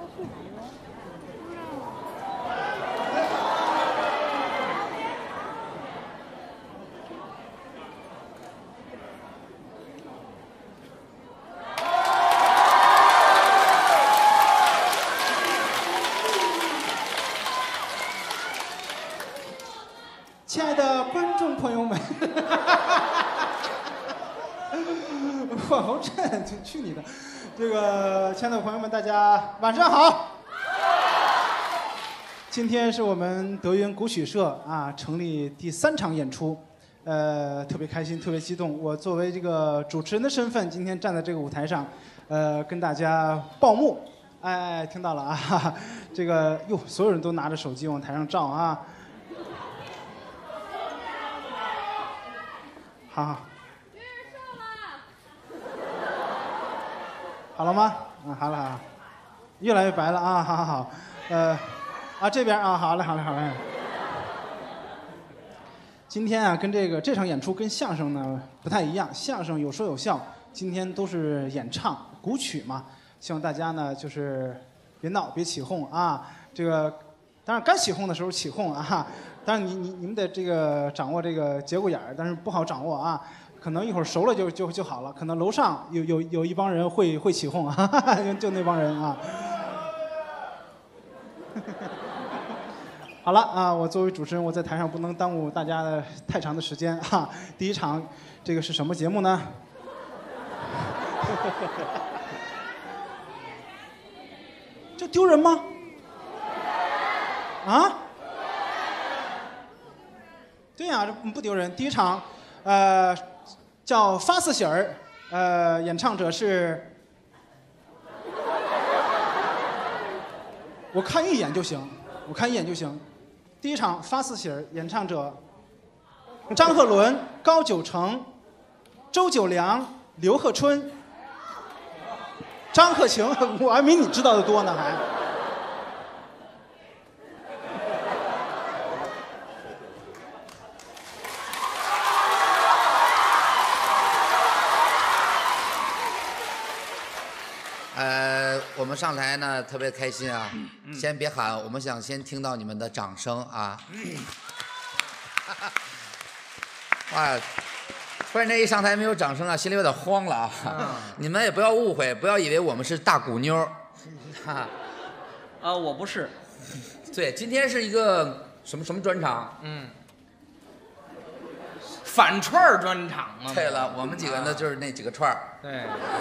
亲爱的观众朋友们，火候镇，去你的！这个，亲爱的朋友们，大家晚上好。今天是我们德云古曲社成立第3场演出，特别开心，特别激动。我作为这个主持人的身份，今天站在这个舞台上，跟大家报幕。哎，听到了啊！这个哟，所有人都拿着手机往台上照啊！好。好了吗？好了好了，越来越白了啊！好，这边好嘞。今天跟这场演出跟相声呢不太一样，相声有说有笑，今天都是演唱古曲嘛，希望大家呢就是别闹别起哄啊！这个当然该起哄的时候起哄啊，当然你们得这个掌握这个节骨眼儿，但是不好掌握啊。可能一会儿熟了就好了。可能楼上有一帮人会起哄啊，就那帮人啊。好了啊，我作为主持人，我在台上不能耽误大家的太长的时间啊。第1场，这个是什么节目呢？这丢人吗？啊？对呀，这不丢人。第1场，叫发四喜儿，演唱者是，我看一眼就行。第1场发四喜儿，演唱者张鹤伦、高九成、周九良、刘鹤春、张鹤晴，我还没你知道的多呢，还。 我们上台呢特别开心啊！先别喊，我们想先听到你们的掌声啊！哇，突然间一上台没有掌声啊，心里有点慌了啊！你们也不要误会，不要以为我们是大鼓妞。 我不是。 对，今天是一个什么专场？ 反串专场嘛。 对了，我们几个呢就是那几个串儿。 对。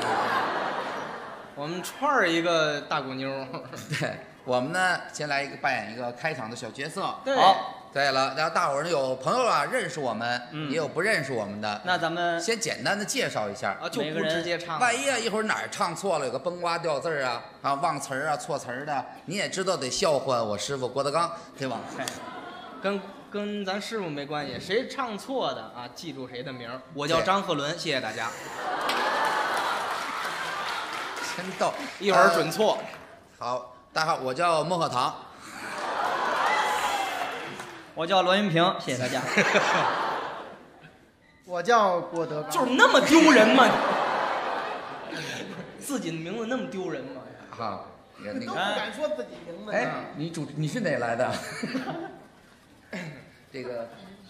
我们串一个大鼓妞。 对，我们呢先来扮演一个开场的小角色。 对。 好，对了，然后大伙儿呢有朋友认识我们，也有不认识我们的。 那咱们先简单的介绍一下就不直接唱。 万一一会儿哪儿唱错了，有个崩瓜掉字啊，忘词儿啊、错词儿的，你也知道得笑话我师傅郭德纲，对吧？ 跟咱师傅没关系，谁唱错的啊，记住谁的名儿。我叫张鹤伦，谢谢大家。 真逗， 一会儿准错。 好，大家好，我叫孟鹤堂。 我叫罗云平，谢谢大家。 我叫郭德纲。 就是那么丢人吗？自己的名字那么丢人吗？ 好，那个都不敢说自己名字。 哎，你是哪来的？这个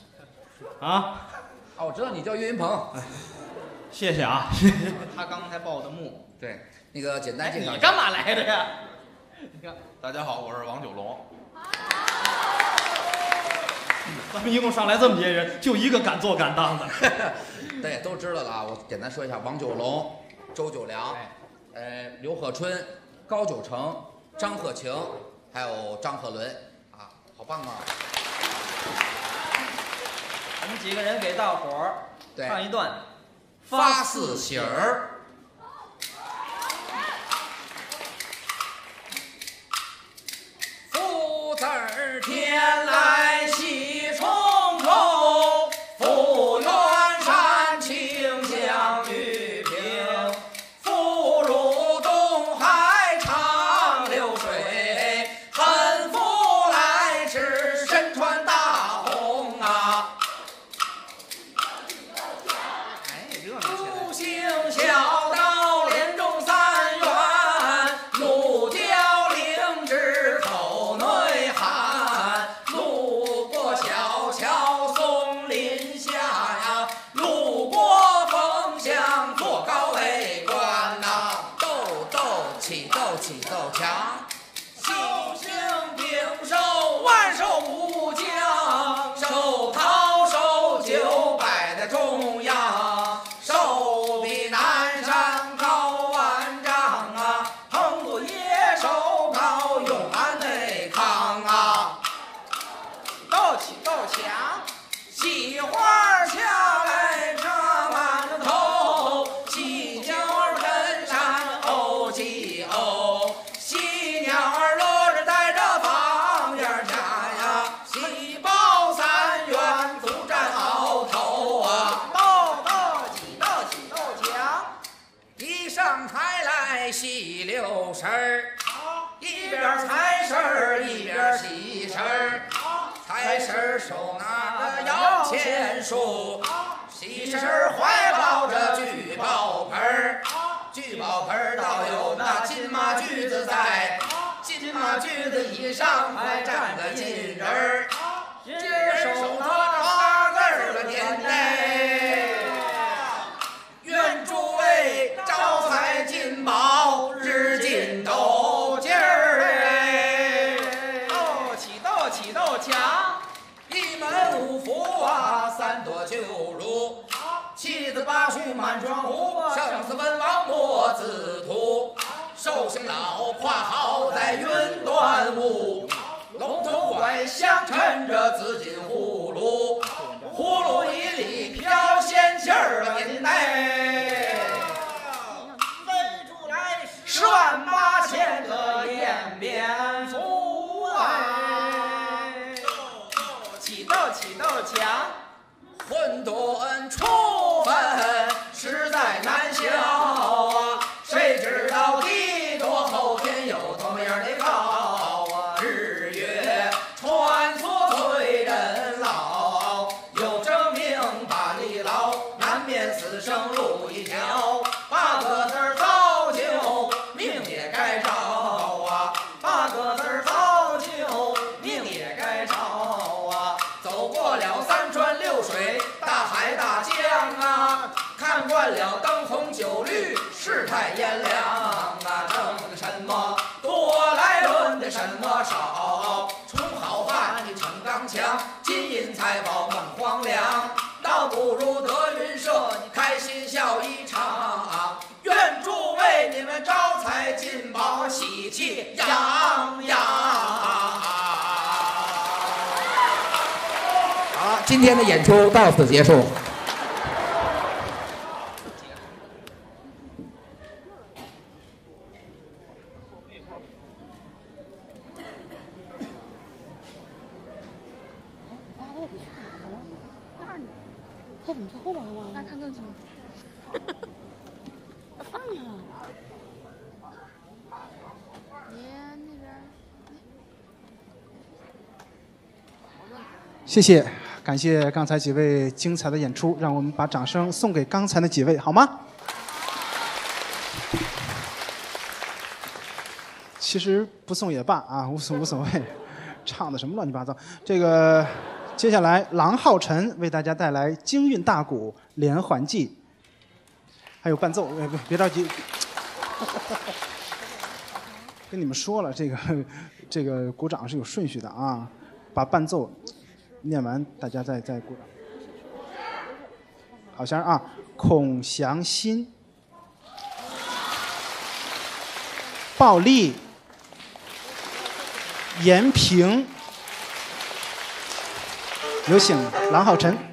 我知道你叫岳云鹏。 谢谢啊，谢谢。他刚才报的幕。 对，那个简单介绍。 你干嘛来的呀？ 你看，大家好，我是王九龙。 咱们一共上来这么些人，就一个敢做敢当的。 对，都知道了啊。我简单说一下：王九龙、周九良、刘鹤春、高九成、张鹤晴，还有张鹤伦啊，好棒啊！ 我们几个人给大伙儿唱一段发四喜儿。 福字儿天来喜冲冲，福源山清江玉平，福如东海长流水，恨福来迟身穿大红啊！哎，热闹起来！福星小。 斗起斗强， 手心并手，万寿无疆，手掏手就摆在中央，手比南山高万丈啊，横渡野兽高，勇悍内抗啊，斗起斗强，喜花下来插满头，喜鸟儿跟山哦起哦，喜鸟儿落着带着房檐下呀，喜报三元独占鳌头啊，斗起斗强， 一上台来戏溜神儿， 一边财神儿一边喜神儿， 财神手拿着摇钱树，喜神怀抱着聚宝盆儿，聚宝盆儿倒有那金马驹子在，金马驹子以上还站个金人儿，金人手托着八字儿的年代，愿诸位招财进宝，日进斗金儿哎， 斗起斗强， 一门五福啊，三朵九如，七子八婿满庄户，生死文王莫自图，寿星老跨好在云端雾，龙头拐香衬着紫金葫芦，葫芦一里飘仙气儿啊您哎， 飞出来108000个燕蝙蝠哎，斗起斗强， 混沌初分实在难消啊，谁知道地多后天有多么样的高啊，日月穿梭催人老，有证明把你老，难免死生路一条，8个字儿造就命也该着啊，8个字儿造就命也该着啊，走过了3川6水大海大江啊，看惯了灯红酒绿世态炎凉啊，争个什么多来论的什么少，充好汉你逞刚强，金银财宝梦荒凉，倒不如德云社开心笑一场，愿诸位你们招财进宝，喜气洋洋。好，今天的演出到此结束。 他怎么在后边了？那看更清楚。放下了。你那边。 谢谢，感谢刚才几位精彩的演出，让我们把掌声送给刚才的几位，好吗？其实不送也罢啊，无所谓，唱的什么乱七八糟。这个接下来郎浩辰为大家带来京韵大鼓连环计，还有伴奏，别着急。跟你们说了，这个鼓掌是有顺序的啊，把伴奏念完，大家再鼓掌。好像啊，孔祥新、鲍丽、严平，有请郎浩辰。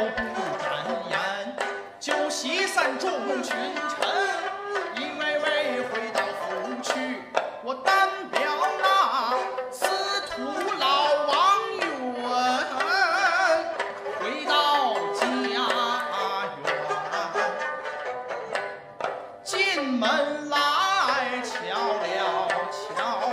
不敢言，酒席散众群臣，一位位回到府去。我单表那司徒老王允回到家园，进门来瞧了瞧，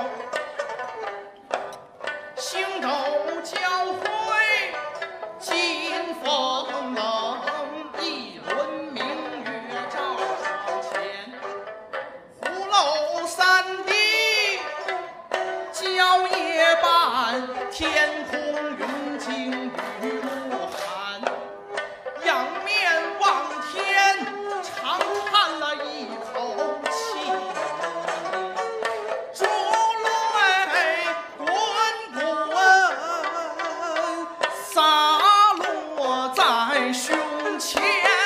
星斗交辉金风冷，一轮明月照窗前，葫芦三滴蕉叶半，天空云惊雨露寒，仰面望天长叹了一口气，珠泪滚滚洒落在胸前。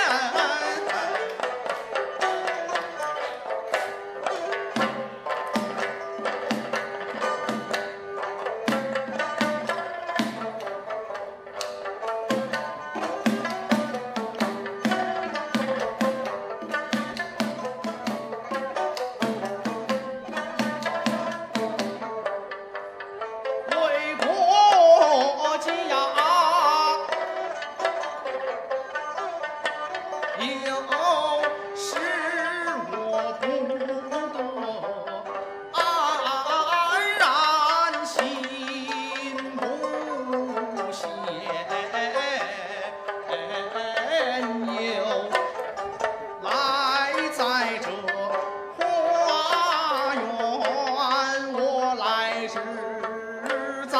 为国家有时我不多，安然心不闲，又来在这花园，我来自在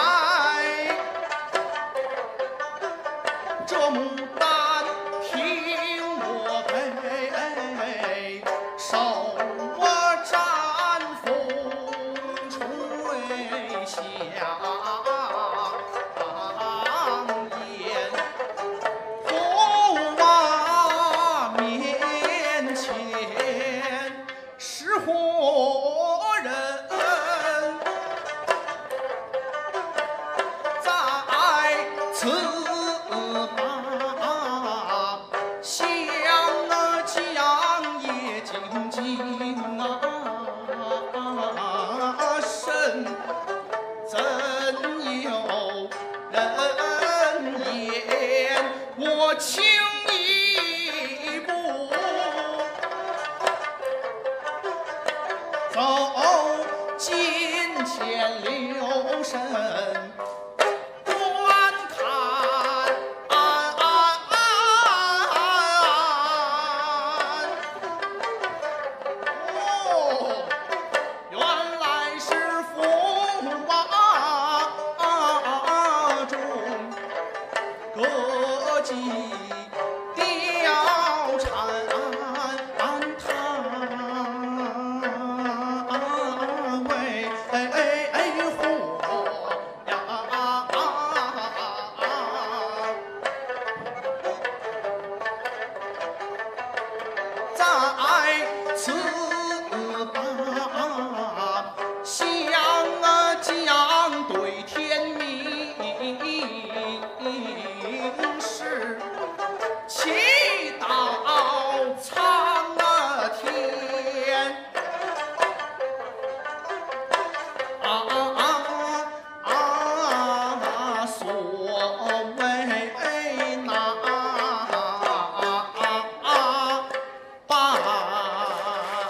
这牡丹听我陪，手我沾风吹响烟，父啊面前是活人，在此吧相将也静静深，怎有人言我轻一步走近前留神观看，哦，原来是驸马中各级貂蝉他为祸呀，在此吧相将对天明是祈祷苍天所谓那般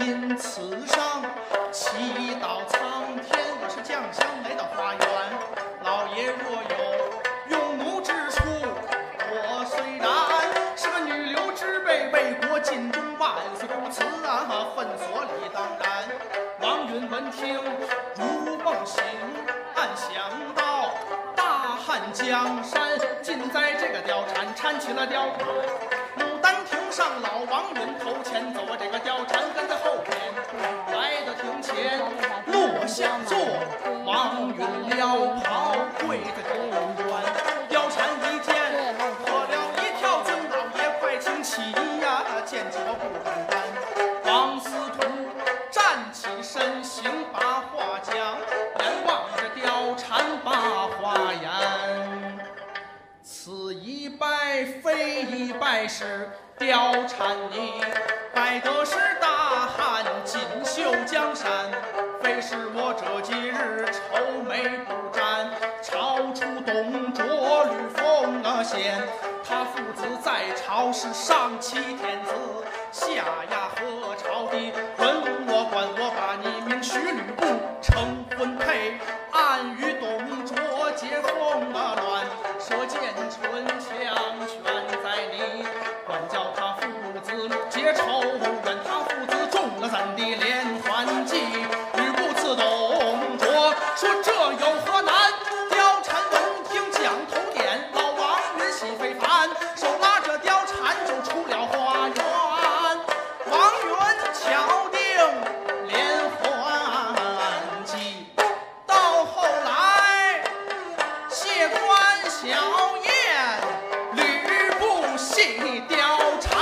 因此上祈祷苍天，我是将相来到花园。老爷若有用怒之处，我虽然是个女流之辈，为国尽忠万岁，如此啊，分所理当然。王允闻听如梦醒，暗想到大汉江山尽在这个貂蝉，搀起了貂蝉。牡丹亭上，老王允头前走，这个貂蝉跟在后边。来到亭前，落下坐，王允撩袍跪在头端。貂蝉一见，喝了一跳，尊老爷快请起呀！见酒不敢担。王司徒站起身形，把话讲，眼望着貂蝉把话言。此一拜非一拜，是貂蝉你拜得是大汉锦绣江山，非是我这几日愁眉不展。超出董卓吕奉先，他父子在朝是上欺天子，下压何朝的文我管我把你命许吕布成婚配，暗与董卓结风乱，射箭唇枪全在你，管教他父子结仇怨，他父子中了咱的连环计。吕布刺董卓，说这有何难？貂蝉闻听将头点，老王允喜非凡，手拉着貂蝉就出了花园。王允敲定连环计，到后来谢官小宴，吕布戏貂蝉。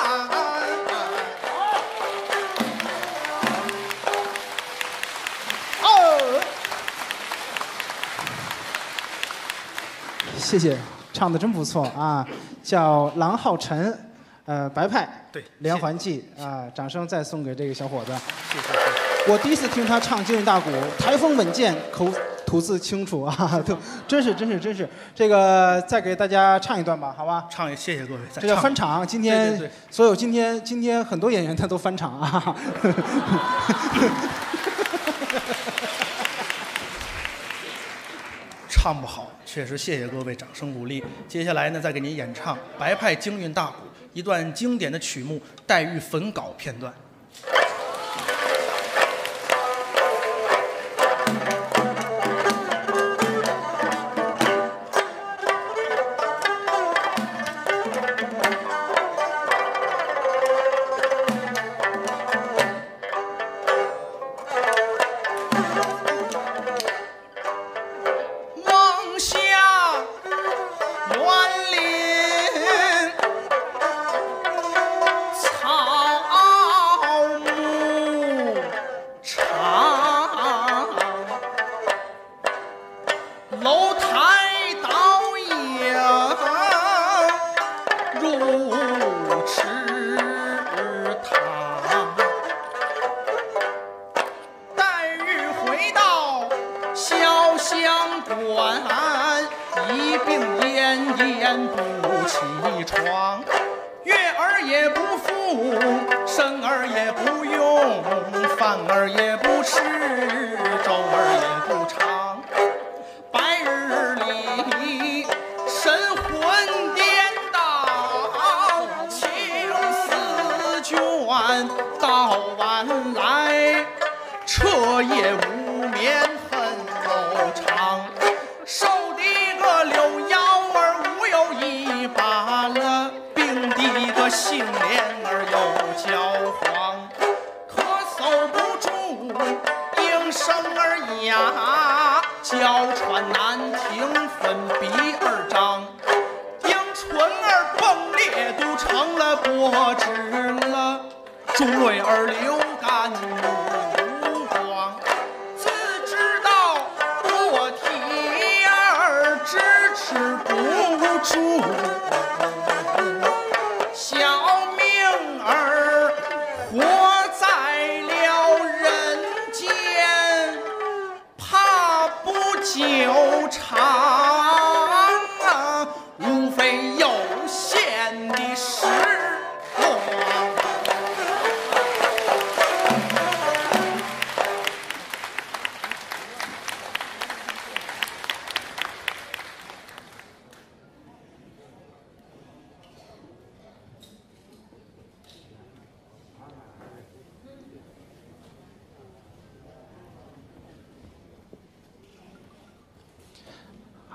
谢谢，唱的真不错啊，叫郎浩辰，白派， 对， 连环计啊，掌声再送给这个小伙子。 谢谢。 我第一次听他唱京韵大鼓，台风稳健，吐字清楚啊，都真是。这个再给大家唱一段吧，好吧？ 唱，谢谢各位。 这叫翻场，今天对所有今天很多演员他都翻场啊。 唱不好，确实谢谢各位掌声鼓励。接下来呢，再给您演唱白派京韵大鼓一段经典的曲目《黛玉焚稿》片段。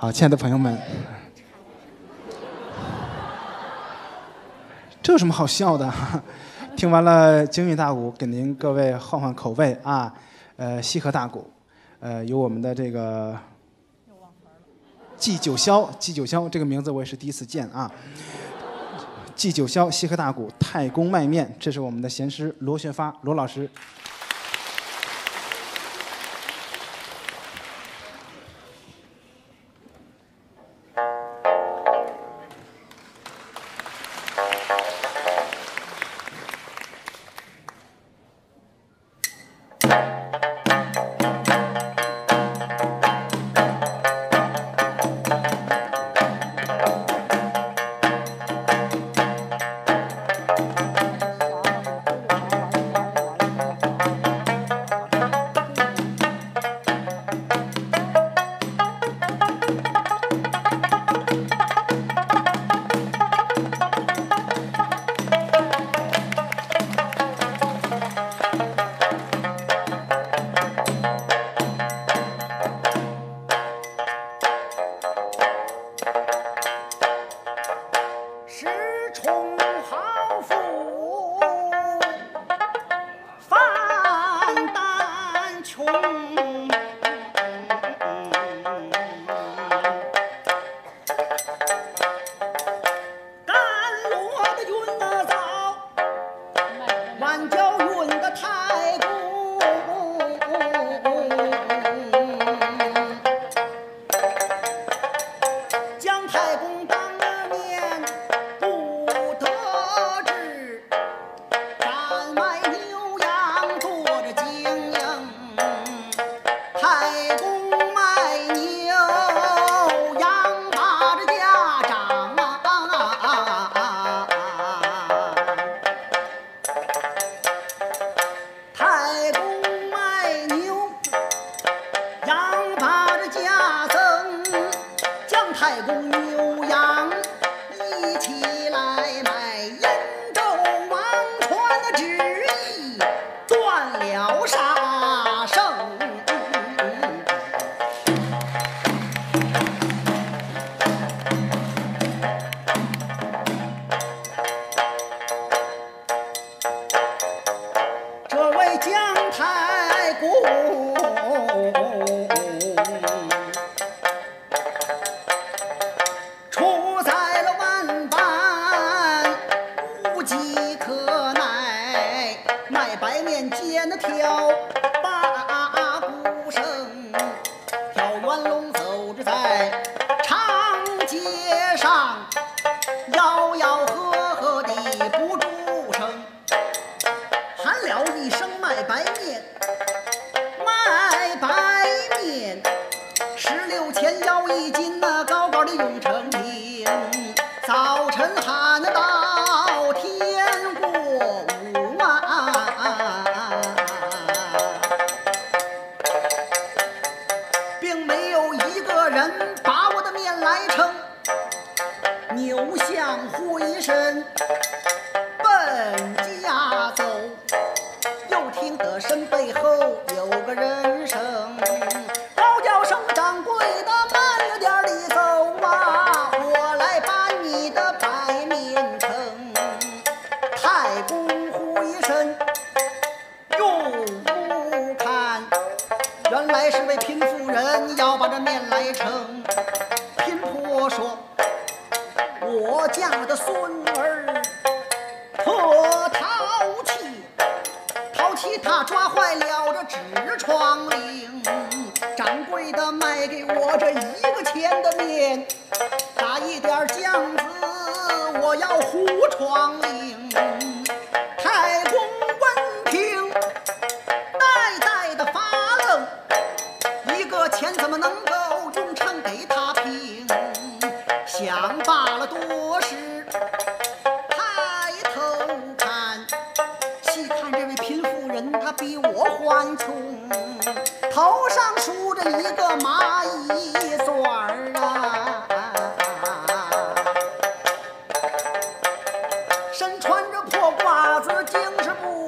好，亲爱的朋友们，这有什么好笑的？听完了京韵大鼓，给您各位换换口味啊。西河大鼓，有我们的这个季九霄这个名字我也是第一次见啊。季九霄西河大鼓太公卖面，这是我们的弦师罗学发罗老师。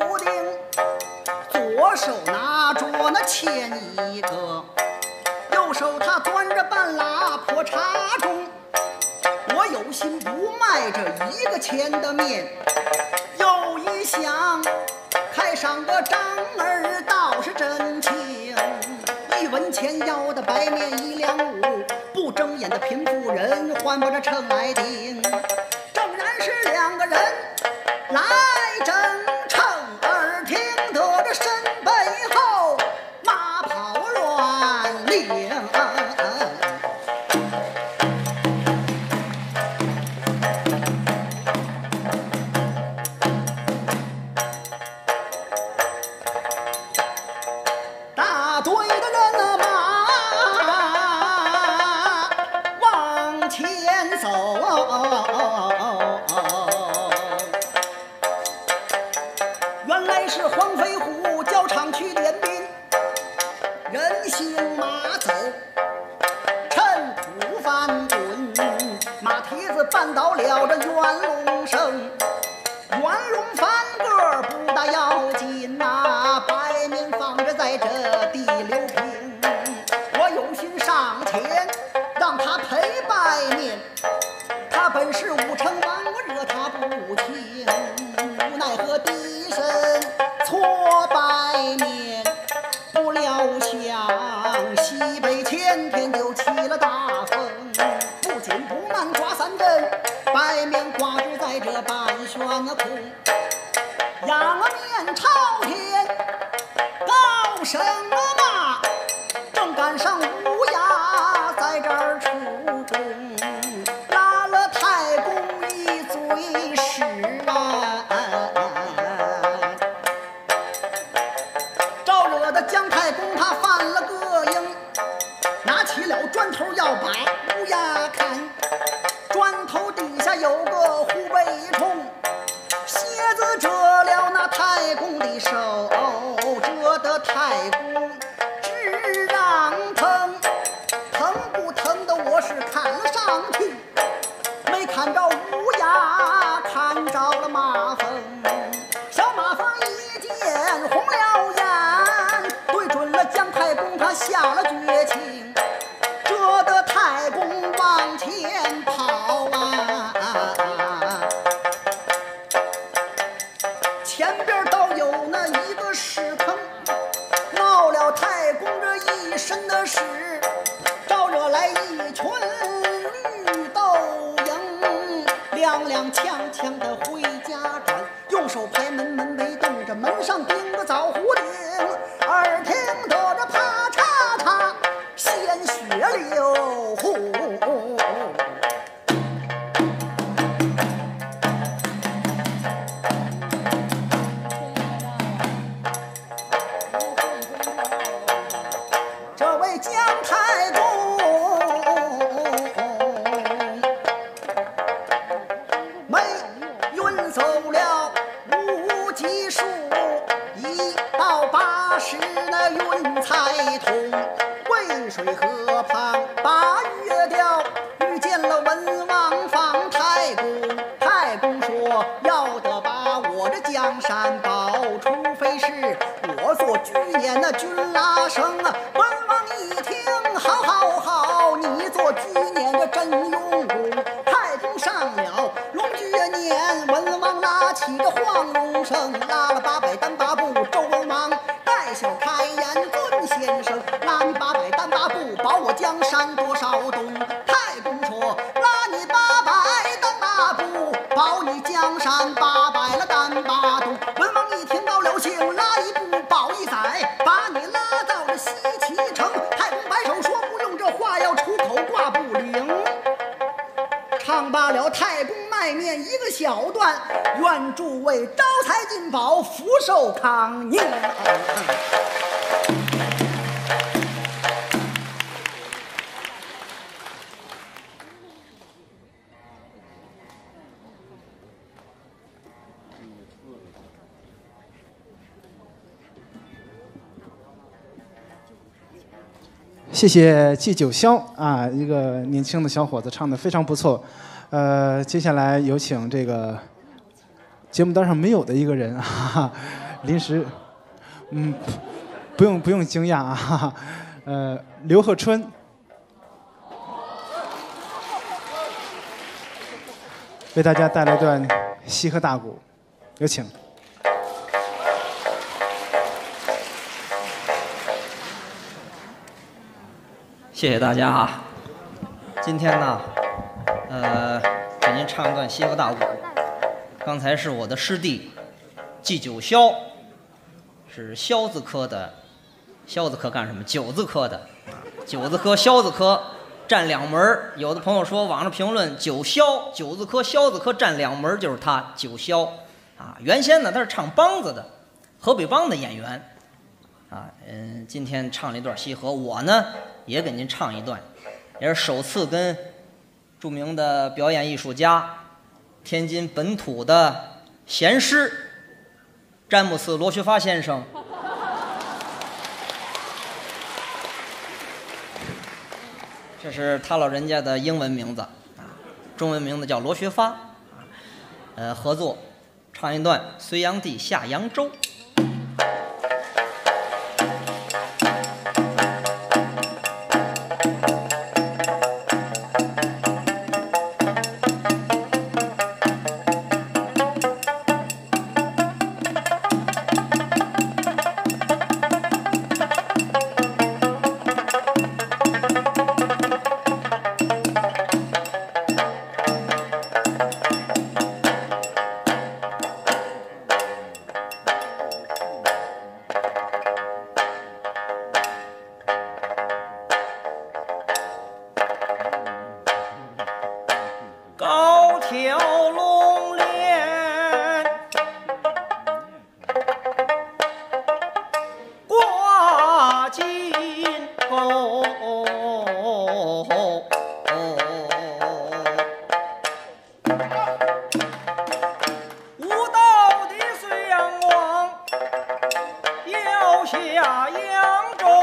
手拿着那钱一个，右手他端着半拉破茶盅，我有心不卖这1个钱的面，又一想开上个张儿倒是真情，1文钱要的白面1两5，不睁眼的贫妇人还把这秤来顶，正然是2个人来争秤儿，听得这身背后马跑乱铃。大队的人马往前走，原来是黄飞虎教场去练兵，人行马走，趁土翻滚，马蹄子绊倒了这袁龙生，袁龙翻个不大要紧呐，白面放着在这地流平，我有心上前让他赔白面，他本是武成王，我惹他不轻，无奈何低身搓白面，不料想西北前天就起了大风，不紧不慢刮3阵，白面挂着在这半悬空，仰面朝天高声骂，正赶上乌鸦在这儿出宫，拉了太公一嘴屎啊！招惹的姜太公他犯了个应，拿起了砖头要把乌鸦砍，砖头底下有个虎背虫，蝎子蛰了那太公的手，蛰得太公直嚷疼，疼不疼的我是看了上去，没看着乌鸦，看着了马蜂。小马蜂一见红了眼，对准了姜太公他下了绝情，蛰得太公往前跑啊，前边倒有那一个屎坑，闹了太公这一身的屎，招惹来一群绿豆蝇，踉踉跄跄的回家转，用手拍门，门没动，这门上钉个枣胡钉，耳听得这啪嚓嚓鲜血流呼。这位姜太公没运走了无计数，一到80那运财通，渭水河旁把月钓，遇见了文王方太公，太公说要得把我这江山保，除非是我做居年那军拉生啊。文王一听，好好好，你做居年这真用功。太公上了龙居年，文王拉起这黄龙生，拉了800单八步，周文王带笑开言，尊先生，拉你800单八步，保我江山多少冬。太公说，拉你800单八步，保你江山800了单八冬。文王一听高了兴，拉一步保一载，把你拉到了西岐城。太公摆手说不用，这话要出口挂不灵。唱罢了太公卖面一个小段，愿诸位招财进宝，福寿康宁。 谢谢季九霄啊，一个年轻的小伙子唱得非常不错。接下来有请这个节目单上没有的一个人啊，临时，不用惊讶啊，刘鹤春为大家带来一段西河大鼓，有请。 谢谢大家啊！今天呢，给您唱一段西河大鼓。刚才是我的师弟祭九霄，是霄字科的，霄字科干什么？九字科的，九字科、霄字科占两门。有的朋友说网上评论九霄，九字科、霄字科占两门，就是他九霄啊。原先呢他是唱梆子的，河北梆的演员啊。今天唱了一段西河，我呢也给您唱一段，也是首次跟著名的表演艺术家、天津本土的贤师詹姆斯·罗学发先生这是他老人家的英文名字啊，中文名字叫罗学发合作唱一段《隋炀帝下扬州》。高挑龙帘挂金钩，武道的隋炀王要下扬州。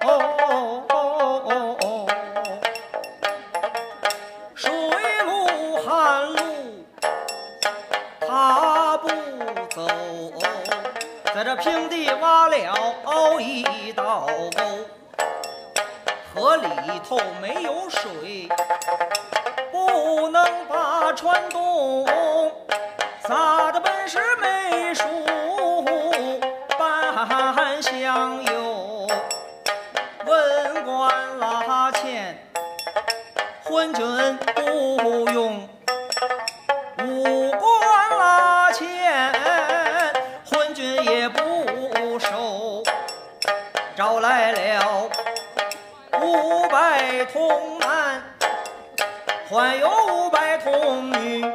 在这平地挖了一道沟，河里头没有水，不能把船动，撒的本是美术半相友，文官拉纤，昏君不用，武官拉纤，昏君也不收，招来了500童男，还有500童女，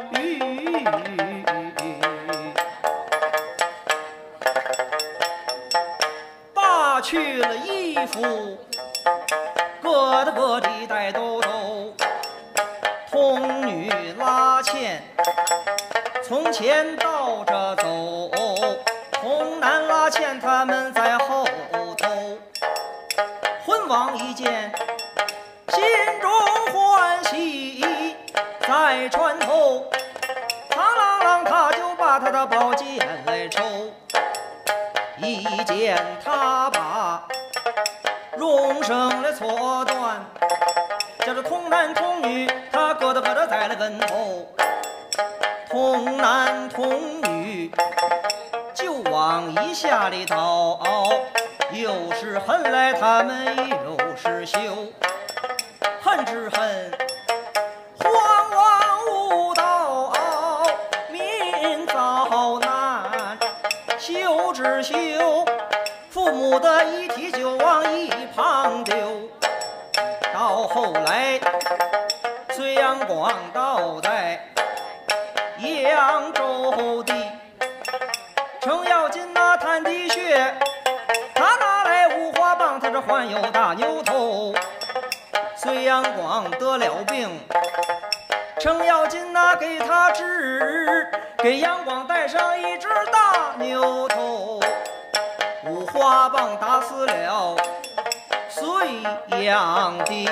扒去了衣服，个个的带兜兜，童女拉纤，从前倒着走，童男拉纤他们在后头。昏王一见，心中欢喜，在船头，嘡啷啷他就把他的宝剑来抽，一剑他把荣生来错断，叫这童男童女他个个在了跟头，童男童女就往一下里倒，又是恨来他们又是羞，恨之恨皇王无道，民遭难，羞之羞，父母的遗体就往一旁丢。到后来隋炀光倒在扬州地，程咬金那探地穴，他拿来五花棒，他这换有大牛头。隋炀光得了病，程咬金那给他治，给杨光带上一只大牛头，五花棒打死了隋炀帝。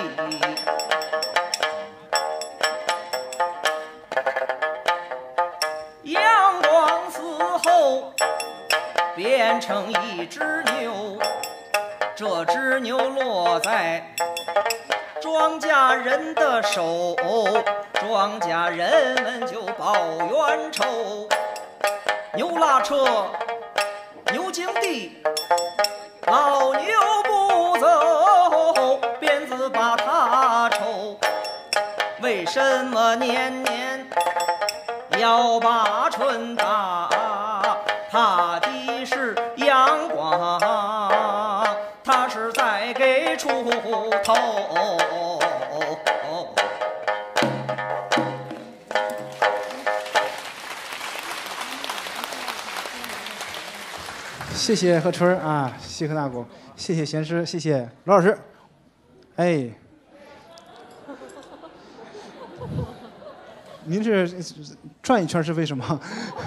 杨光死后变成一只牛，这只牛落在庄稼人的手，庄稼人们就报冤仇。牛拉车，牛经地，老牛不走，鞭子把它抽。为什么年年要把春打？他的是阳光，他是在给出头。 谢谢何春啊，谢何大鼓，谢谢贤师，谢谢罗老师。哎，您是转一圈是为什么？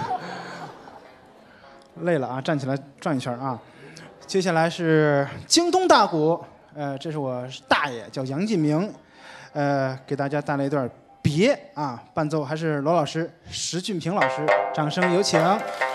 累了啊，站起来转一圈啊。接下来是京东大鼓，这是我大爷叫杨进明，给大家带来一段《别》啊，伴奏还是罗老师石俊平老师，掌声有请。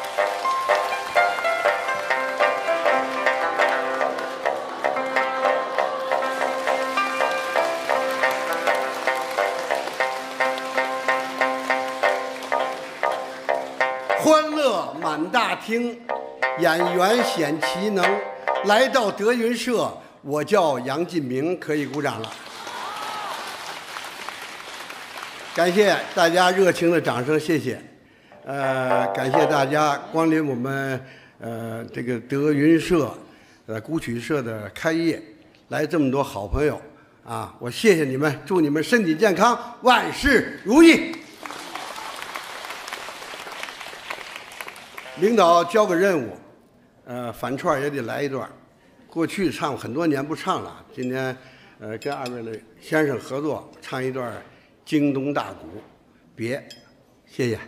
欢乐满大厅，演员显其能。来到德云社，我叫杨进明，可以鼓掌了。感谢大家热情的掌声，谢谢。感谢大家光临我们这个德云社古曲社的开业，来这么多好朋友啊，我谢谢你们，祝你们身体健康，万事如意。领导交个任务，反串也得来一段。过去唱很多年不唱了，今天跟二位的先生合作唱一段京东大鼓，别，谢谢。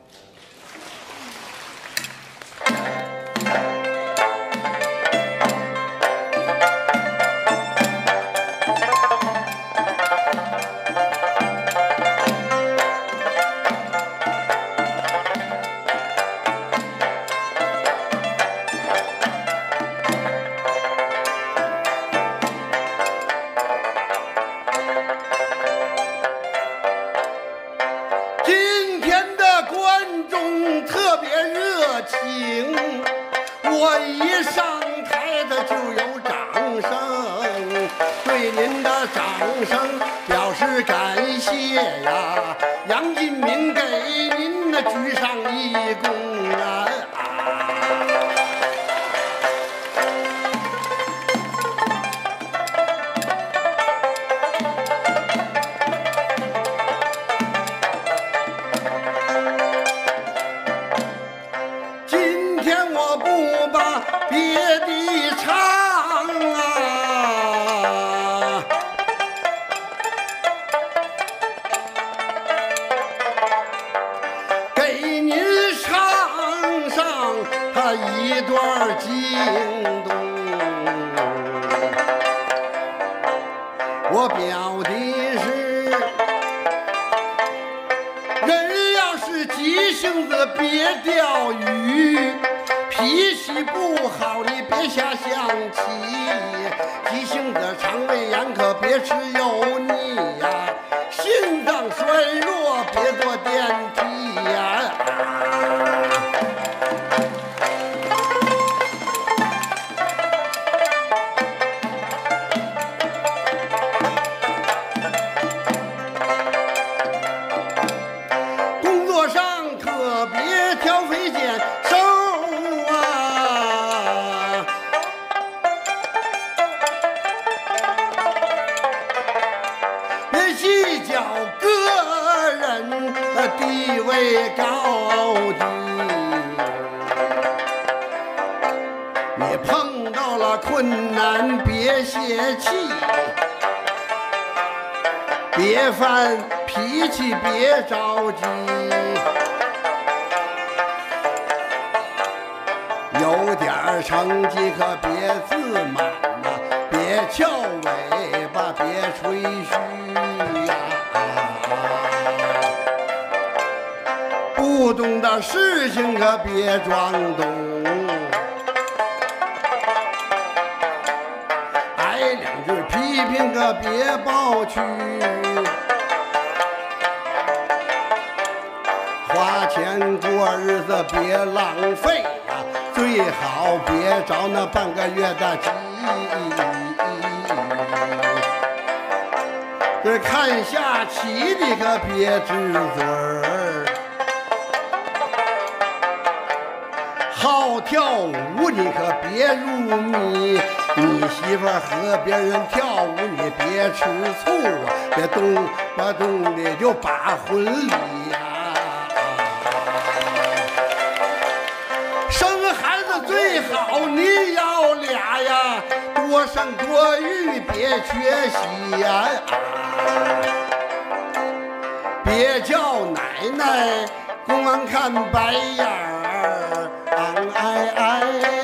我一上台的就有掌声，对您的掌声表示感谢呀！杨进明给您的举上一躬啊！今天我不把别的唱啊，给您唱上他一段京东。我表的是，人要是急性子别钓鱼，脾气不好你别瞎象棋，急性子肠胃炎可别吃油腻呀，心脏衰弱别坐电梯呀。工作上可别挑肥拣瘦啊，别计较个人地位高低，你碰到了困难别泄气，别犯脾气别着急，有点成绩可别自满呐，别翘尾巴别吹嘘呀，不懂的事情可别装懂，挨两句皮一瓶可别抱去，花钱过日子别浪费啊，最好别找那半个月的急。这看下棋的可别吱嘴儿，好跳舞你可别入迷，你媳妇儿和别人跳舞你别吃醋啊，别动不动的就把婚礼呀。生孩子最好你要俩呀，多生多育别缺席呀。别叫奶奶光看白眼儿，哎哎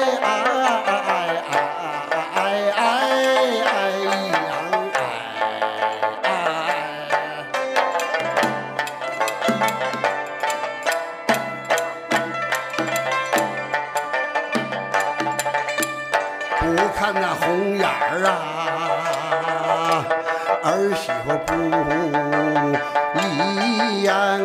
不看那红眼儿啊，儿媳妇不一样，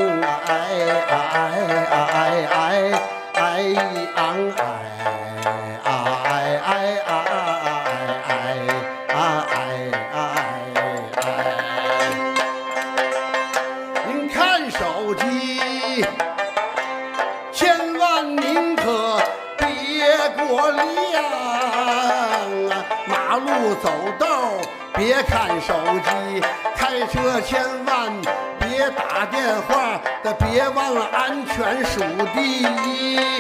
您看手机，千万您可别过量啊！马路走道别看手机，开车千万别打电话，的别忘了安全属第一。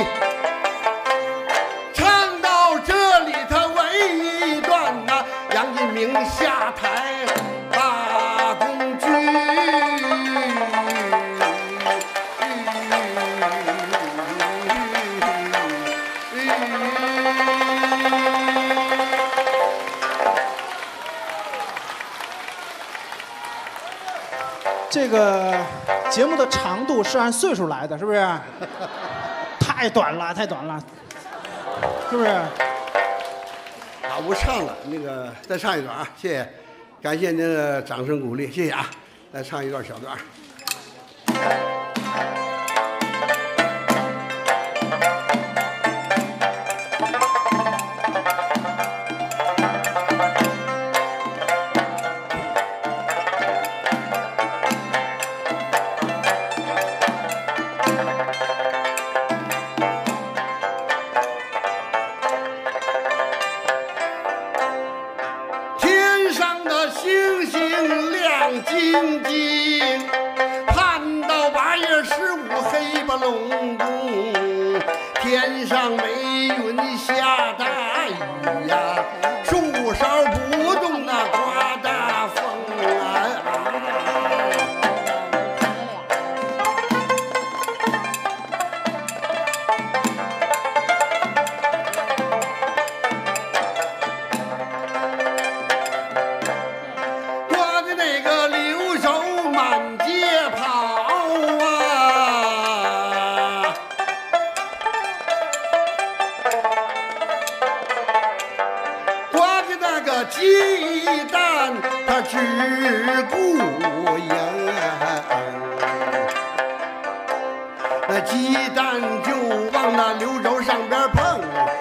唱到这里，他为一段呐，杨金明下台把工具。 这个节目的长度是按岁数来的，是不是？太短了，太短了，是不是？ 啊，我唱了，那个再唱一段啊，谢谢，感谢您的掌声鼓励，谢谢啊，再唱一段小段。天上的星星亮晶晶，盼到8月15黑不隆咚，天上没云下大雨呀，树梢不动那刮大风啊。刮的那个留守满街跑啊，刮的那个鸡蛋它只顾赢，那鸡蛋就往那柳州上边碰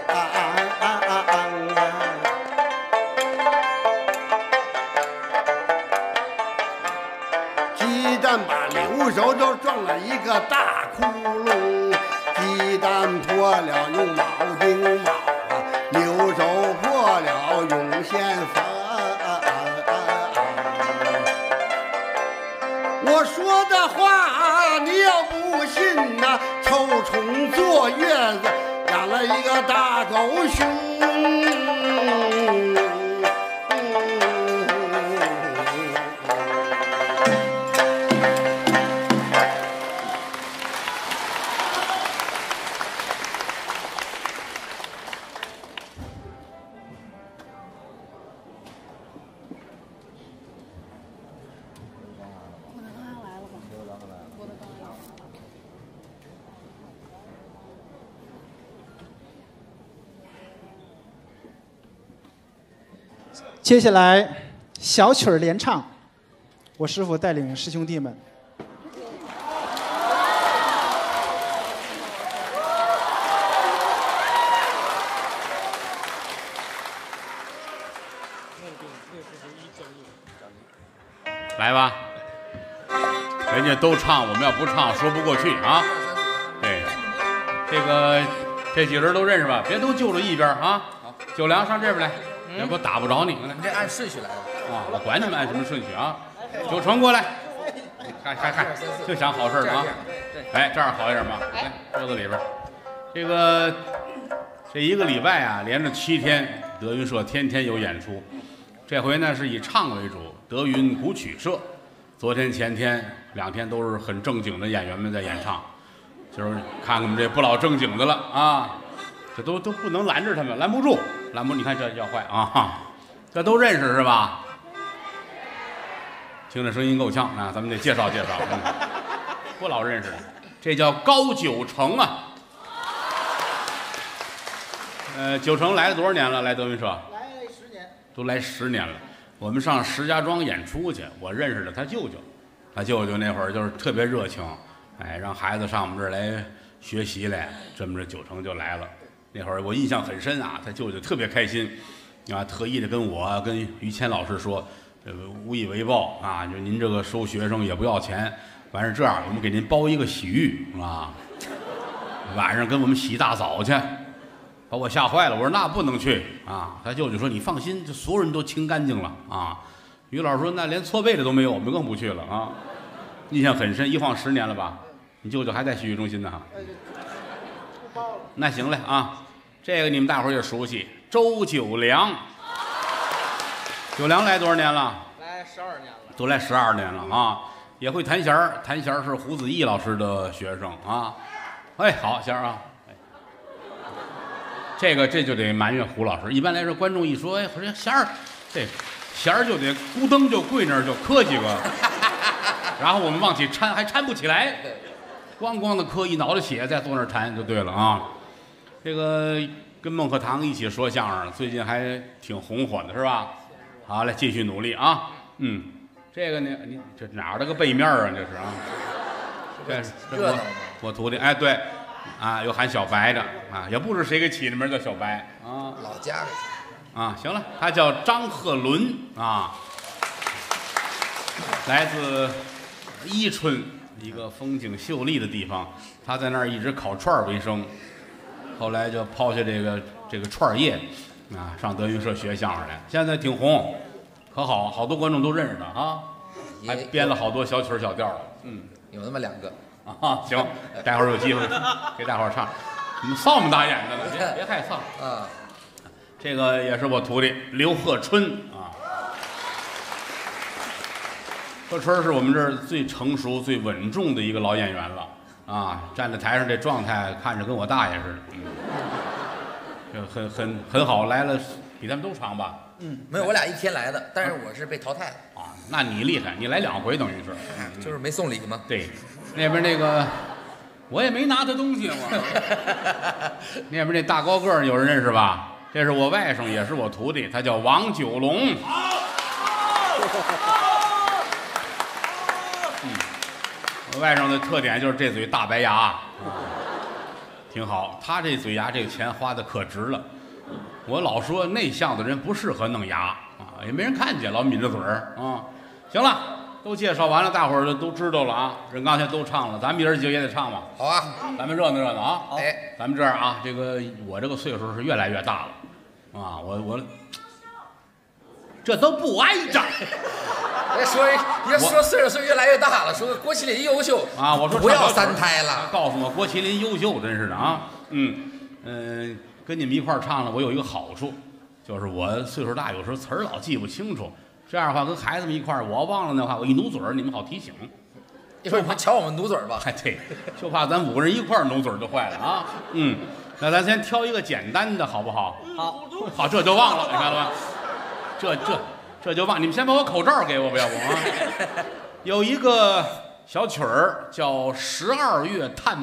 鸡蛋把柳州都撞了一个大窟窿，鸡蛋破了用铆钉铆啊，柳州破了用线缝。我说的话你要不信呐，臭虫坐月子养了一个大狗熊。 接下来小曲儿联唱，我师傅带领师兄弟们。 来吧，人家都唱，我们要不唱说不过去啊。对，这几人都认识吧？别都就着一边啊。九良上这边来，要不打不着你。 你这按顺序来的啊，我管你们按什么顺序啊。九成过来，看，就想好事啊。哎，这儿好一点吧？来，桌子里边。这一个礼拜啊，连着7天，德云社天天有演出。这回呢是以唱为主，德云古曲社。昨天、前天2天都是很正经的演员们在演唱，就是看看我们这不老正经的了啊，这都不能拦着他们，拦不住，你看这要坏啊，这都认识是吧？听着声音够呛啊，咱们得介绍介绍，不老认识的，这叫高九成啊。九成来了多少年了？来德云社？都来10年了。我们上石家庄演出去，我认识的他舅舅那会儿就是特别热情，哎，让孩子上我们这儿来学习来，这么着九成就来了。那会儿我印象很深啊，他舅舅特别开心，啊，特意的跟于谦老师说，无以为报啊，就您这个收学生也不要钱，完事这样我们给您包一个洗浴啊，晚上跟我们洗大澡去。把我吓坏了，我说那不能去啊！他舅舅说你放心，这所有人都清干净了啊。于老师说那连搓背的都没有，我们更不去了啊。印象很深，一晃10年了吧？你舅舅还在洗浴中心呢哈。那行嘞啊，这个你们大伙儿也熟悉，周九良。九良来多少年了？ 来12年了。都来12年了啊，也会弹弦儿，弹弦儿是胡子毅老师的学生啊。哎，好弦儿啊。这就得埋怨胡老师。一般来说，观众一说，哎，我说弦儿，这弦儿就得咕噔就跪那儿就磕几个，然后我们往起搀，还搀不起来，咣咣的磕一脑袋血，再坐那儿弹就对了啊。这个跟孟鹤堂一起说相声，最近还挺红火的，是吧？好嘞，继续努力啊。这个呢，你这哪儿的个背面啊？这是啊，这我徒弟，哎，对。啊，有喊小白的啊，也不知谁给起的名叫小白啊， 老家的啊。行了，他叫张鹤伦啊，来自伊春一个风景秀丽的地方，他在那儿一直烤串为生，后来就抛下这个串业啊，上德云社学相声来，现在挺红，可好，好多观众都认识他啊，还编了好多小曲儿小调的， 有那么2个。 啊，行，待会儿有机会给大伙儿唱。你们臊么大眼的呢？别害臊啊！这个也是我徒弟刘鹤春啊。鹤春是我们这儿最成熟、最稳重的一个老演员了啊！站在台上这状态，看着跟我大爷似的。很好，来了比他们都长吧？ 没有，我俩一天来的，但是我是被淘汰了啊。那你厉害，你来2回等于是， 就是没送礼嘛。 对。那边那个，我也没拿他东西，那边那大高个儿有人认识吧？这是我外甥，也是我徒弟，他叫王九龙。我外甥的特点就是这嘴大白牙，挺好。他这嘴牙这个钱花的可值了。我老说内向的人不适合弄牙啊，也没人看见，老抿着嘴儿啊。行了。都介绍完了，大伙儿都知道了啊。人刚才都唱了，咱们爷儿几个也得唱吧。 好啊， 咱们热闹热闹啊。 哎， 咱们这样啊，我这个岁数是越来越大了，啊，我这都不挨着。 别说岁数越来越大了，说郭麒麟优秀啊，我说不要3胎了。 告诉我郭麒麟优秀，真是的啊。跟你们一块儿唱了，我有一个好处，就是我岁数大，有时候词儿老记不清楚。这样的话，跟孩子们一块儿，我忘了那话，我一努嘴儿，你们好提醒。 一会儿你们瞧我们努嘴儿吧。 哎，对，就怕咱5个人一块儿努嘴儿就坏了啊。那咱先挑一个简单的，好不好？好，这就忘了，你看了吧？这就忘，你们先把我口罩给我吧，要不啊？有一个小曲儿叫《12月探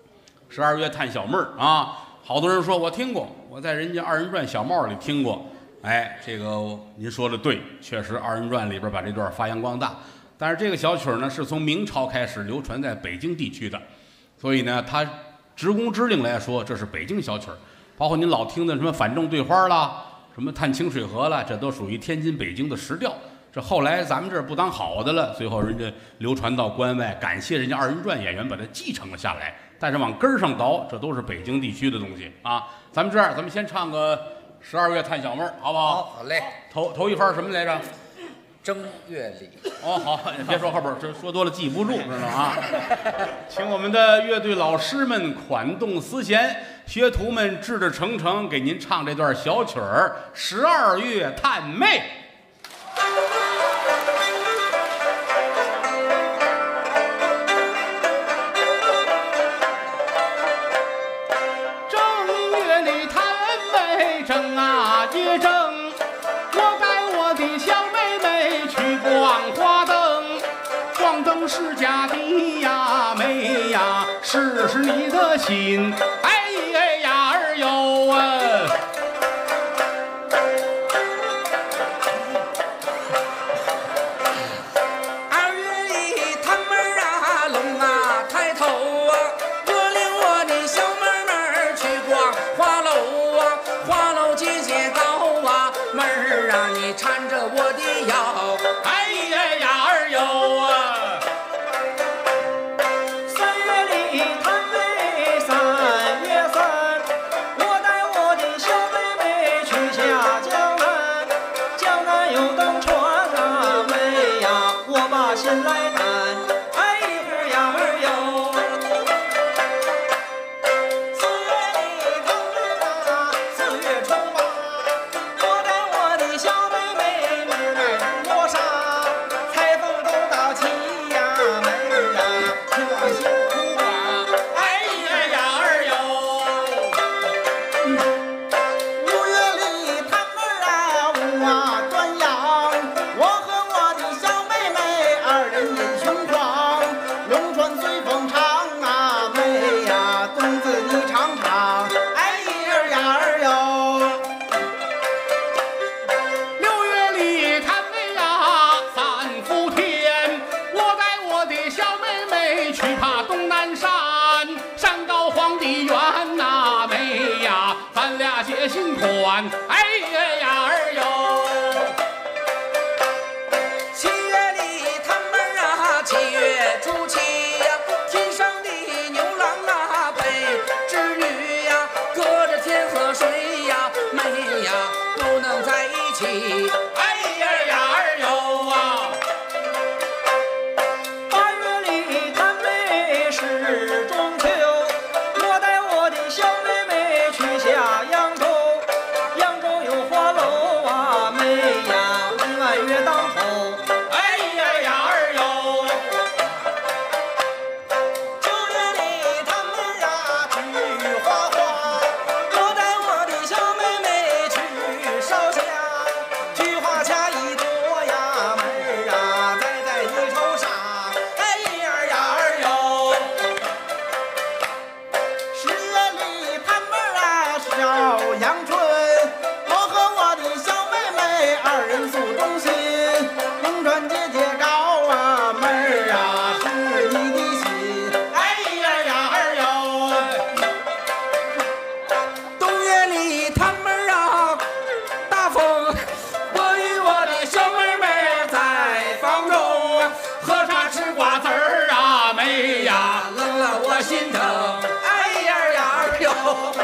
妹》，12月探小妹儿啊。好多人说我听过，我在人家2人转小帽里听过。 哎，这个您说的对，确实二人转里边把这段发扬光大。但是这个小曲儿呢，是从明朝开始流传在北京地区的，所以呢，它职工之令来说，这是北京小曲儿。包括您老听的什么反正对花啦，什么探清水河啦，这都属于天津、北京的时调。这后来咱们这儿不当好的了，最后人家流传到关外，感谢人家二人转演员把它继承了下来。但是往根儿上倒，这都是北京地区的东西啊。咱们这样，咱们先唱个12月探小妹儿，好不好？ 好嘞。 头一番什么来着？ 正月里。 哦，好，别说后边，这说多了记不住，知道吗？请我们的乐队老师们款动丝弦，学徒们志志诚诚，给您唱这段小曲儿《12月探妹》。正啊也正，我带我的小妹妹去逛花灯，逛灯是假的呀，妹呀，试试你的心，哎呀儿哟啊！ 2月里探妹啊，龙啊抬头啊，我领我的小妹妹去逛花楼啊。花楼节节高啊，妹儿啊，你缠着我的腰， 哎呀儿哟啊 ！3月里探妹，3月3，我带我的小妹妹去下江南，江南有灯船啊，妹呀，我把心来担，哎呀儿哟！4月里探妹啊，4月初8。我带我的小妹妹妹来磨砂，裁缝都到齐呀，妹儿啊，请我辛苦啊， 哎呀儿哟 ！5月里探妹啊，舞啊端阳，我和我的小妹妹2人英雄狂，龙船随风长啊，妹呀，东子你唱唱，哎呀儿哟！ 去爬东南山，山高皇帝远呐，妹呀，咱俩结心宽，哎呀儿哟 ！7月里探妹啊，7月初7呀，天上的牛郎啊背织女呀，隔着天河水呀，妹呀不能在一起， 哎呀儿哟啊！ 是中秋，我带我的小妹妹去下扬州，扬州有花楼啊，妹呀，1万月当头， 哎呀儿哟 ！9月里探妹啊去花花，我带我的小妹妹去烧香，菊花掐一朵呀，妹儿啊，栽在你头上，哎呀儿哟！10月里探妹啊烧阳春，我和我的小妹妹2人诉衷心，龙船节节高啊，妹儿啊是你的心，哎呀儿哟！ 冬月里探妹啊大风，我与我的小妹妹在房中喝茶吃瓜子儿啊，妹呀， 冷了我心疼，哎呀儿哟！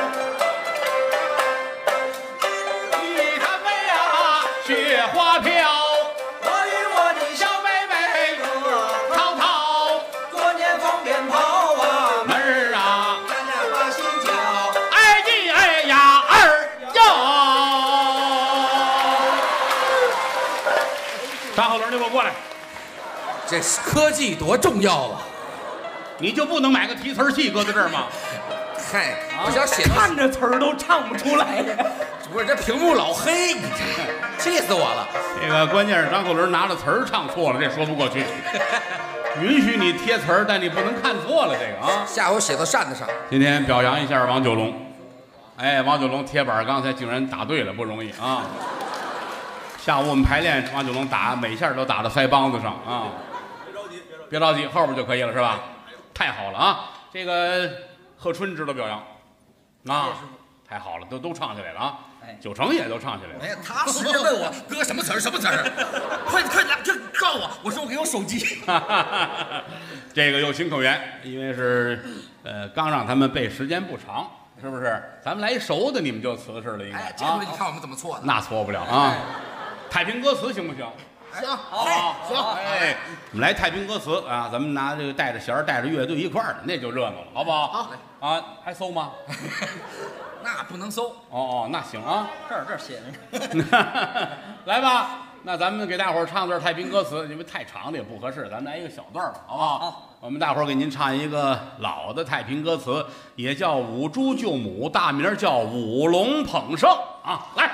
你看妹啊，雪花飘， 我与我的小妹妹热滔滔， 过年放鞭炮啊， 妹儿啊， 咱俩把心交， 哎呀儿哟！张鹤伦，你给我过来。 这科技多重要啊！ 你就不能买个提词器搁在这儿吗？ 嗨，我想写到看着词儿都唱不出来。 不是这屏幕老黑，你这气死我了！ 这个关键是张鹤伦拿着词儿唱错了，这说不过去。允许你贴词儿，但你不能看错了这个啊。 下回写到扇子上。 今天表扬一下王九龙，哎，王九龙贴板刚才竟然答对了，不容易啊。 下午我们排练，王九龙打每下都打到腮帮子上啊。别着急，后边就可以了，是吧？太好了啊！这个贺春知道表扬啊，太好了，都唱起来了啊。九成也都唱起来了。 哎呀，他使劲问我哥什么词儿，什么词儿？快来，这告诉我！我说我给我手机。 这个有情可原，因为是刚让他们背，时间不长，是不是？咱们来一熟的，你们就瓷实了，应该。 哎，这回你看我们怎么错的？ 那错不了啊。太平歌词行不行？ 行， 好，行。哎，我们来太平歌词啊，咱们拿这个带着弦儿，带着乐队一块儿的，那就热闹了，好不好？ 好。 啊，还搜吗？ 那不能搜。 哦，那行啊。 这儿写着。 来吧，那咱们给大伙儿唱段太平歌词，因为太长的也不合适，咱们来一个小段吧，好不好？ 好。 我们大伙儿给您唱一个老的太平歌词，也叫五猪救母，大名叫五龙捧圣啊，来。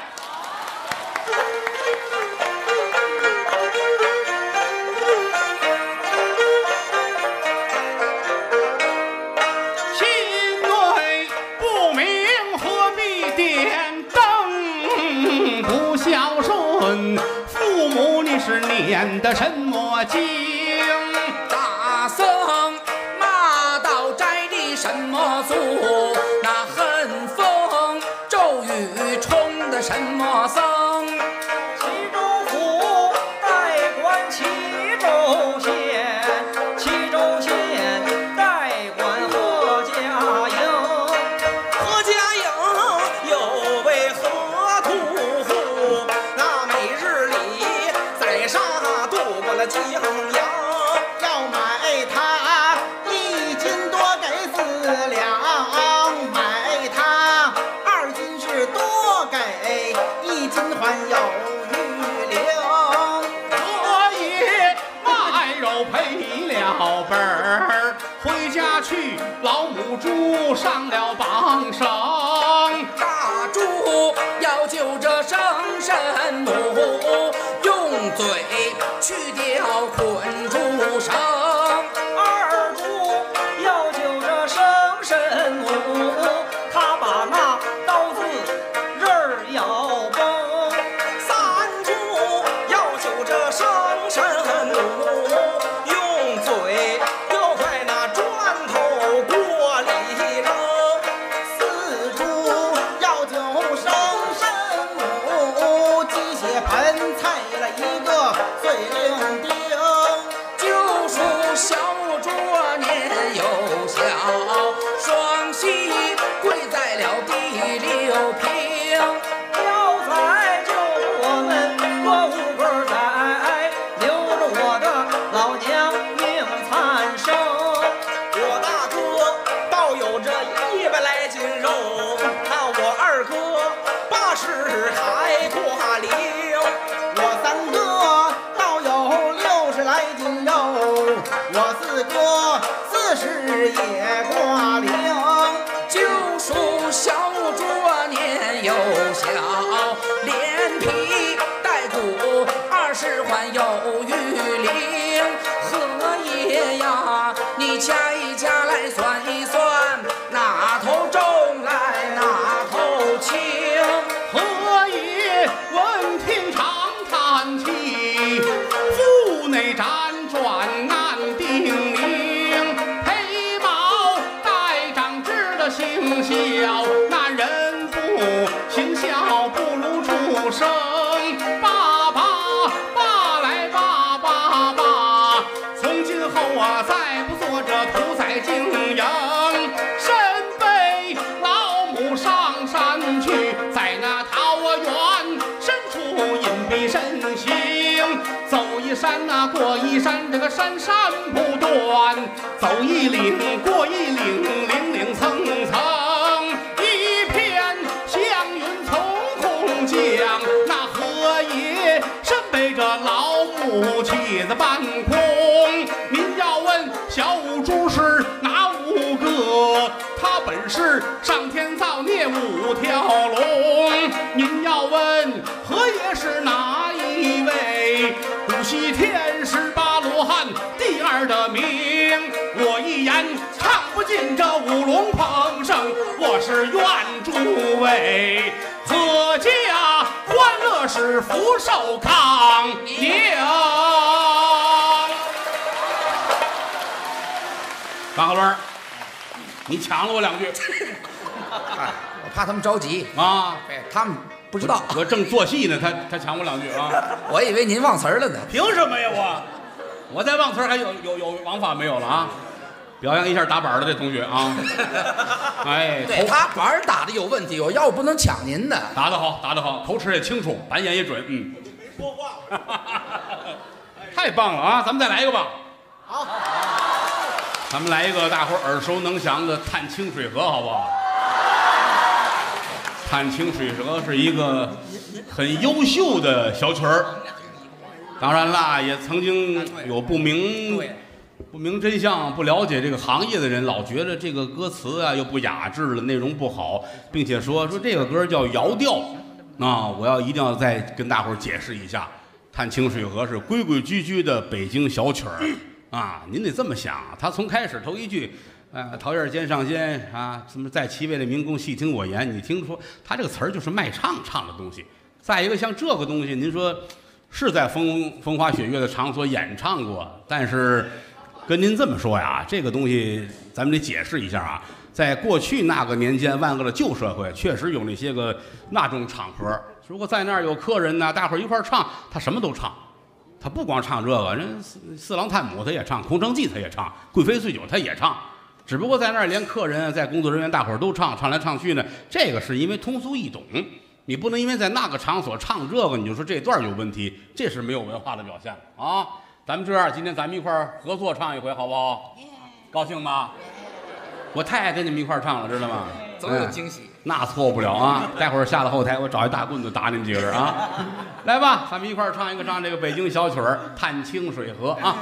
是念的什么经？ 大僧骂道斋的什么祖？那恨风骤雨冲的什么僧？ 齐州府代管齐州县，齐州县代管何家营， 何家营有位何屠户，那每日里宰杀渡过了江洋， 要买它1斤多给4两，买它2斤是多给1斤还有余粮， 可以卖肉赔了本儿，回家去老母猪上了绑绳， 大猪要救这生身母，用嘴去掉捆猪绳。 二猪要救这生身母，他把那刀子刃儿要崩。 三猪要救这生身母，用嘴要快那砖头锅里扔。 四猪要救生身母，鸡血盆菜了一个碎灵钉。 就数小猪年幼小，双膝跪在了第6平。 要宰就我们多5个宰，留着我的老娘命残生。 我大哥倒有这100来斤肉，那我二哥80还挂零。 我三哥倒有60来斤肉，我四哥40也挂零。 就数小猪年幼小，连皮带骨20还有余零。何爷呀，你掐一掐来算一算，哪头重来哪头轻？ 何以闻听长叹气，腹内辗转难定名。黑毛带长直的行孝，那人不行孝不如畜生。爸爸爸来爸爸爸，从今后啊再不做这屠宰经营，身背老母上山去，在那桃源深处隐蔽身形。走一山呐、过一山，这个山山不断；走一岭过一岭，岭岭层层。一片祥云从空降，那何爷身背着老母妻子半空。您要问小五猪是哪5个？他本是上天造孽5条龙。您要问何爷是哪一位？古西天是巴罗汉第2的名。我一言唱不尽这5龙捧圣，我是愿诸位阖家欢乐是福寿康宁。张鹤伦，你抢了我2句。 哎，我怕他们着急啊， 哎，他们不知道， 我正做戏呢，他抢我2句啊！ 我以为您忘词儿了呢。 凭什么呀我再忘词儿还有王法没有了啊？表扬一下打板的这同学啊！哎， 对他板打的有问题，我要不能抢您的。 打得好，打得好，口齿也清楚，板眼也准， 说话， 太棒了啊！咱们再来一个吧。 好， 咱们来一个大伙耳熟能详的《探清水河》，好不好？《探清水河》是一个很优秀的小曲儿，当然啦，也曾经有不明真相、不了解这个行业的人，老觉得这个歌词啊又不雅致了，内容不好，并且说这个歌叫摇调啊！我一定要再跟大伙儿解释一下，《探清水河》是规规矩矩的北京小曲儿啊！您得这么想，他从开始头一句。桃叶尖上尖啊，什么在其位的民工细听我言，你听说他这个词儿就是卖唱的东西。再一个像这个东西，您说是在风花雪月的场所演唱过，但是跟您这么说呀，这个东西咱们得解释一下啊。在过去那个年间，万恶的旧社会，确实有那些个那种场合，如果在那儿有客人呢，大伙儿一块儿唱，他什么都唱。他不光唱这个，人四郎探母他也唱，空城计他也唱，贵妃醉酒他也唱。只不过在那儿连客人在工作人员大伙儿都唱来唱去呢，这个是因为通俗易懂，你不能因为在那个场所唱这个你就说这段有问题，这是没有文化的表现啊！咱们这样，今天咱们一块儿合作唱一回好不好？高兴吗？我太爱跟你们一块儿唱了，知道吗？ 总有惊喜， 那错不了啊！待会儿下了后台，我找一大棍子打你们几个人啊！来吧，咱们一块儿唱这个北京小曲儿《探清水河》啊！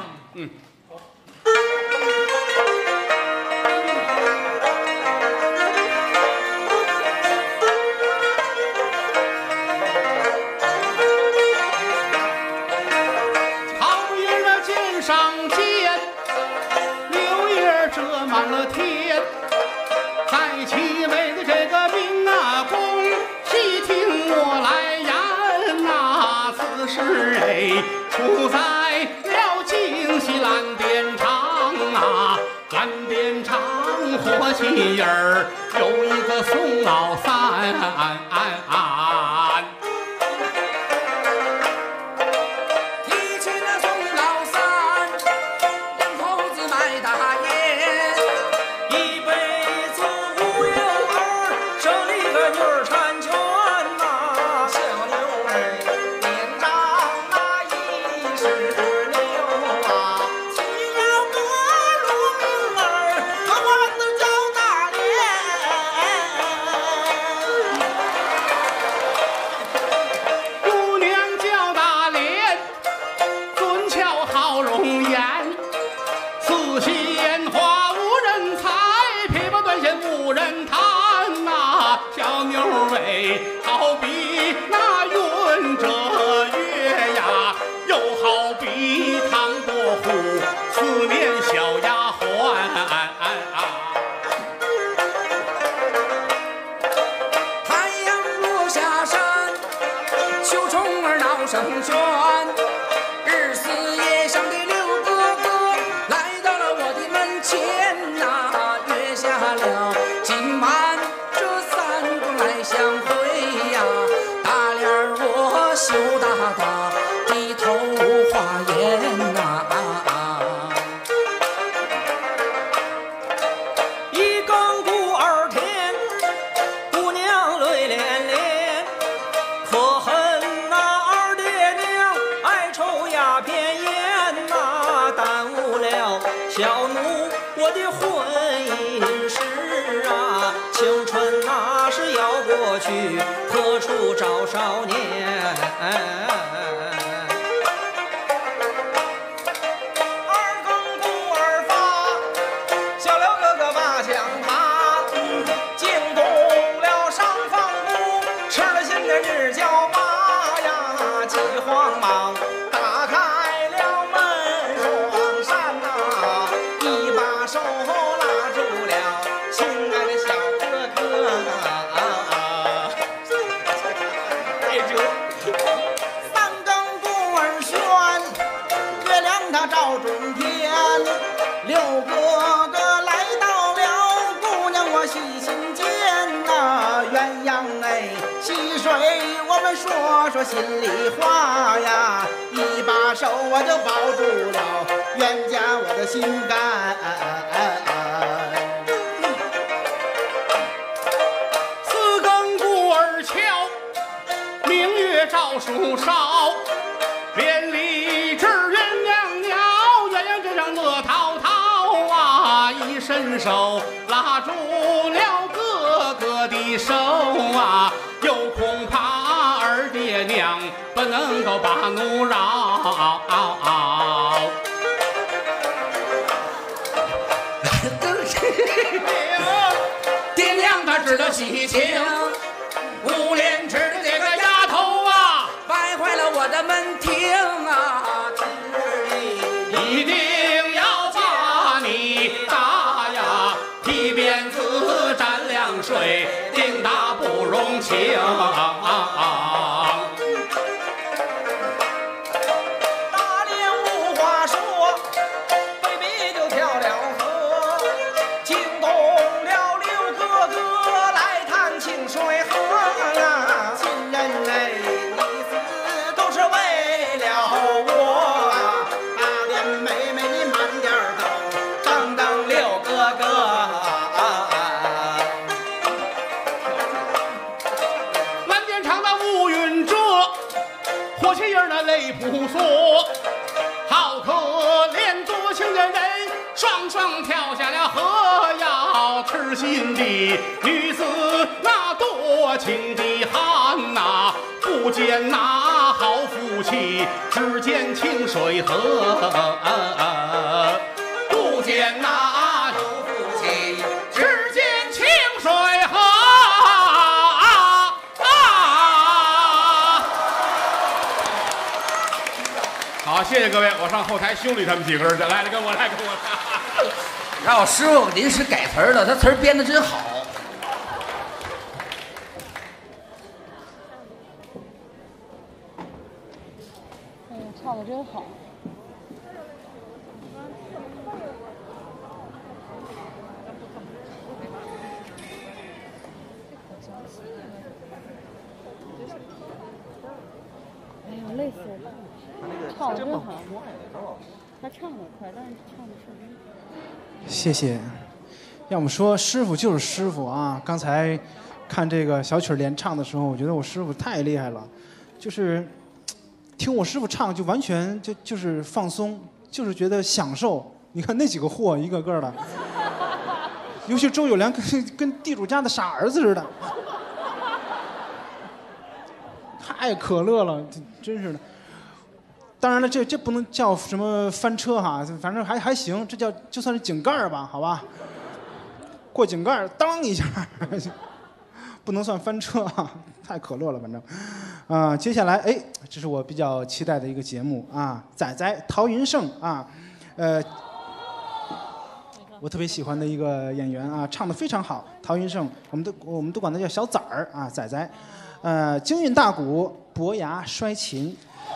处在了京西蓝靛厂啊，蓝靛厂火器儿有一个宋老三， 提起那宋老三，两口子卖大烟， 一辈子无有儿，生了一个女儿婵娟呐， 小妞儿年长那一时溜啊， 娶了个陆明儿，他管的叫大莲，姑娘叫大莲，俊俏好容颜，似鲜花无人采，琵琶断弦无人弹呐，小妞儿好比那云遮月呀，又好比唐伯虎思念小丫鬟。 太阳落下山，秋虫儿闹声喧，日思夜想的刘哥哥来到了我的门前呐，约下了今晚这3个来相会呀，大脸儿我羞答答，低头花颜呐。 一更鼓2天，姑娘泪连连，可恨那二爹娘爱抽鸦片烟呐，耽误了小奴我的婚姻事啊，青春那是要过去，何处找少年？二更鼓2发，小刘哥哥把枪爬，惊动了上房屋，吃了心的日叫爸呀，急慌忙打开了门双扇呐，一把手拉住了亲爱的小哥哥。哎这溪水，我们说说心里话呀，一把手我就抱住了冤家我的心肝。 四更鼓儿敲，明月照树梢，连理枝鸳鸯鸟，鸳鸯枝上乐滔滔啊！一伸手拉住了哥哥的手啊，又恐怕二爹娘不能够把怒扰。爹娘她知道喜情，五连枝的这个丫头啊， 败坏了我的门庭啊！ 一定要把你打呀，皮鞭子蘸凉水，定打不容情。 大脸无话说，北壁就跳了河，惊动了刘哥哥来探清水河啊！亲人嘞，你死都是为了我啊！大脸妹妹你慢点走，等等刘哥哥。 蓝靛长的乌云遮，火器儿那泪扑簌，好可怜多情的人，双双跳下了河呀！痴心的女子那多情的汉呐，不见那好夫妻，只见清水河。不见那有夫妻，只见清水河。好，谢谢各位，我上后台修理他们几个人去。来，跟我来，跟我来。 让我师傅临时改词儿了，他词儿编得真好。 哎呀，唱的真好。哎呀，累死我了！唱的真好，他唱的快，但是唱的是。 谢谢。要么说师傅就是师傅啊！刚才看这个小曲连唱的时候，我觉得我师傅太厉害了，就是听我师傅唱就完全就是放松，就是觉得享受。你看那几个货一个个的，尤其周友良跟地主家的傻儿子似的，太可乐了，真是的。当然了，这不能叫什么翻车哈，反正还行，这叫就算是井盖吧，好吧。过井盖当一下，不能算翻车啊，太可乐了，反正。接下来哎，这是我比较期待的一个节目啊，仔仔陶云胜啊，我特别喜欢的一个演员啊，唱得非常好，陶云胜，我们都管他叫小崽儿啊，仔仔，京韵大鼓，伯牙摔琴。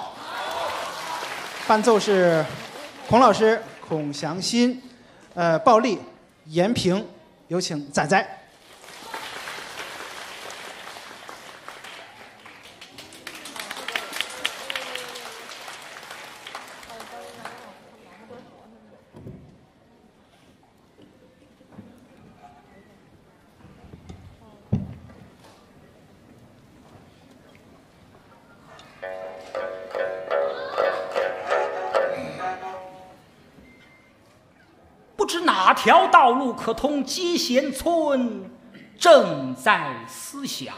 伴奏是孔老师、孔祥新，鲍丽、严平，有请仔仔。 不知哪条道路可通积贤村，正在思想。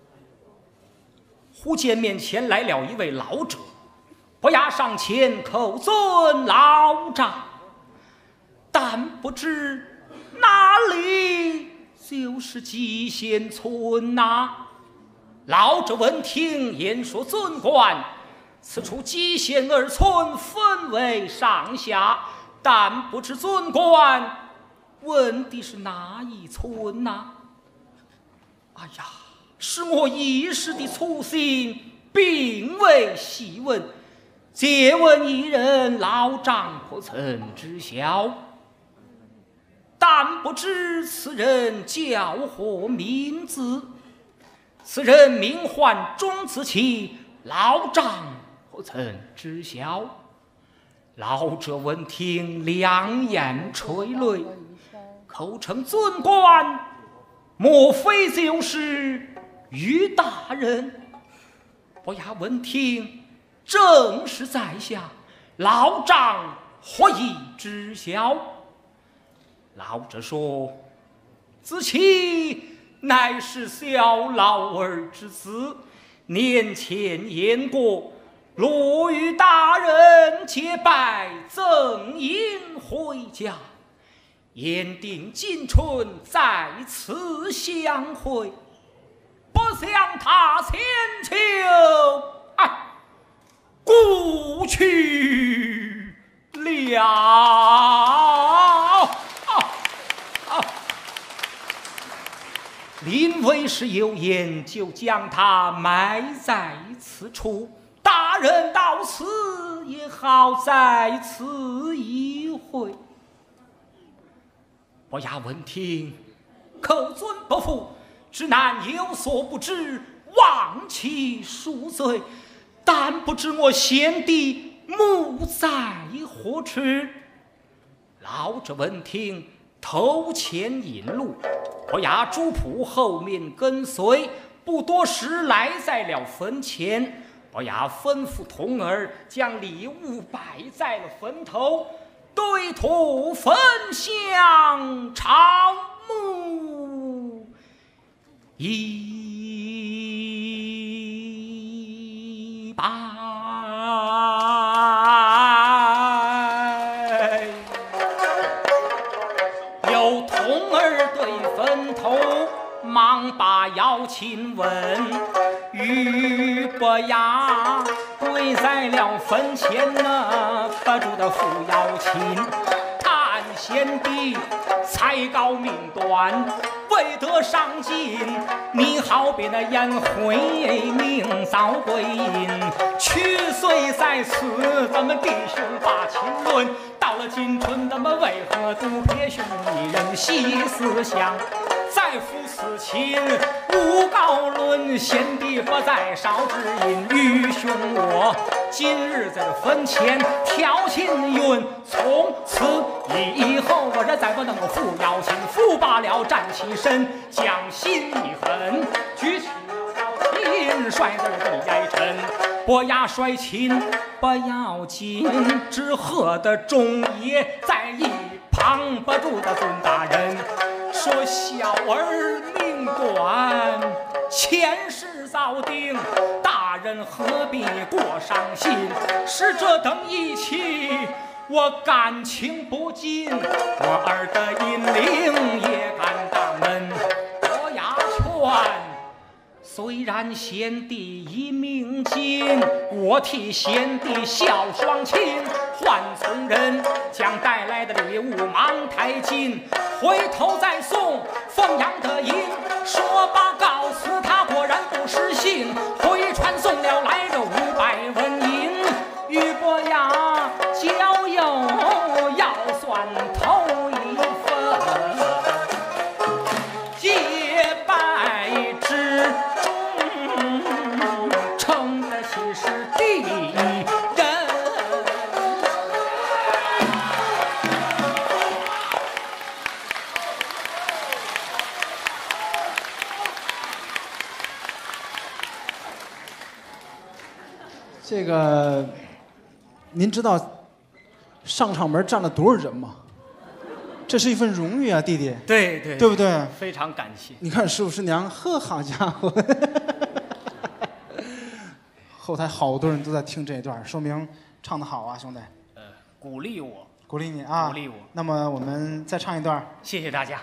忽见面前来了一位老者，伯牙上前口尊老长，但不知哪里就是积贤村呐。老者闻听言说：“尊官，此处积贤二村分为上下。”但不知尊官问的是哪一村呐？哎呀，是我一时的粗心，并未细问，借问一人，老丈可曾知晓？但不知此人叫何名字？ 此人名唤钟子期，老丈何曾知晓？老者闻听，两眼垂泪，口称尊官，莫非就是于大人？伯牙闻听，正是在下，老丈何以知晓？老者说：“子期乃是小老儿之子，年前言过，若与大人结拜，赠银回家。言定今春在此相会，不想他千秋故去了。”临为时有言，就将他埋在此处。大人到此也好在此一会。伯牙闻听，口尊不服，只难有所不知，望其恕罪。但不知我贤弟目在何处？老者闻听，头前引路，伯牙主仆后面跟随，不多时来在了坟前。伯牙吩咐童儿将礼物摆在了坟头，对土焚香朝暮一拜。有童儿对坟头忙把邀亲问，于伯牙跪在了坟前不住的扶邀亲。叹贤弟才高命短，未得上进，你好比那颜回明早归阴。去岁在此，咱们弟兄把情论，到了今春，咱们为何独撇兄一人细思想？再赴此情，无告论，贤弟不在少只因愚兄我今日在坟前调琴韵，从此以后我这再不能够负邀请，负罢了站起身，将心一狠，举起了琴，摔在了这里哀臣。伯牙摔琴不要紧，只喝的钟爷在一旁不住的尊大人说：“小儿命短，前世早定，大人何必过伤心？是这等一起，我感情不尽，我儿的引领也敢当门。”伯牙劝：“虽然贤弟已命尽，我替贤弟孝双亲，唤从人将带来的礼物忙抬进，回头再送凤阳的银。”说罢告辞，他果然不失信，回传送了来的500文银。与伯牙交友要算头一份，结拜之中称得起是第一人。 这个，您知道上场门站了多少人吗？这是一份荣誉啊，弟弟。 对对， 对不对？ 非常感谢。 你看师傅师娘，呵，好家伙！后台好多人都在听这一段，说明唱得好啊，兄弟。 鼓励我， 鼓励你啊， 鼓励我。 那么我们再唱一段。 谢谢大家。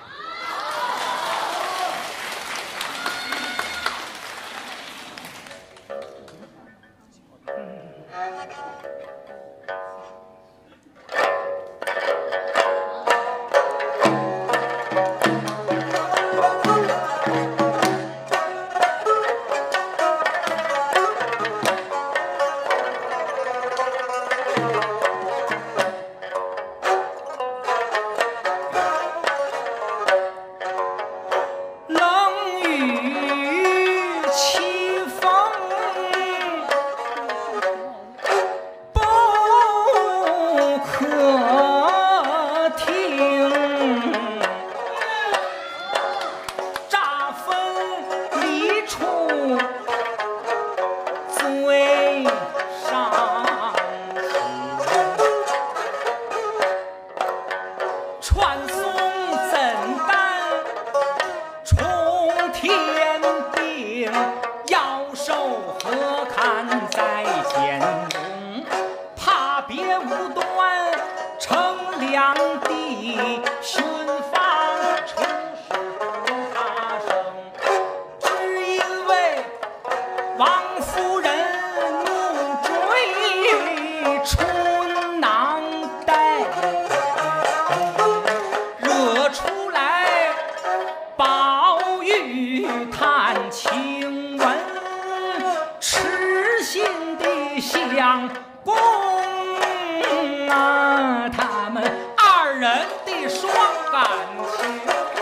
起风不可停，乍分离处最上情，传颂怎敢冲天定，要受何堪在肩中，怕别无端成两地，寻访出事不发生，只因为王夫人怒追春囊袋，惹出来宝玉探亲闻，痴心的相公啊，他们二人的双感情。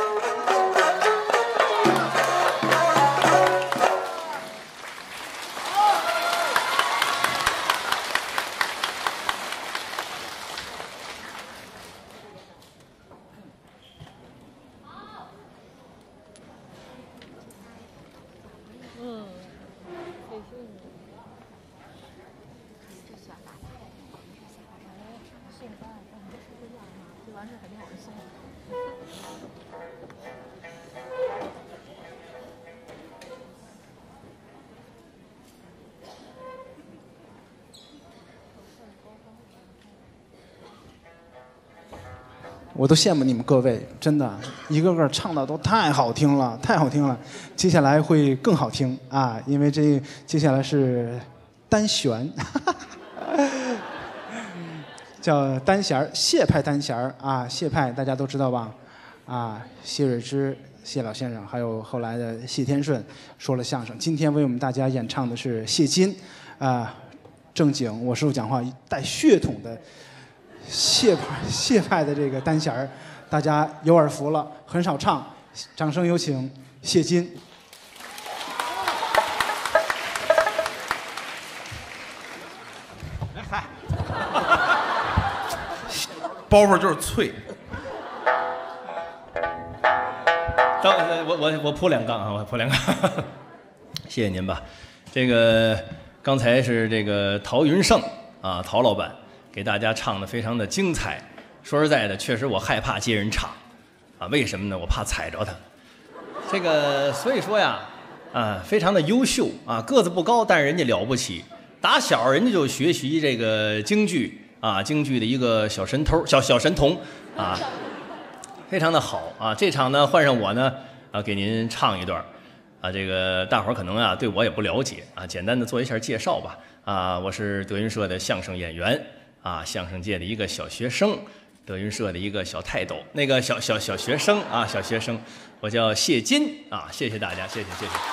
我都羡慕你们各位，真的，一个个唱的都太好听了，太好听了。接下来会更好听啊，因为这接下来是单弦，叫单弦儿，谢派单弦儿啊，谢派大家都知道吧？啊，谢瑞之谢老先生，还有后来的谢天顺说了相声。今天为我们大家演唱的是谢金，啊，正经我师傅讲话带血统的。谢派的这个单弦儿，大家有耳福了，很少唱，掌声有请谢金。 嗨，包袱就是脆。 等我铺两杠啊，我铺两杠，谢谢您吧。这个刚才是这个陶云胜啊，陶老板。给大家唱的非常的精彩，说实在的，确实我害怕接人唱，啊，为什么呢？我怕踩着他。这个所以说呀，啊，非常的优秀啊，个子不高，但是人家了不起。打小人家就学习这个京剧啊，京剧的一个小神偷、小神童啊，非常的好啊。这场呢换上我呢啊，给您唱一段啊，这个大伙儿可能啊对我也不了解啊，简单的做一下介绍吧啊，我是德云社的相声演员。啊，相声界的一个小学生，德云社的一个小泰斗，那个小学生啊，小学生，我叫谢金啊，谢谢大家，谢谢。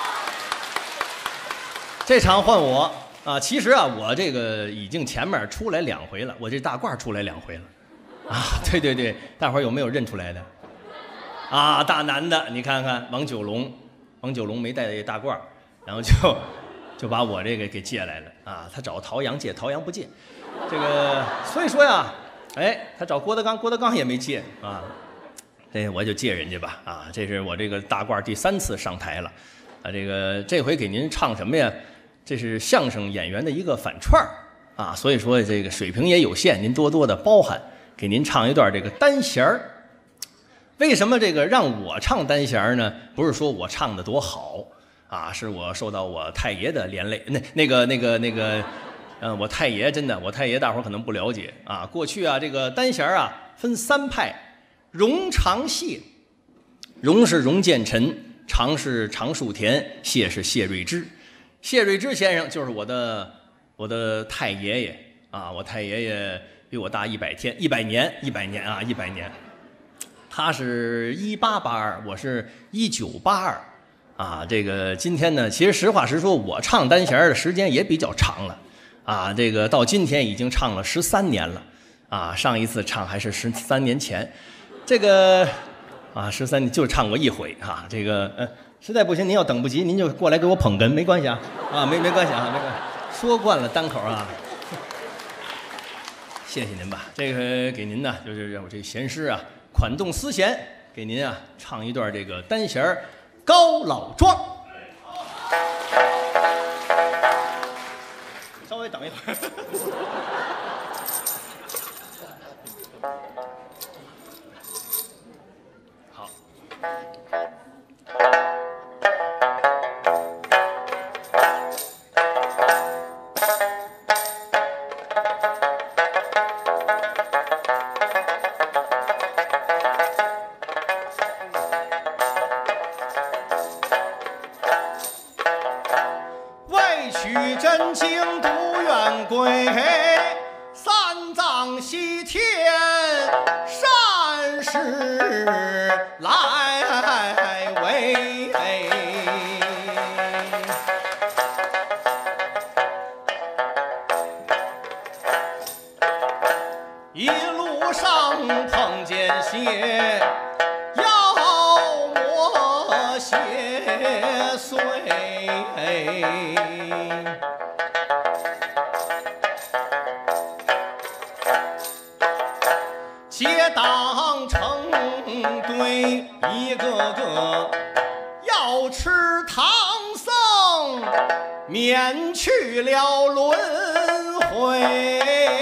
这场换我啊，其实啊，我这个已经前面出来2回了，我这大褂出来2回了，啊，对，大伙儿有没有认出来的？啊，大男的，你看看王九龙没带大褂，然后就把我这个给借来了啊，他找陶阳借，陶阳不借。这个所以说呀，哎，他找郭德纲也没借啊，这我就借人家吧啊，这是我这个大褂第3次上台了啊，这回给您唱什么呀？这是相声演员的一个反串啊，所以说这个水平也有限，您多多的包涵，给您唱一段这个单弦儿。为什么这个让我唱单弦儿呢？不是说我唱的多好啊，是我受到我太爷的连累，那个。我太爷真的，我太爷大伙儿可能不了解啊。过去啊，这个单弦啊分3派，荣长谢，荣是荣建臣，长是常树田，谢是谢瑞之。谢瑞之先生就是我的太爷爷啊，我太爷爷比我大100年啊，100年。他是1882，我是1982啊。这个今天呢，其实实话实说，我唱单弦的时间也比较长了。啊，这个到今天已经唱了13年了，啊，上一次唱还是13年前，这个啊13年就唱过1回哈，这个实在不行，您要等不及，您就过来给我捧哏，没关系啊，没关系啊，没关系。说惯了单口啊。谢谢您吧，这个给您呢，就是让我这闲诗啊，款动丝弦，给您啊唱一段这个单弦《高老庄》。稍微等一会儿。好。 为取真经独愿归，三藏西天善事来为。一路上碰见些妖魔邪祟，结党成队，一个个要吃唐僧，免去了轮回。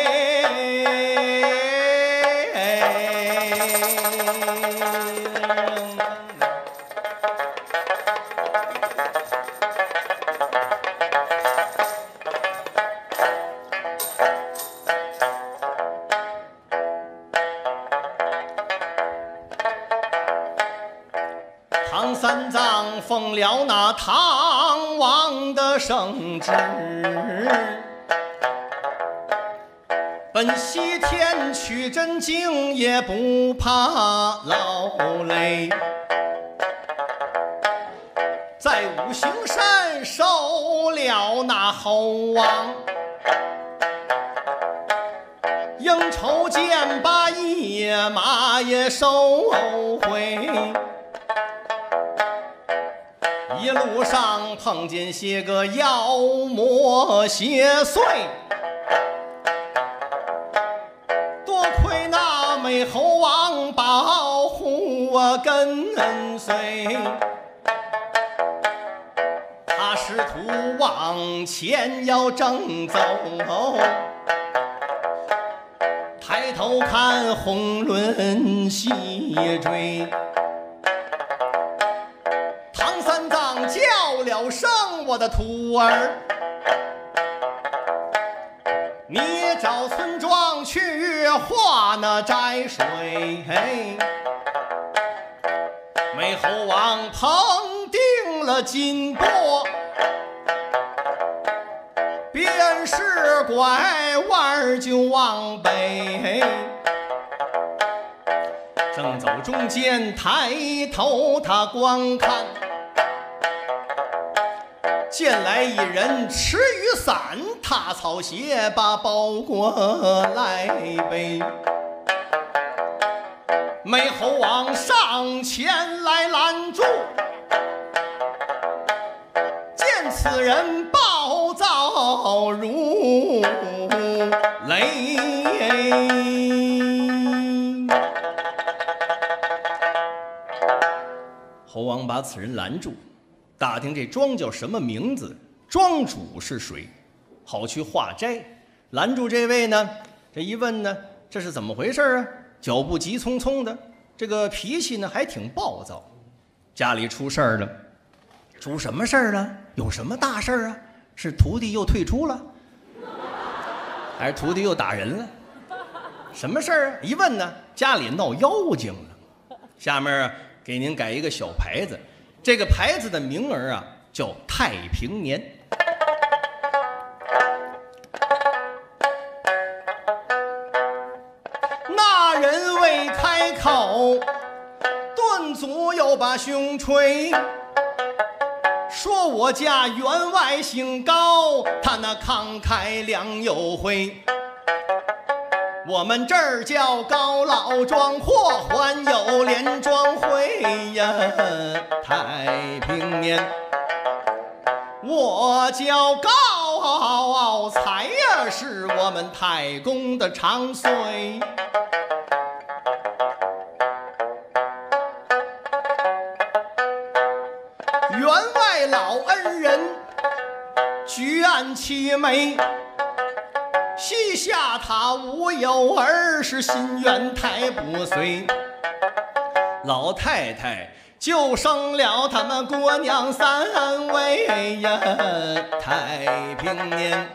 唐三藏奉了那唐王的圣旨，奔西天取真经，也不怕劳累，在五行山收了那猴王，应酬剑把野马也收回。一路上碰见些个妖魔邪祟，多亏那美猴王保护我跟随，他试图往前要正走，抬头看红轮细追，唐三藏叫了声我的徒儿，你找村庄去化那斋水。美猴王捧定了金钵，便是拐弯就往北，正走中间抬头他观看，见来一人持雨伞，踏草鞋把包裹来背。美猴王上前来拦住，见此人暴躁如雷。猴王把此人拦住，打听这庄叫什么名字，庄主是谁，好去化斋。拦住这位呢，这一问呢，这是怎么回事啊？脚步急匆匆的，这个脾气呢还挺暴躁，家里出事儿了。出什么事儿了？有什么大事儿啊？是徒弟又退出了，还是徒弟又打人了？什么事儿啊？一问呢，家里闹妖精了。下面啊，给您改一个小牌子，这个牌子的名儿啊叫太平年。那人未开口，顿足又把胸吹，说我家员外姓高，他那慷慨良友会。我们这儿叫高老庄，祸患有连庄会呀，太平年，我叫高才呀，是我们太公的长岁。员外老恩人举案齐眉，膝下他无有儿，是心愿太不遂。老太太就生了他们姑娘3位呀，太平年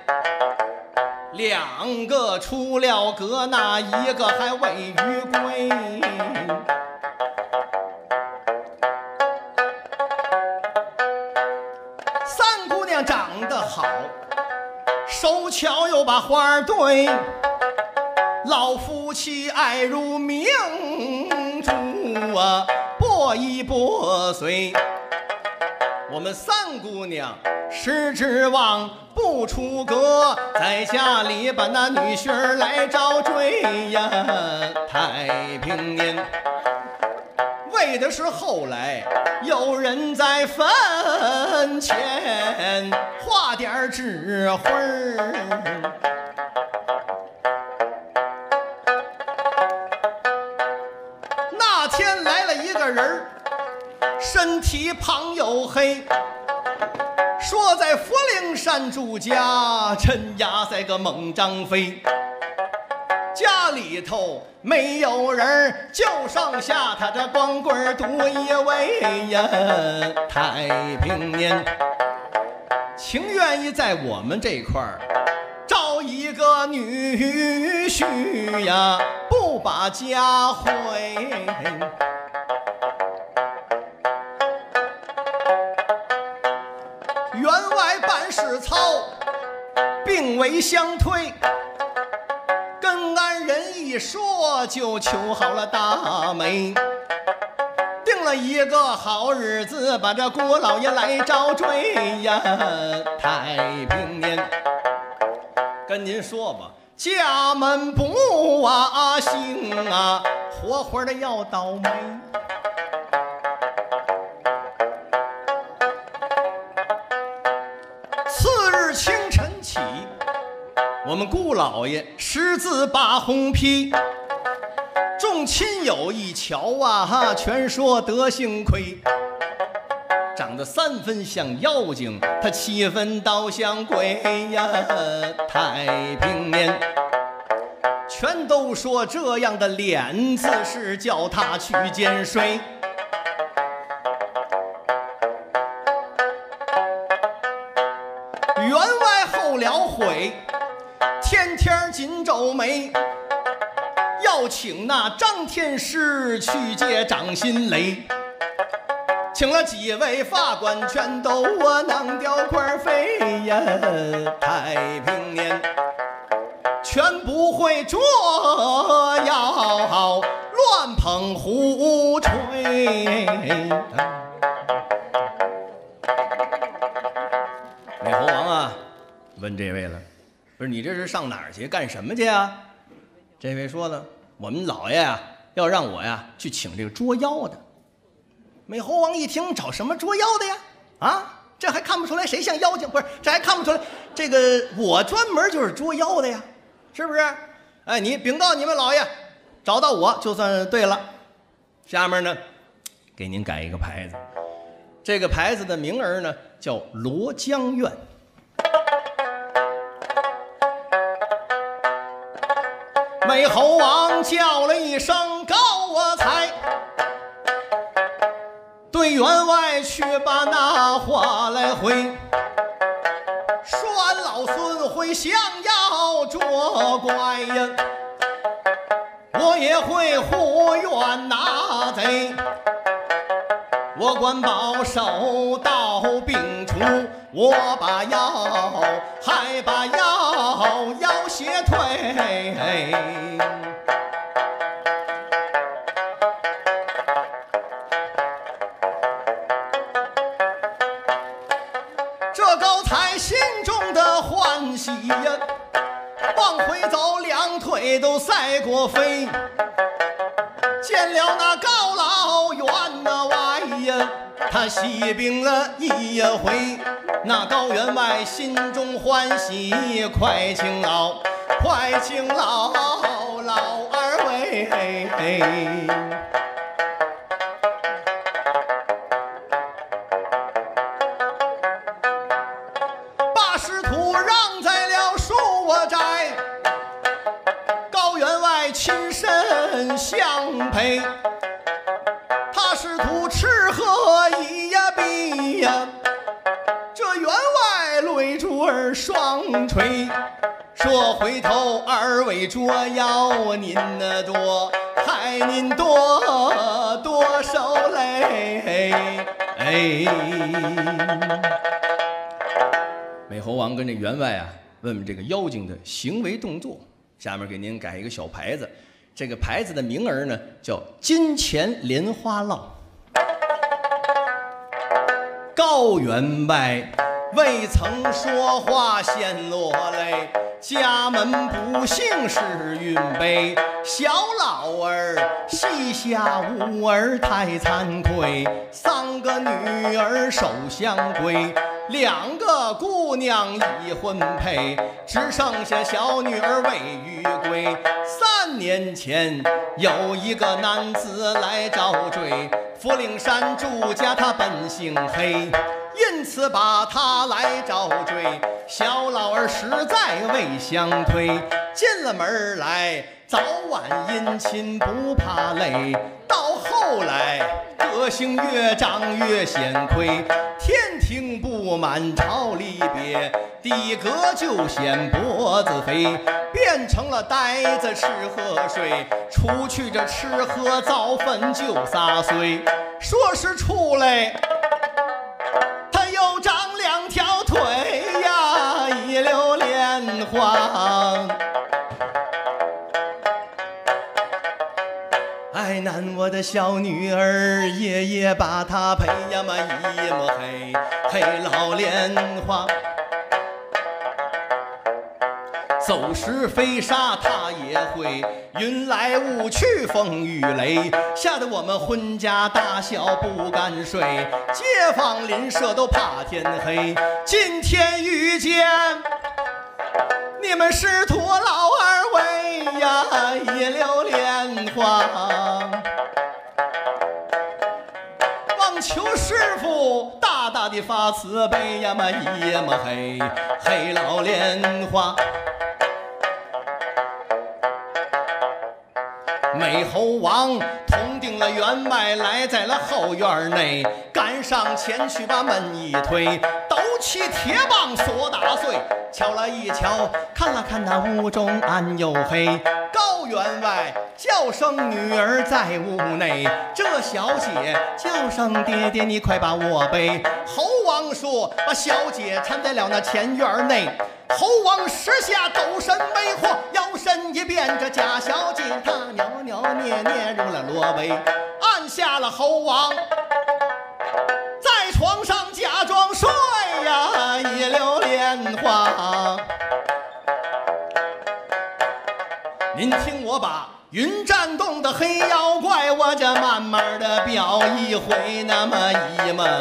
2个出了阁，那1个还未于归。3姑娘长得好，手巧又把花对，老夫妻爱如明珠啊，薄衣薄随。我们3姑娘是指望不出阁，在家里把那女婿儿来招追呀，太平年为的是后来有人在坟前画点纸灰儿。那天来了一个人儿，身体胖又黑，说在佛灵山住家，镇压在个猛张飞。家里头没有人，就剩下他这光棍独一位呀，太平年情愿意在我们这块儿招一个女婿呀，不把家毁。员外办事糙，并未相推，跟俺人一说，就求好了大媒，定了一个好日子，把这姑老爷来招追呀，太平年跟您说吧，家门不幸啊，活活的要倒霉。次日清晨起，我们姑老爷10字把红披，众亲友一瞧啊，全说德幸亏，长得3分像妖精，他7分倒像鬼呀，太平年全都说这样的脸子是叫他去见谁。员外后了悔，天天紧皱眉，要请那张天师去接掌心雷，请了几位法官，全都我弄掉块飞呀，太平年全不会捉妖，乱捧胡吹。美猴王啊，问这位了，不是你这是上哪儿去，干什么去啊？这位说了，我们老爷啊，要让我呀去请这个捉妖的。美猴王一听，找什么捉妖的呀？啊，这还看不出来谁像妖精？不是，这还看不出来，这个我专门就是捉妖的呀，是不是？哎，你禀告你们老爷，找到我就算对了。下面呢，给您改一个牌子，这个牌子的名儿呢叫罗江院。美猴王叫了一声高我才，对员外去把那话来回，说俺老孙会降妖捉怪呀，我也会护院拿贼，我管保守到病除，我把妖还把妖邪退。这高才心中的欢喜呀，往回走2腿都赛过飞，见了那高老员那外呀， 他喜病了一回，那高员外心中欢喜，快请老，快请老二位。把师徒让在了树窝寨，高员外亲身相陪。他师徒吃喝一呀比呀，这员外泪珠儿双垂，说回头二位捉妖，您那多害您多受累。美猴王跟这员外啊问问这个妖精的行为动作，下面给您改一个小牌子，这个牌子的名儿呢叫金钱莲花烙。高员外未曾说话先落泪，家门不幸是运悲，小老儿膝下无儿太惭愧，三个女儿守相归，两个姑娘已婚配，只剩下小女儿未予归。3年前有一个男子来找追，福陵山住家他本姓黑，因此把他来找追，小老儿实在未相推，进了门来早晚殷勤不怕累，到后来个性越长越显亏，天庭不满朝离别，地阁就显脖子肥，变成了呆子吃喝睡，出去这吃喝造粪就撒碎，说是出来他又长2条腿呀，一溜莲花。哎，难我的小女儿，爷爷把她陪呀嘛一抹黑黑老莲花，走石飞沙他也会，云来雾去风雨雷，吓得我们婚家大小不敢睡，街坊邻舍都怕天黑。今天遇见你们师徒老二位呀，一溜莲花，望求师傅大大的发慈悲呀嘛一么黑黑老莲花。美猴王同定了员外，来在了后院内，赶上前去把门一推，抖起铁棒锁打碎，敲了一敲，看了看那屋中暗又黑，高员外叫声女儿在屋内，这小姐叫声爹爹你快把我背。猴王说把小姐搀在了那前院内，猴王时下抖身为祸，摇身一变这假小姐，她扭扭捏捏入了罗围，按下了猴王，在床上假装睡呀，一溜莲花。您听我把云栈洞的黑妖怪，我这慢慢的表一回，那么一么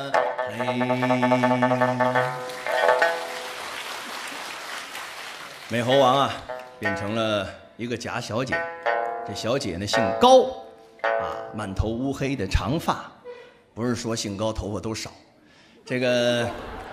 美猴王啊，变成了一个假小姐。这小姐呢姓高，满头乌黑的长发，不是说姓高头发都少。这个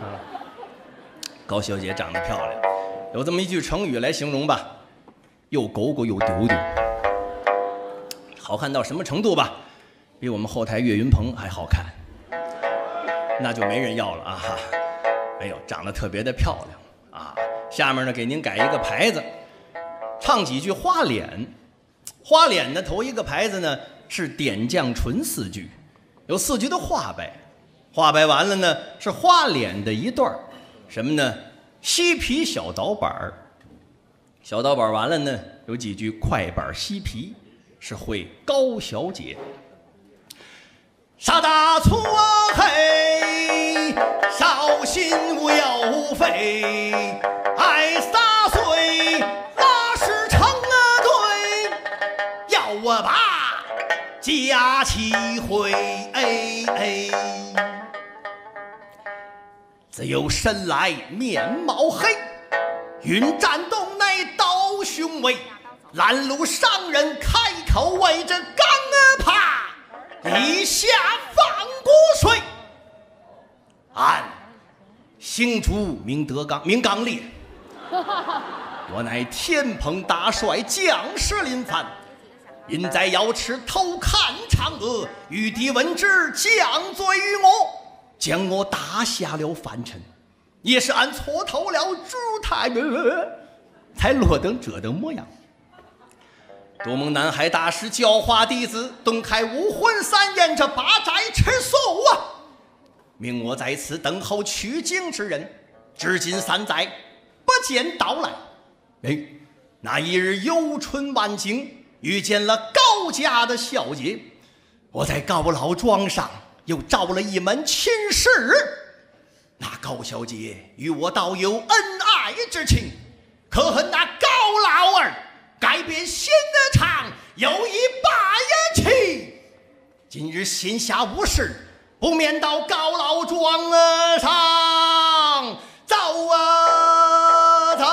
高小姐长得漂亮，有这么一句成语来形容吧，又狗狗又丢丢。好看到什么程度吧？比我们后台岳云鹏还好看，那就没人要了啊！哎呦，长得特别的漂亮啊！下面呢，给您改一个牌子，唱几句花脸。花脸的头一个牌子呢是点将唇4句，有4句的花白，花白完了呢是花脸的一段，什么呢？西皮小倒板儿，小倒板完了呢有几句快板西皮，是会高小姐。杀大粗啊嘿，少心无有费，爱撒碎那是成啊对，要我把家齐回。 自有神来面貌黑，云栈洞内斗雄伟，拦路上人开口为这刚怕，一下放骨水。俺行主名德刚，名刚烈，我乃天蓬大帅，将士临凡。因在瑶池偷看嫦娥，玉帝闻之，降罪于我，将我打下了凡尘。也是俺错透了朱太才落得这等模样。多蒙南海大师教化弟子，东开武魂三言，这八斋吃素啊！命我在此等候取经之人，至今3载不见到来。哎，那一日游春万景，遇见了高家的小姐，我在高老庄上又招了一门亲事。那高小姐与我倒有恩爱之情，可恨那高老儿改变心的肠，有意霸气。今日心下无事，不免到高老庄上走啊走。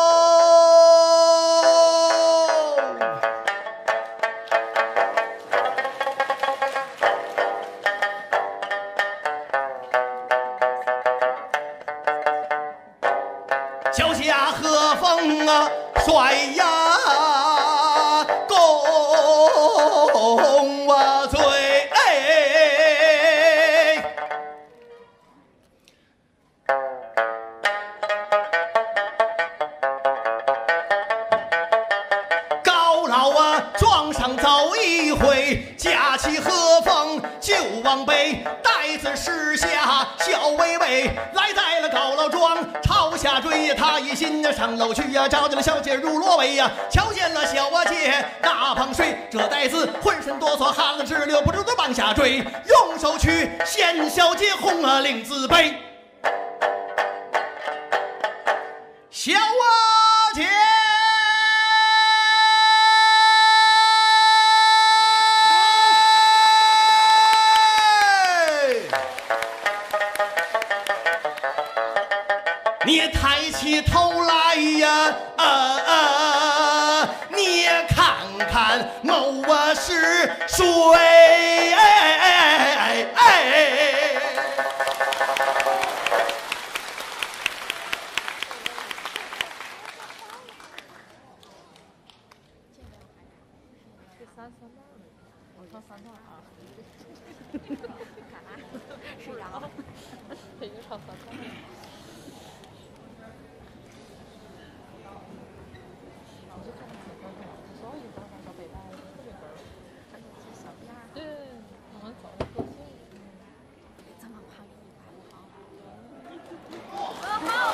脚下和风啊帅呀公啊醉，高老啊庄上走一回，架起和风就往北，带子石下笑微微，来在了高老庄朝下追，他一心上楼去呀，找见了小姐如罗围呀，瞧见了小姐大胖水，这呆子浑身哆嗦，汗了直流，不住的往下追，用手去掀小姐红啊领子背，小姐。你抬起头来呀，你看看某我是谁？ 是羊，北京唱三段。对，我们走的够近。这么胖一块不好。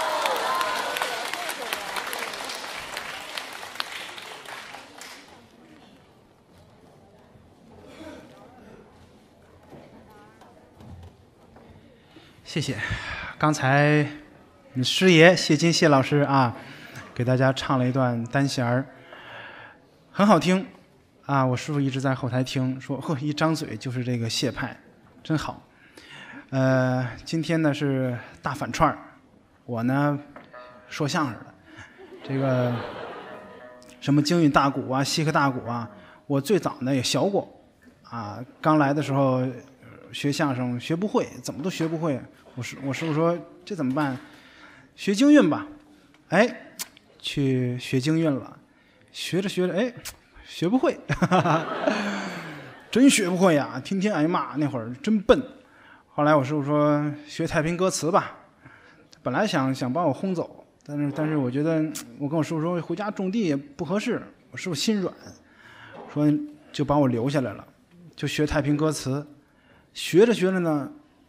谢谢，刚才师爷谢金谢老师啊，给大家唱了一段单弦儿，很好听啊。我师傅一直在后台听，说呵，一张嘴就是这个谢派，真好。今天呢是大反串儿，我呢说相声的，这个什么京韵大鼓啊、西客大鼓啊，我最早呢也学过啊。刚来的时候学相声学不会，怎么都学不会。我师傅说这怎么办？学京韵吧。哎，去学京韵了，学着学着，哎，学不会，真学不会呀！天天挨骂，那会儿真笨。后来我师傅说学太平歌词吧，本来想把我轰走，但是我觉得我跟我师傅说回家种地也不合适，我师傅心软，说就把我留下来了，就学太平歌词。学着学着呢，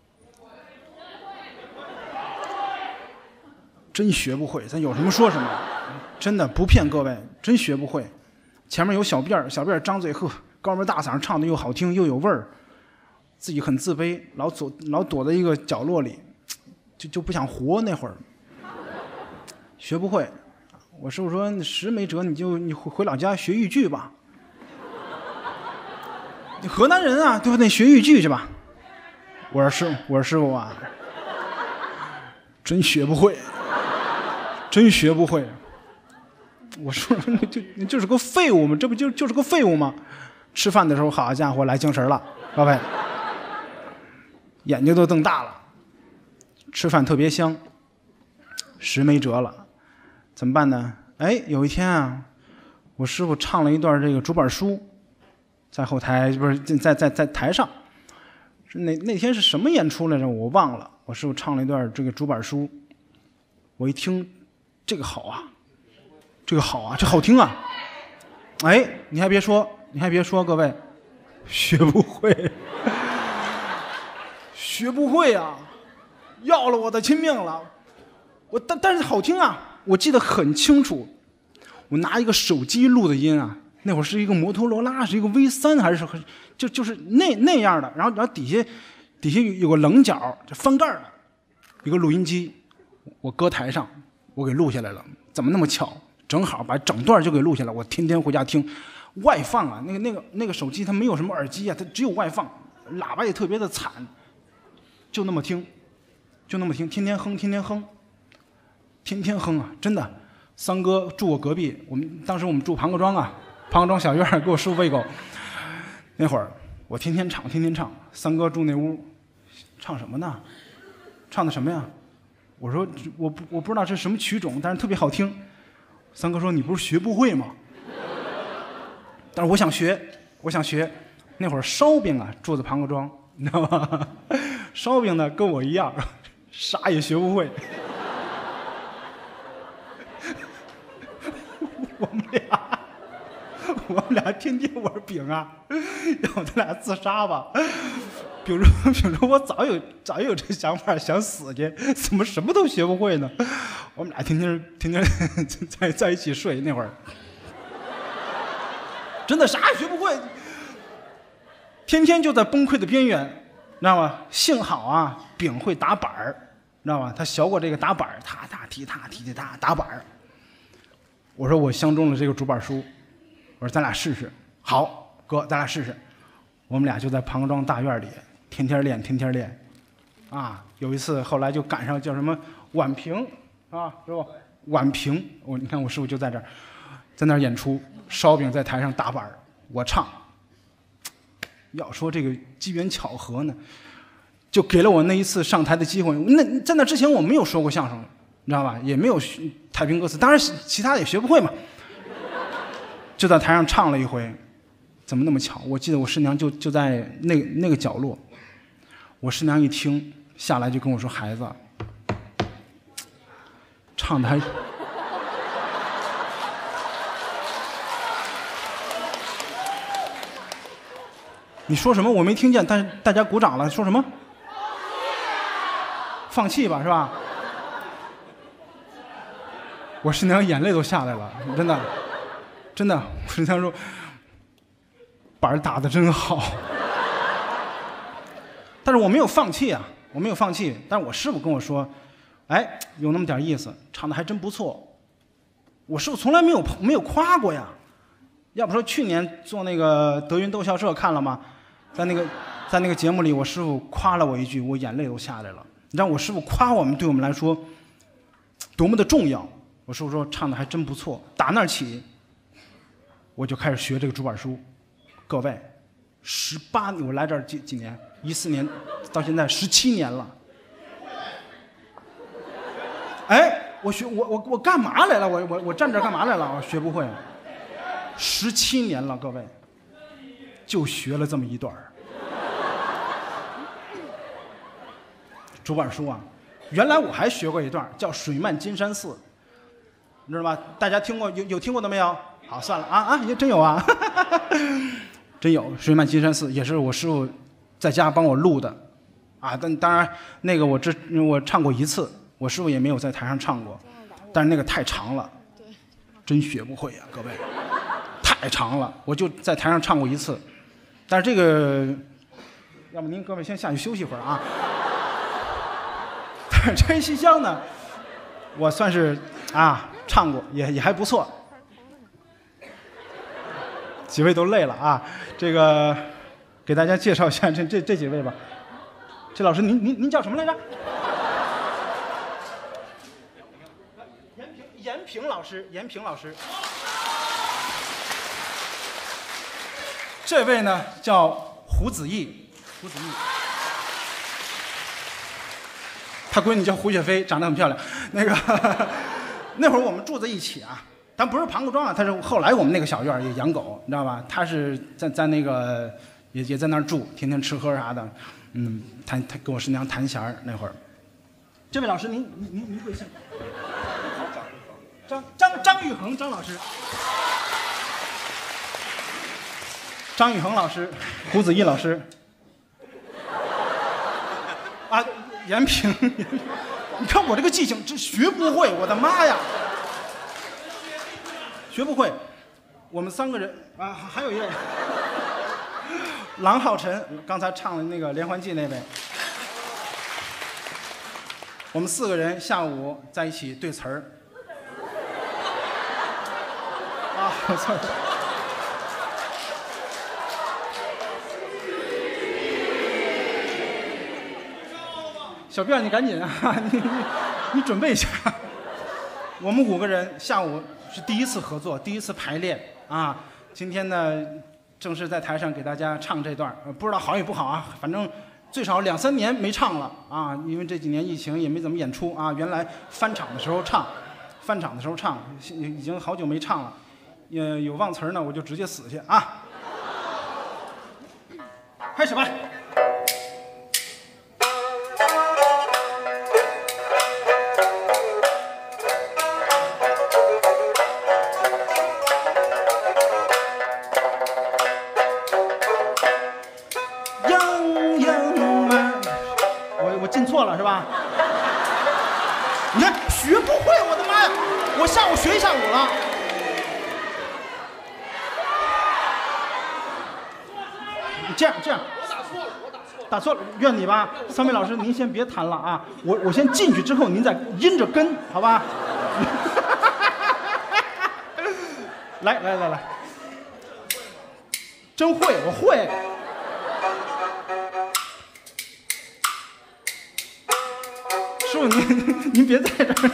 真学不会，咱有什么说什么，真的不骗各位，真学不会。前面有小辫儿，小辫儿张嘴呵，高门大嗓唱的又好听又有味儿，自己很自卑，老躲在一个角落里，就不想活。那会儿学不会，我师傅说实没辙，你回老家学豫剧吧。你河南人啊，对不对？学豫剧去吧。我说师傅啊， 真学不会，真学不会。我说你就是个废物嘛，这不就是个废物吗？吃饭的时候，好家伙，来精神了，各位，眼睛都瞪大了。吃饭特别香，实没辙了，怎么办呢？哎，有一天啊，我师傅唱了一段这个竹板书，在后台不是在台上，那天是什么演出来着？我忘了。我师傅唱了一段这个竹板书，我一听，这个好啊，这个好啊，这好听啊！哎，你还别说，各位，学不会，学不会啊，要了我的亲命了。但是好听啊，我记得很清楚。我拿一个手机录的音啊，那会儿是一个摩托罗拉，是一个 V3还是就是那样的，然后底下有个棱角，就翻盖的一个录音机，我搁台上，我给录下来了。怎么那么巧，正好把整段就给录下来。我天天回家听，外放啊，那个手机它没有什么耳机啊，它只有外放，喇叭也特别的惨，就那么听，天天哼啊，真的。三哥住我隔壁，当时我们住庞各庄啊，庞各庄小院给我师傅喂狗。那会儿我天天唱，三哥住那屋，唱什么呢？唱的什么呀？我说我不知道这是什么曲种，但是特别好听。三哥说你不是学不会吗？但是我想学。那会儿烧饼啊住在庞各庄，你知道吗？烧饼呢跟我一样，啥也学不会。我们俩天天玩饼啊，要不咱俩自杀吧？比如说我早有这想法，想死去，怎么什么都学不会呢？我们俩天天在一起睡那会儿，真的啥也学不会，天天就在崩溃的边缘，知道吗？幸好啊，饼会打板儿，知道吗？他学过这个打板儿，踏踢打板儿。我说我相中了这个竹板书，我说咱俩试试。好，哥，咱俩试试。我们俩就在庞各庄大院里天天练，啊，有一次后来就赶上叫什么晚评啊，是吧？晚评，你看我师傅就在这儿，在那儿演出，烧饼在台上打板，我唱。要说这个机缘巧合呢，就给了我那一次上台的机会。在那之前我没有说过相声，你知道吧？也没有太平歌词，当然其他的也学不会嘛。就在台上唱了一回，怎么那么巧？我记得我师娘就在那个角落。我师娘一听下来就跟我说：“孩子，唱的还……你说什么？我没听见，但是大家鼓掌了。说什么？放弃吧，是吧？”我师娘眼泪都下来了，真的，我师娘说：“板打得真好。”但是我没有放弃啊，但是我师傅跟我说：“哎，有那么点意思，唱的还真不错。”我师傅从来没有夸过呀。要不说去年做那个德云逗笑社看了吗？在那个节目里，我师傅夸了我一句，我眼泪都下来了。你知道我师傅夸我们对我们来说多么的重要。我师傅说唱的还真不错，打那儿起，我就开始学这个竹板书。各位，18年，我来这儿几年？14年到现在17年了。哎，我干嘛来了？我站这儿干嘛来了？我学不会。17年了，各位，就学了这么一段竹板书啊。原来我还学过一段叫《水漫金山寺》，你知道吗？大家听过有听过的没有？好，算了啊，也真有啊，真有《水漫金山寺》，也是我师傅在家帮我录的啊。但当然那个我唱过一次，我师傅也没有在台上唱过，但是那个太长了，真学不会啊，各位，太长了，我就在台上唱过一次。但是这个，要不您各位先下去休息会儿啊。但是这西厢呢，我算是唱过，也还不错。几位都累了啊，这个给大家介绍一下这几位吧。这老师您叫什么来着？ 平老师，严平老师。这位呢叫胡子毅，胡子毅。他闺女叫胡雪飞，长得很漂亮。那个那会儿我们住在一起啊，但不是庞各庄啊，他是后来我们那个小院也养狗，你知道吧？他是在那个也在那儿住，天天吃喝啥的。他跟我师娘弹弦儿那会儿。这位老师，您贵姓？张玉恒，张老师。张宇恒老师，胡子毅老师，啊，严平，你看我这个记性，这学不会，我的妈呀，学不会。我们3个人啊，还有一位，郎浩辰，刚才唱的那个连环计那位，我们4个人下午在一起对词儿。啊，错了。小辫，你赶紧啊！你准备一下。我们5个人下午是第一次合作，第一次排练啊。今天呢，正式在台上给大家唱这段，不知道好与不好啊，反正最少2、3年没唱了啊，因为这几年疫情也没怎么演出啊。原来翻场的时候唱，已经好久没唱了。有忘词呢，我就直接死去啊！开始吧。我进错了是吧？你看学不会，我的妈呀！我下午学1下午了。这样，打错了，怨你吧。3位老师，您先别弹了啊，我先进去之后，您再阴着跟，好吧？来，真会，我会。师傅，您别在这儿。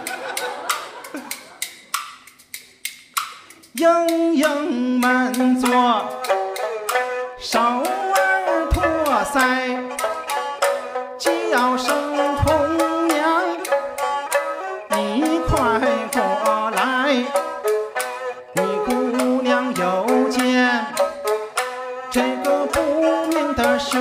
莺莺满座，手儿托腮，叫声红娘，你快过来。你姑娘有件这个不明的事，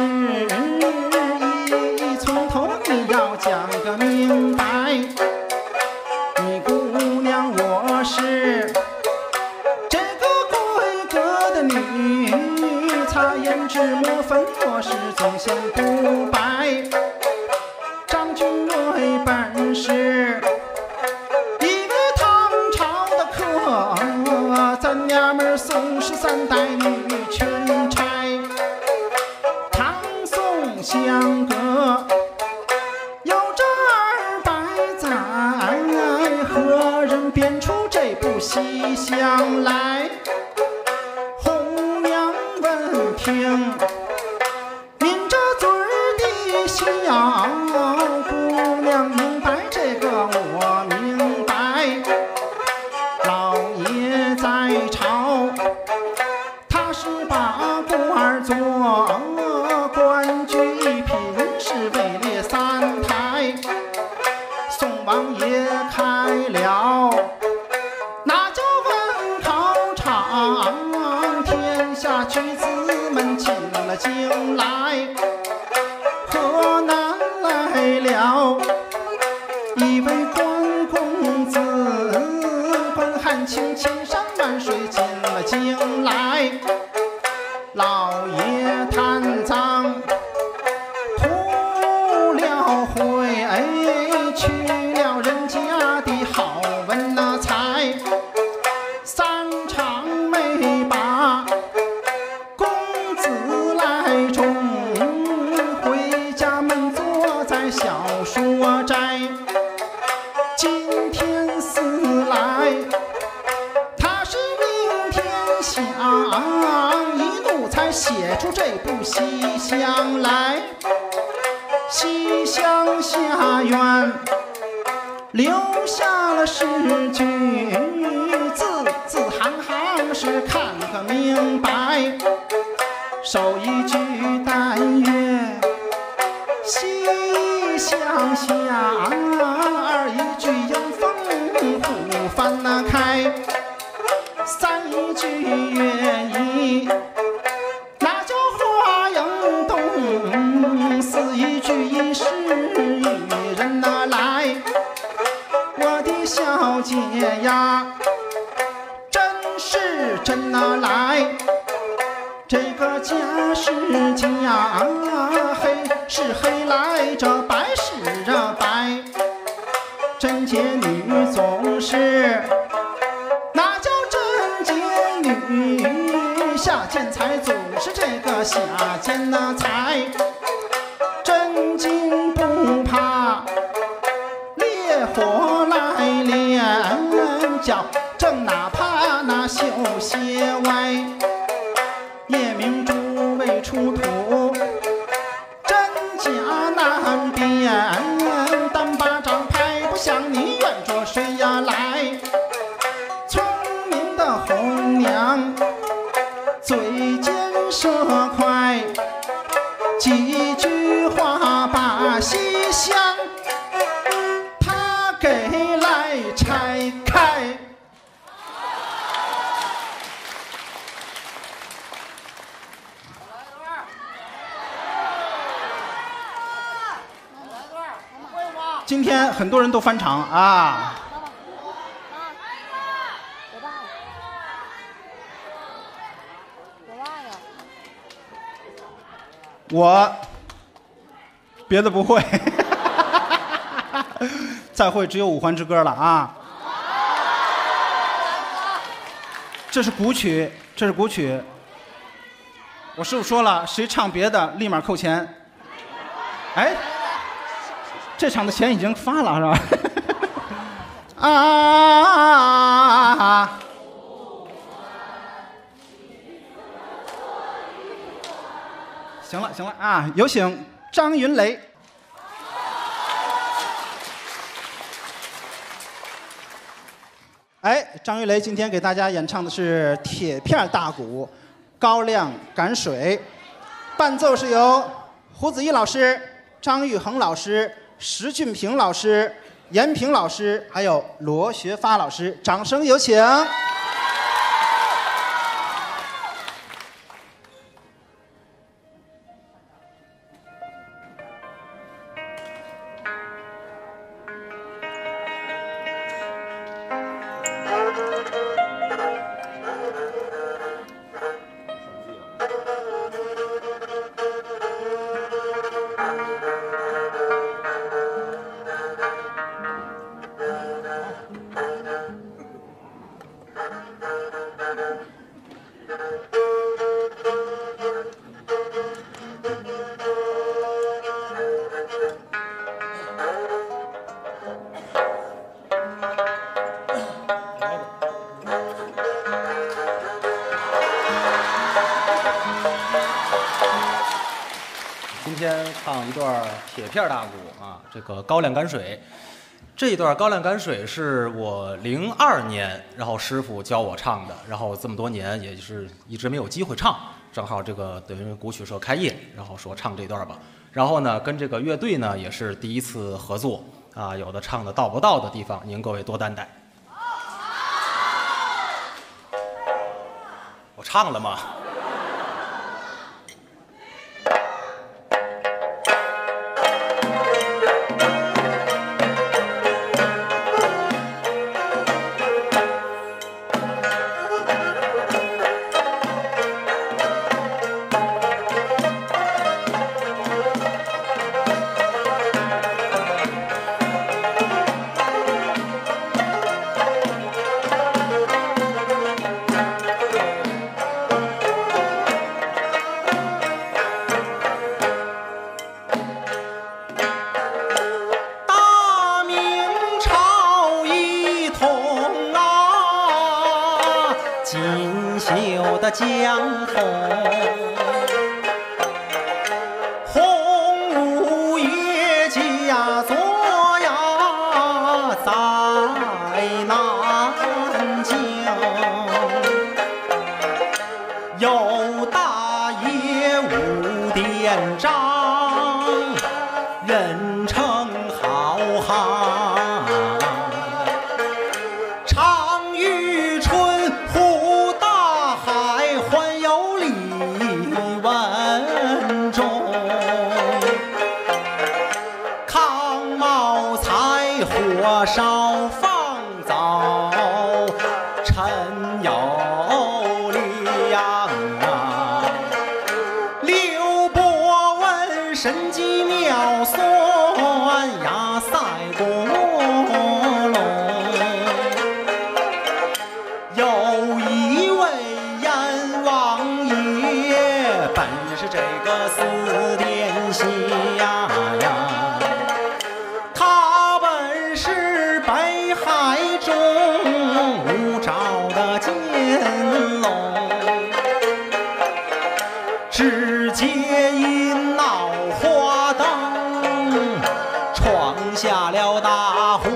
从头你要讲个明白。你姑娘我是这个贵格的女，擦胭脂抹粉我是总嫌不白。张君瑞本是一个唐朝的客，咱娘们宋13代女裙钗，唐宋相隔有这200载，何人编出这部戏相来？红娘闻听，抿着嘴儿的笑，姑娘明白这个我明白。老爷在朝，他是把官做，官居一品是位列3台。宋王爷开了那叫文考场，天下举子们进了京来。河南来了一位关公子，关汉卿千山万水进了京来。老爷贪赃图了贿，取了人家的好文财，3场没把公子来中，回家闷坐在小说斋。今天死来，他是明天想，一怒才写出这部戏相来。西厢下院留下下了诗句，字字行行是看个明白。首一句但愿细想想，二一句迎风虎翻那开，三一句愿意那叫花影动，四一句一时与人那来。我的小姐呀，真是真拿来，这个家是家，黑是黑来着，白是这白。贞洁女总是那叫贞洁女，下贱财总是这个下贱那财。真金不怕烈火来炼脚，正哪怕那绣鞋歪。夜明珠未出土，真假难辨。单巴掌拍不响，你愿着谁呀来？聪明的红娘，嘴尖舌快，几句话把戏香他给来拆开。今天很多人都翻场啊！我别的不会，再会只有五环之歌了啊！这是古曲，这是古曲。我师傅说了，谁唱别的立马扣钱。哎。这场的钱已经发了是吧？啊！行了行了啊！有请张云雷。哎，张云雷今天给大家演唱的是铁片大鼓《高粱赶水》，伴奏是由胡子一老师、张玉恒老师、石俊平老师、严平老师，还有罗学发老师，掌声有请。 今天唱一段铁片大鼓啊，这个高粱赶水。这一段高粱赶水是我02年，然后师傅教我唱的，然后这么多年也是一直没有机会唱，正好这个等于古曲社开业，然后说唱这段吧。然后呢，跟这个乐队呢也是第一次合作啊，有的唱的到不到的地方，您各位多担待。我唱了吗？ 江红，红五月家作呀，咱火烧方早陈有良啊，刘伯温神机妙算压塞过龙，有一位阎王爷本是这个四殿下呀，他本是北海中无照的奸龙，只接因闹花灯，闯下了大祸。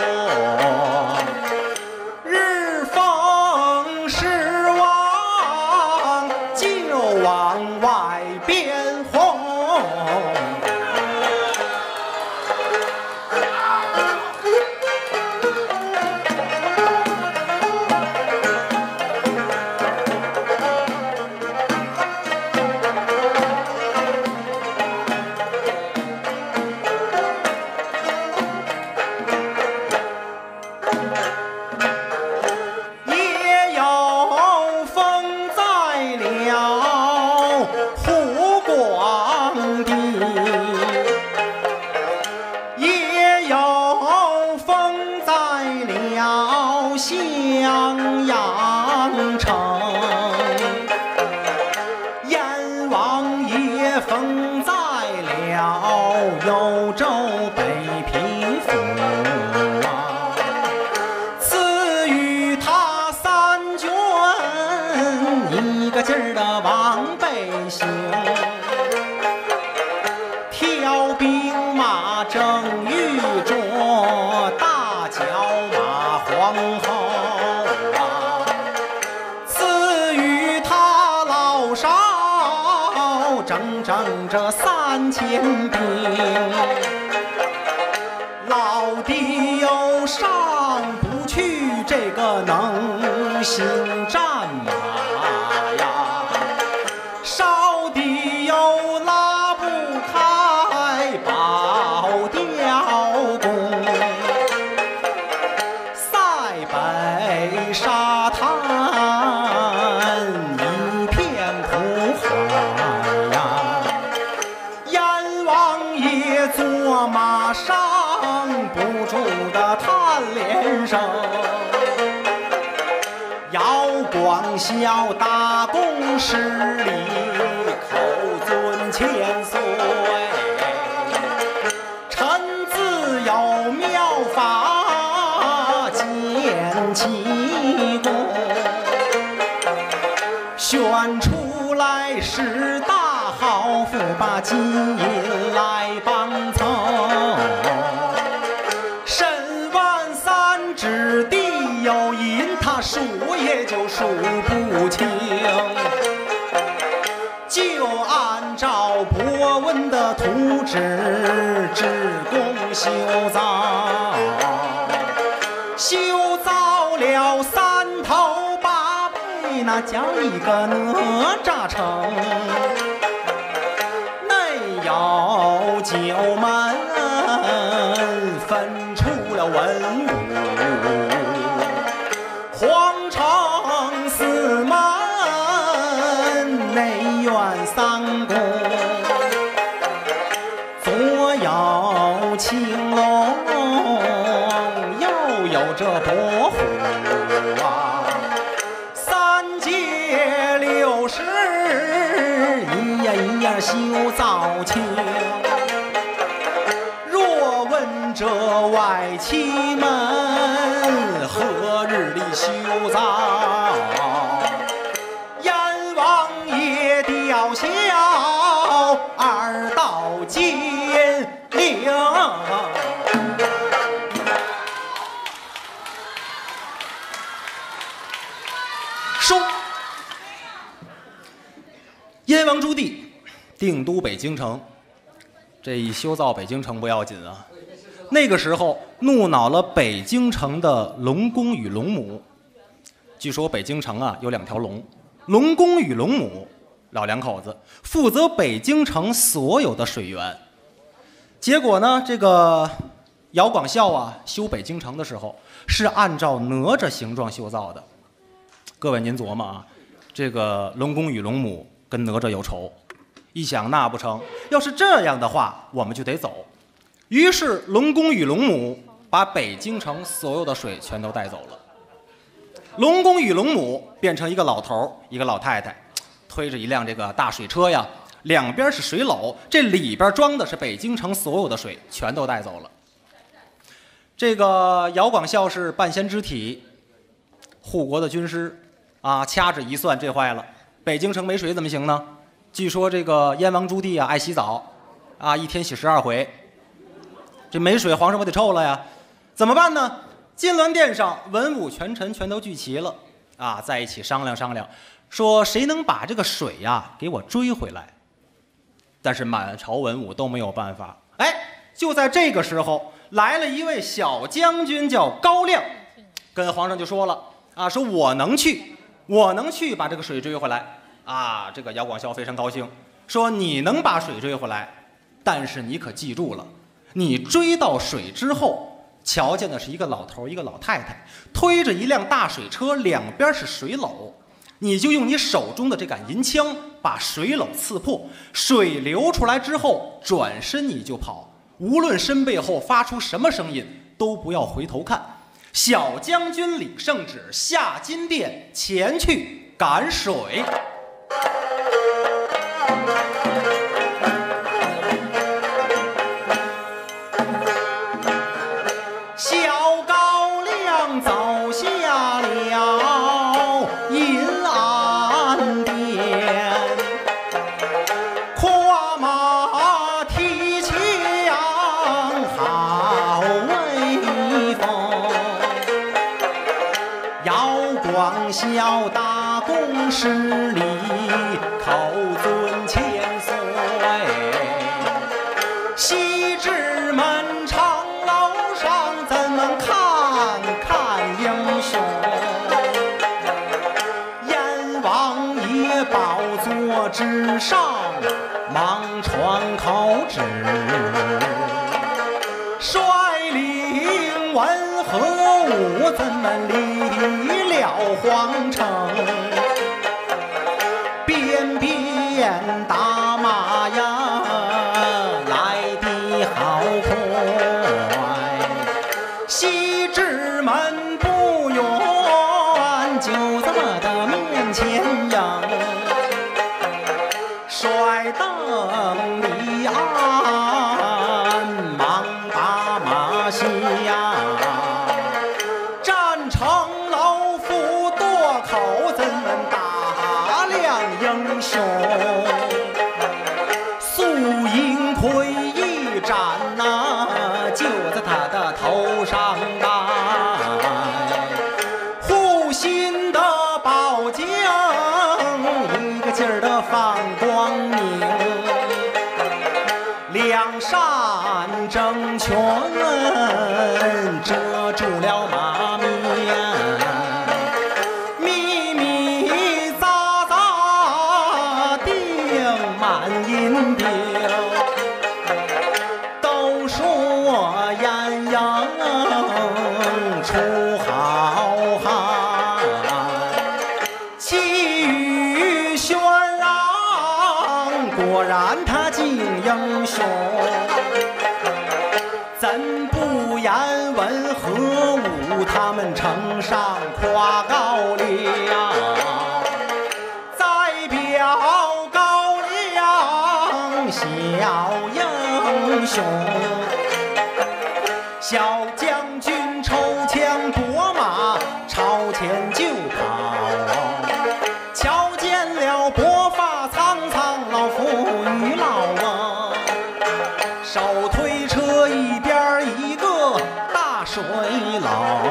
日逢时往，就往外边轰。也有风在了湖广地，也有风在了襄阳城，阎王爷封在了幽州北平府啊，赐予他3卷，一个劲儿的往北行，挑兵马正御着大脚马皇后啊，赐予他老少整整这3000兵，老弟又上不去这个能行战马呀，少弟又拉不开保雕弓，塞北沙滩一片苦海呀，阎王爷坐马上不住的叹连声，姚广孝大公十里，口尊千岁，臣自有妙法见奇功，选出来10大豪富，把金银来帮凑，身万3指地有银，他数也就数不清，就按照博文的图纸制工修造，修造了3头8背，那叫一个哪吒城，内有9门，分出了文武，皇城4门，内院3宫，左有青龙，右有这伯虎啊，3街60，一样一样修造清。若问这外七门何日里修造？阎王爷吊销2道禁令。收。燕王朱棣定都北京城，这一修造北京城不要紧啊，那个时候怒恼了北京城的龙公与龙母。据说北京城啊有2条龙，龙公与龙母老2口子负责北京城所有的水源。结果呢，这个姚广孝啊修北京城的时候是按照哪吒形状修造的。各位您琢磨啊，这个龙公与龙母跟哪吒有仇，一想那不成，要是这样的话，我们就得走。于是龙公与龙母把北京城所有的水全都带走了。龙公与龙母变成一个老头一个老太太，推着一辆这个大水车呀，两边是水篓，这里边装的是北京城所有的水，全都带走了。这个姚广孝是半仙之体，护国的军师啊，掐指一算，这坏了，北京城没水怎么行呢？据说这个燕王朱棣啊爱洗澡啊，一天洗12回，这没水皇上不得臭了呀？怎么办呢？金銮殿上文武权臣全都聚齐了啊，在一起商量商量，说谁能把这个水呀给我追回来？但是满朝文武都没有办法。哎，就在这个时候，来了一位小将军，叫高亮，跟皇上就说了啊，说我能去把这个水追回来啊。这个姚广孝非常高兴，说你能把水追回来，但是你可记住了，你追到水之后，瞧见的是一个老头一个老太太，推着一辆大水车，两边是水篓，你就用你手中的这杆银枪把水篓刺破，水流出来之后，转身你就跑，无论身背后发出什么声音，都不要回头看。小将军领圣旨，下金殿前去赶水。小高粱走下了银安殿，跨马提枪好威风，姚广孝大公十里，口尊千岁，西直门长楼上咱们看看英雄，燕王爷宝座之上忙传口旨，率领文和武咱们离了皇城，鞭鞭打马呀来得好快，西直门不远就这么的面前迎，甩灯离岸忙把马下，站城楼府垛口咱们打量英雄，素银盔一展呐，就在他的头上戴，护心的宝剑一个劲儿的放光明，两扇正拳遮住了马面，密密匝匝钉满银钉，都说鸳鸯出好汉，气宇轩昂，果然他敬英雄。怎不言文和武他们城上夸高亮，再表高亮小英雄，小将军抽枪拨马朝前就跑，瞧见了薄发苍苍老妇与老翁，手推车一边一个大水篓，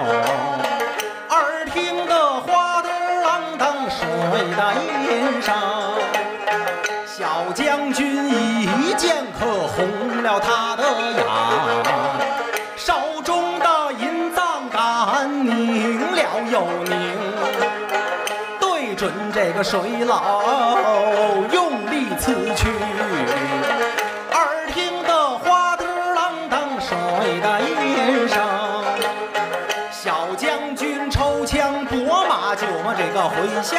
耳听得哗的啷当水的音声，小将军一剑可红了他的眼，手中的银藏杆拧了又拧，对准这个水篓用力刺去，耳听得哗的啷当水的音这个回下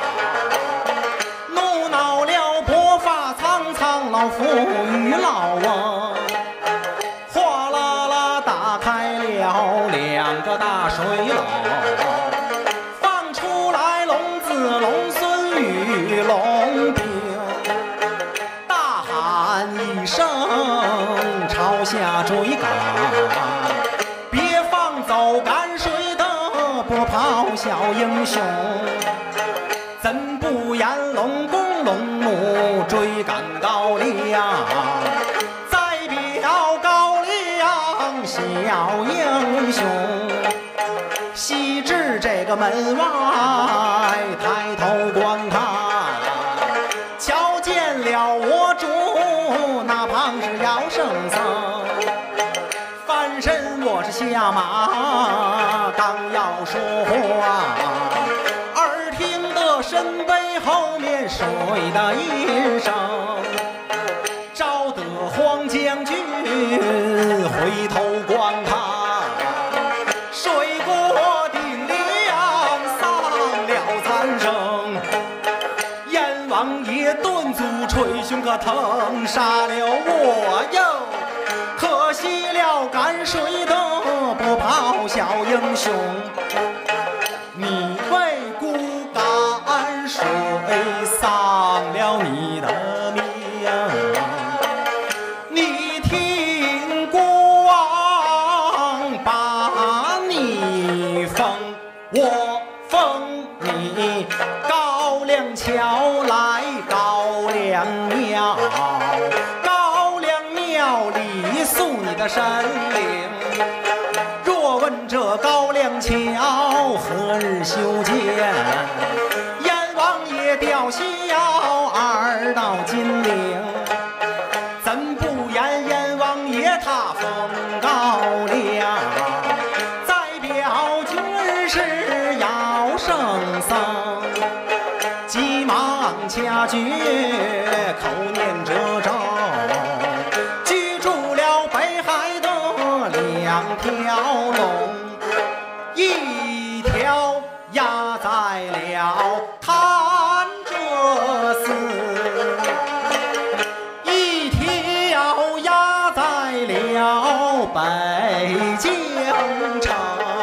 怒恼了薄发苍苍老妇与老翁，哗啦啦打开了两个大水篓，放出来龙子龙孙与龙兵，大喊一声朝下追赶，别放走赶水的波咆哮英雄，怎不言龙公龙母追赶高粱，再表高粱小英雄。西至这个门外抬头观看，瞧见了我主那旁是姚圣僧，翻身我是下马，刚要说话，耳听得身背后面水的音声，招得黄将军回头观看，水过顶梁丧了残生，阎王爷顿足捶胸可疼杀了我哟，可惜了赶水的波咆哮英雄，你为孤赶水丧了你的命，你听国王把你封，我封你高粱桥来高粱庙，高粱庙里塑你的神灵。若问这高粱桥何日修建，阎王爷吊销二道金陵，怎不言阎王爷他封高粱，再表军师姚圣僧，急忙掐诀口念褶皱，居住了北海的两条龙，一条压在了潭柘寺，一条压在了北京城，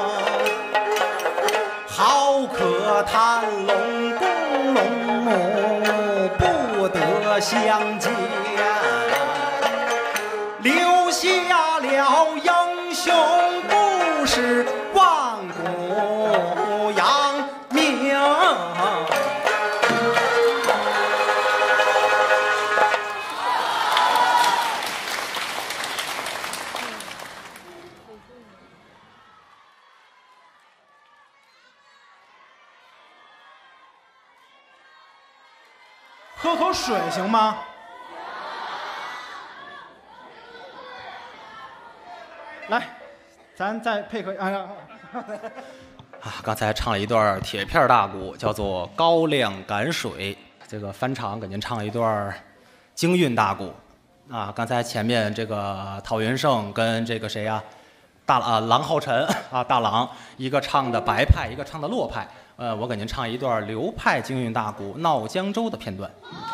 好可叹龙公龙母不得相见，留下了英雄故事万古扬名。 喝口水行吗？来，咱再配合刚才唱了一段铁片大鼓，叫做《高粱赶水》。这个翻唱给您唱一段京韵大鼓。刚才前面这个陶云胜跟这个谁呀、郎浩辰大郎，一个唱的白派，一个唱的洛派。我给您唱一段流派京韵大鼓《闹江州》的片段。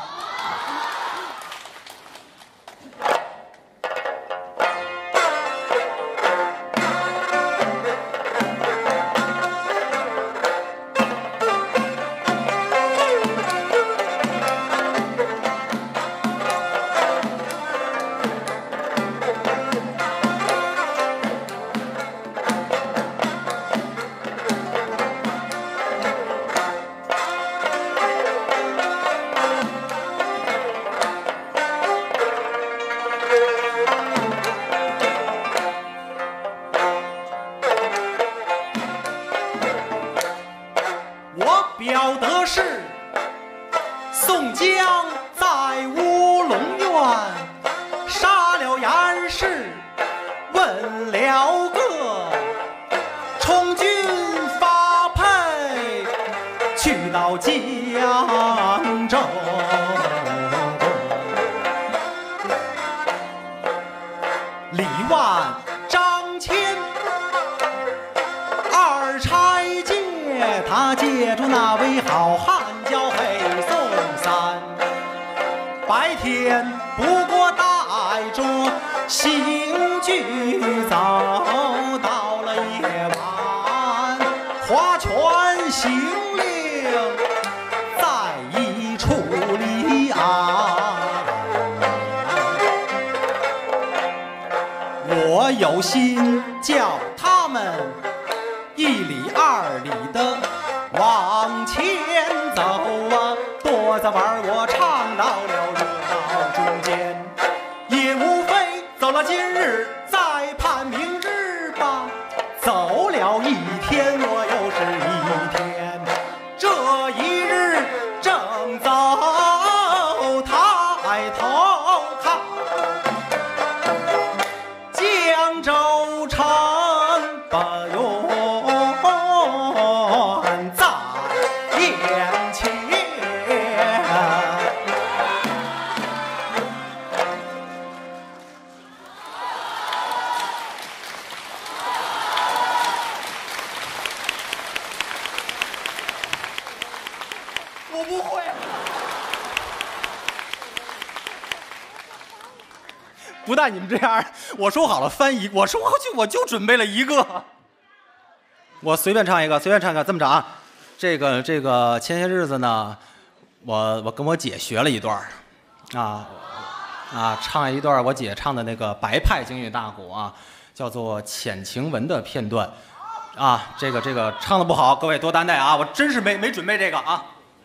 表的是宋江在乌龙院杀了严氏，问了个充军发配，去到江州。李万、张骞二差借他啊，借住那位好汉叫黑松山，白天不过带着刑具走，到了夜晚花拳行令在一处里啊。我有心叫他们1里2里的往前走啊，多早晚我唱到了热闹中间，也无非走了今日再盼明日吧，走了一天我又是一天，这一日正走抬头看江州城不远在眼前。我不会。不但你们这样，我说好了翻译，我说我就准备了一个，我随便唱一个，随便唱一个，这么着啊，这个前些日子呢，我跟我姐学了一段唱一段我姐唱的那个白派京韵大鼓啊，叫做《浅情文》的片段啊，这个唱的不好，各位多担待啊，我真是没准备这个啊。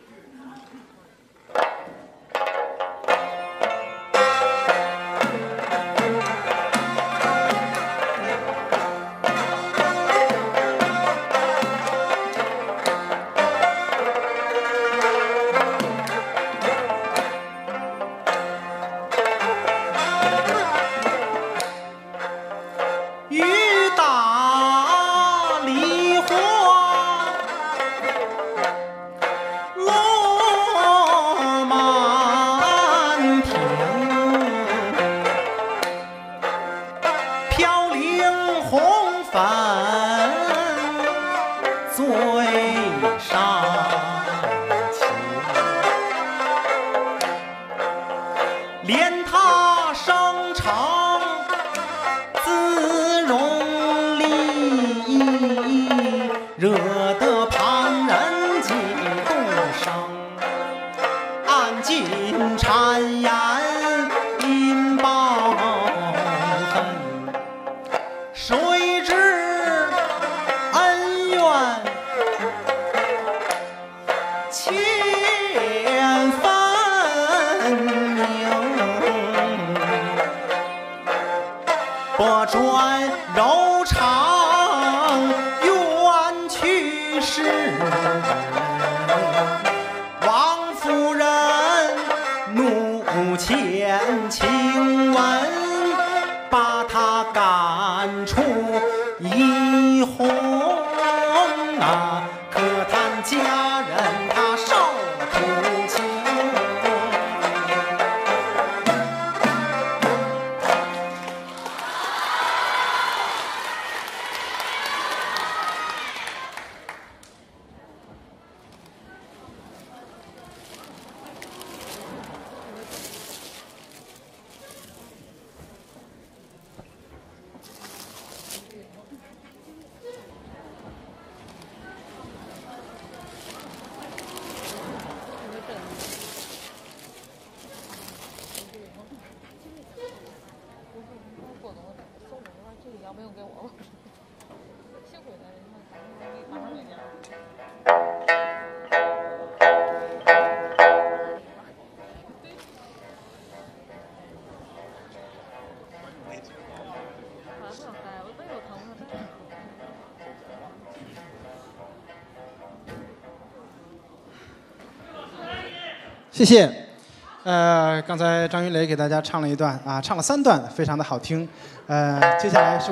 谢谢。刚才张云雷给大家唱了一段啊，唱了3段，非常的好听。接下来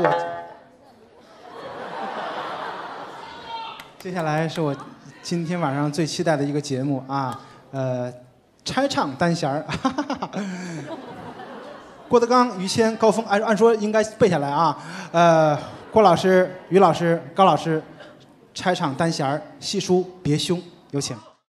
是我今天晚上最期待的一个节目啊，拆唱单弦儿。郭德纲、于谦、高峰，按说应该背下来啊。郭老师、于老师、高老师， 拆唱单弦儿，细书别凶，有请。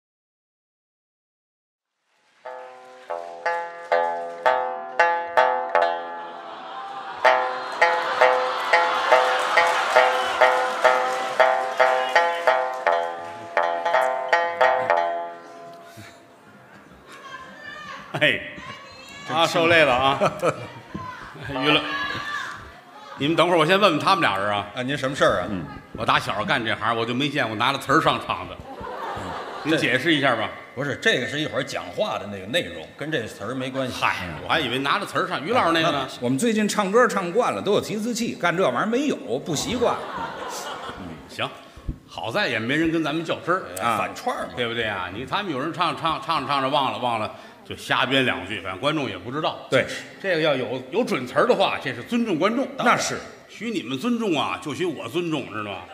嘿，啊，受累了啊！娱乐，你们等会儿，我先问问他们俩人啊。 啊，您什么事儿啊？ 我打小干这行，我就没见过拿着词儿上场的。您解释一下吧。 不是，这个是一会儿讲话的那个内容，跟这词儿没关系。 嗨，我还以为拿着词儿上。于老师那个呢？ 我们最近唱歌唱惯了，都有提词器，干这玩意儿没有，不习惯。 行，好在也没人跟咱们较真儿啊， 反串嘛， 对不对啊？他们有人唱着忘了。就瞎编两句，反正观众也不知道。 对， 这个要有准词儿的话，这是尊重观众。 那是许你们尊重啊，就许我尊重，知道吗？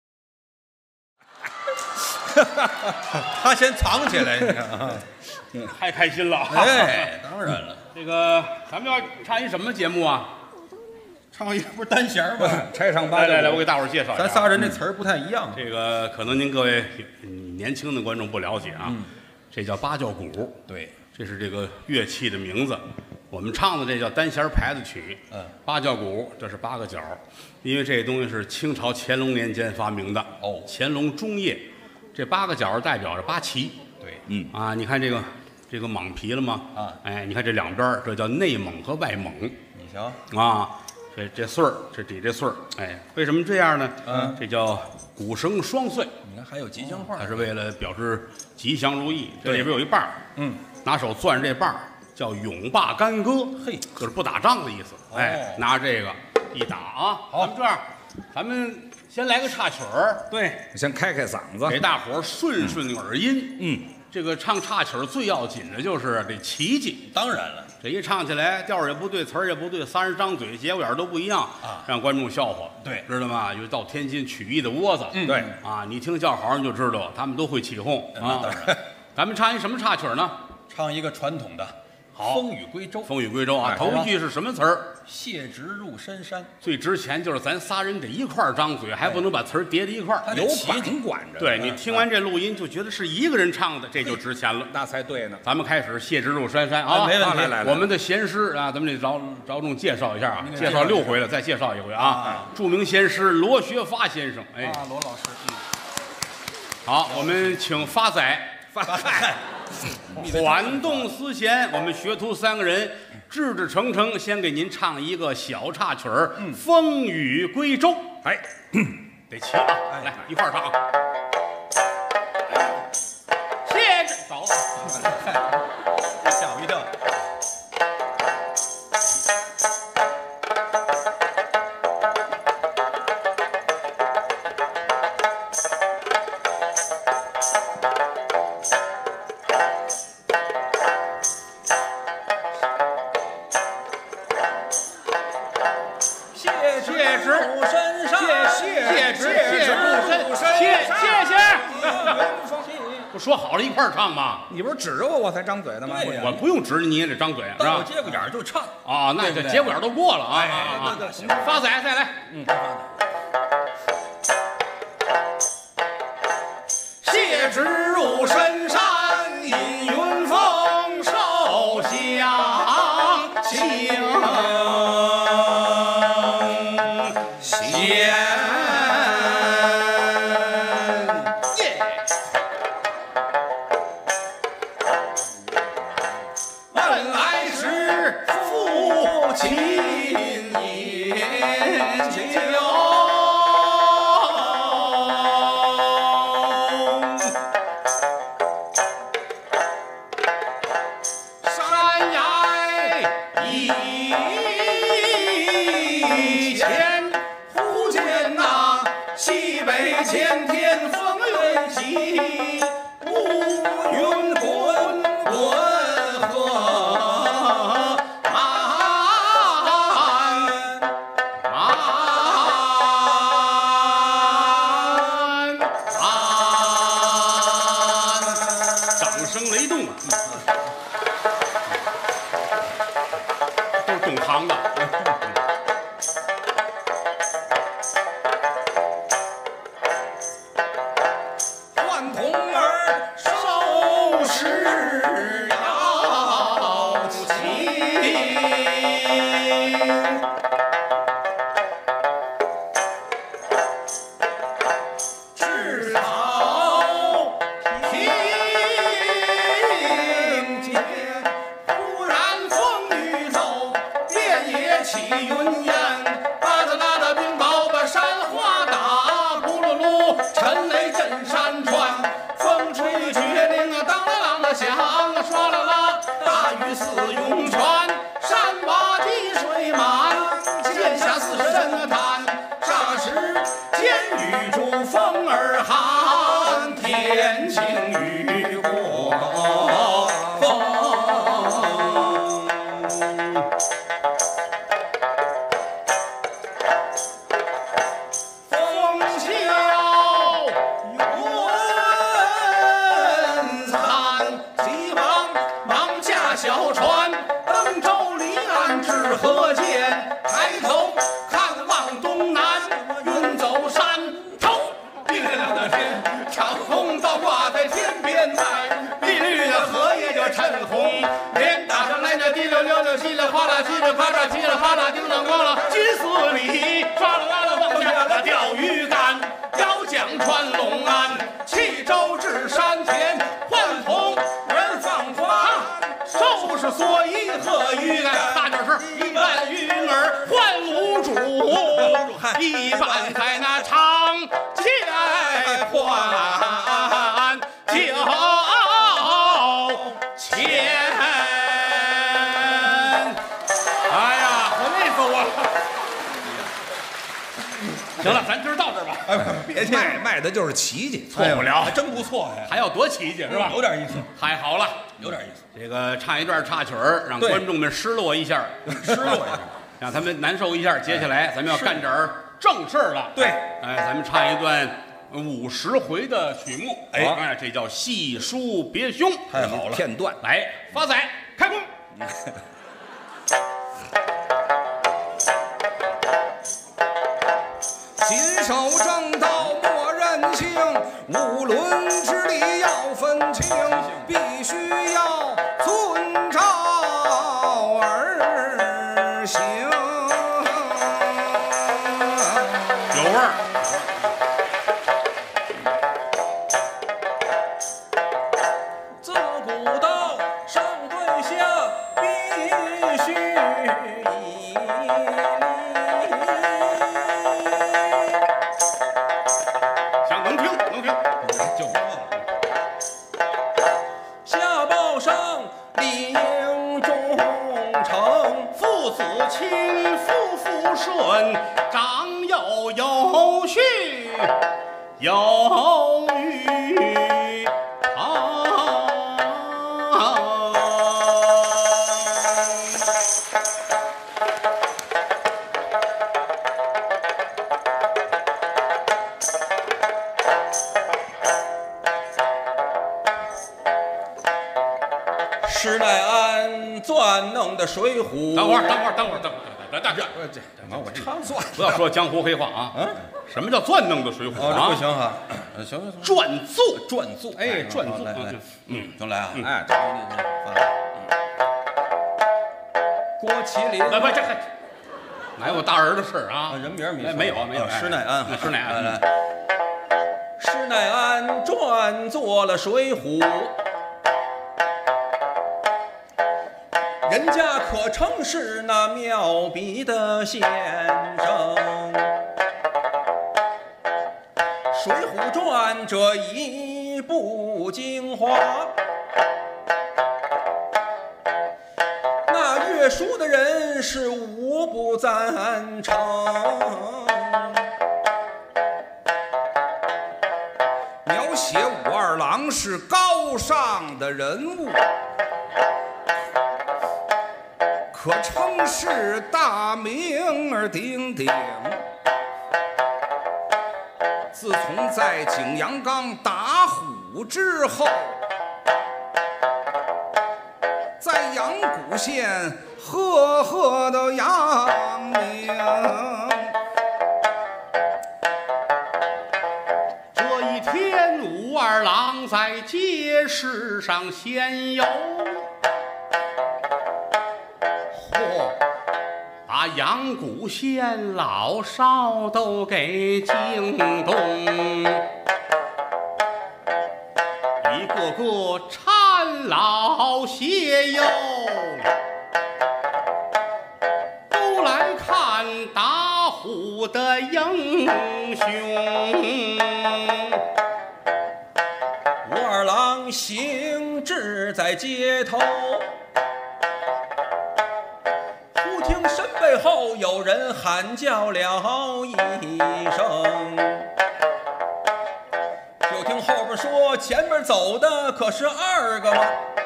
他先藏起来，你看啊， 太开心了。 哎，当然了。 这个咱们要唱一什么节目啊？ 唱一个不是单弦吗？ 拆唱八。 来，我给大伙儿介绍一下。 咱仨人这词儿不太一样。 这个可能您各位年轻的观众不了解啊，这叫八角鼓。 对。 这是这个乐器的名字，我们唱的这叫单弦牌子曲。八角鼓这是8个角，因为这东西是清朝乾隆年间发明的。 哦， 乾隆中叶，这8个角代表着8旗。 对， 你看这个蟒皮了吗？ 啊， 哎，你看这两边这叫内蟒和外蟒。 你瞧啊，这穗儿，这底这穗儿，哎，为什么这样呢？这叫鼓声双穗。 你看还有吉祥话， 它是为了表示吉祥如意。这里边有一半儿，拿手攥着这把儿，叫永霸干戈， 嘿， 就是不打仗的意思。哎，拿这个一打啊，好，咱们这样，咱们先来个插曲儿，对， 先开嗓子， 给大伙儿顺耳音。这个唱插曲儿最要紧的就是这奇迹。 当然了， 这一唱起来调儿也不对，词儿也不对，仨人张嘴节骨眼都不一样啊， 让观众笑话。 对， 知道吗？有到天津曲艺的窝子。 对啊，你听叫好你就知道，他们都会起哄啊。 当然， 咱们唱一什么插曲儿呢？ 唱一个传统的好， 风雨归舟。 风雨归舟啊，头一句是什么词儿？ 谢值入深山。 最值钱就是咱仨人得一块儿张嘴，还不能把词儿叠在一块儿， 有板管着。 对你听完这录音就觉得是一个人唱的，这就值钱了。 那才对呢。 咱们开始谢值入深山啊， 没问题。 来， 我们的贤师啊，咱们得着重介绍一下啊，介绍6回了，再介绍一回啊。著名贤师罗学发先生，哎， 罗老师。 好，我们请发仔。缓动思弦，我们学徒3个人志诚，先给您唱一个小插曲儿《风雨归舟》。哎，得齐啊！来，一块儿唱。谢着，走了， 吓我一跳。 不说好了一块儿唱吗？ 你不是指着我才张嘴的吗？ 我不用指你，你也得张嘴，是吧？ 到节骨眼就唱啊，那这节骨眼都过了啊！ 对， 发仔再来， 谢值入深山，饮云峰，受香请贤。问来是父亲饮酒。前天风云起，乌云滚滚河掌声雷动啊！都是懂行的。 见雨珠风儿寒，天晴雨过风。风萧云残，急忙忙驾小船，登舟离岸至河间。抬头看望东南，云走山头，碧亮亮的天，长虹倒挂在天边外，碧绿的荷叶就衬红。脸打上来那滴溜溜的，稀里哗啦，稀里哗啦，稀里哗啦，叮当咣啷，金丝里唰啦啦啦往下那钓鱼竿，要将穿龙安，弃舟至山前，唤童人放花，收拾蓑衣和鱼竿，大点声，一半云儿唤卤煮，一半在那长街换酒钱。哎呀，我累死我了！行了，咱今儿到这儿吧。 别介，卖的就是奇迹， 错不了， 还真不错呀， 还要多奇迹是吧？ 有点意思， 太好了， 有点意思。 这个唱一段插曲儿，让观众们失落一下， 失落一下， 让他们难受一下。接下来咱们要干点儿正事儿了。 对， 哎，咱们唱一段50回的曲目。哎，这叫细书别凶， 太好了，片段。 来，发仔开工。 谨守正道莫任性，无论之理要分清，必须要遵照而行。 有味儿。 自古道上对下必须以行，能听能听， 就下报上领忠诚， 父子亲，夫妇顺，长幼有序，有余堂。 施耐庵钻弄的水浒。 等会儿， 这我唱算， 不要说江湖黑话啊！什么叫钻弄的水浒这啊？ 不行哈，行， 转奏， 哎， 转奏， 来，就来啊，哎， 郭麒麟， 来，这哪有大人的事啊？ 人名没有， 施耐庵， 施耐庵， 来， 施耐庵转做了水浒。人家可称是那妙笔的先生，《水浒传》这一部精华，那阅书的人是无不赞成。 描写武二郎是高尚的人物。可称是大名儿鼎鼎。自从在景阳冈打虎之后，在阳谷县赫赫的扬名。 这一天，武二郎在街市上闲游。把阳谷县老少都给惊动，一个个搀老携幼，都来看打虎的英雄。 武二郎行至在街头，忽听身背最后有人喊叫了一声，就听后边说前边走的可是二个吗？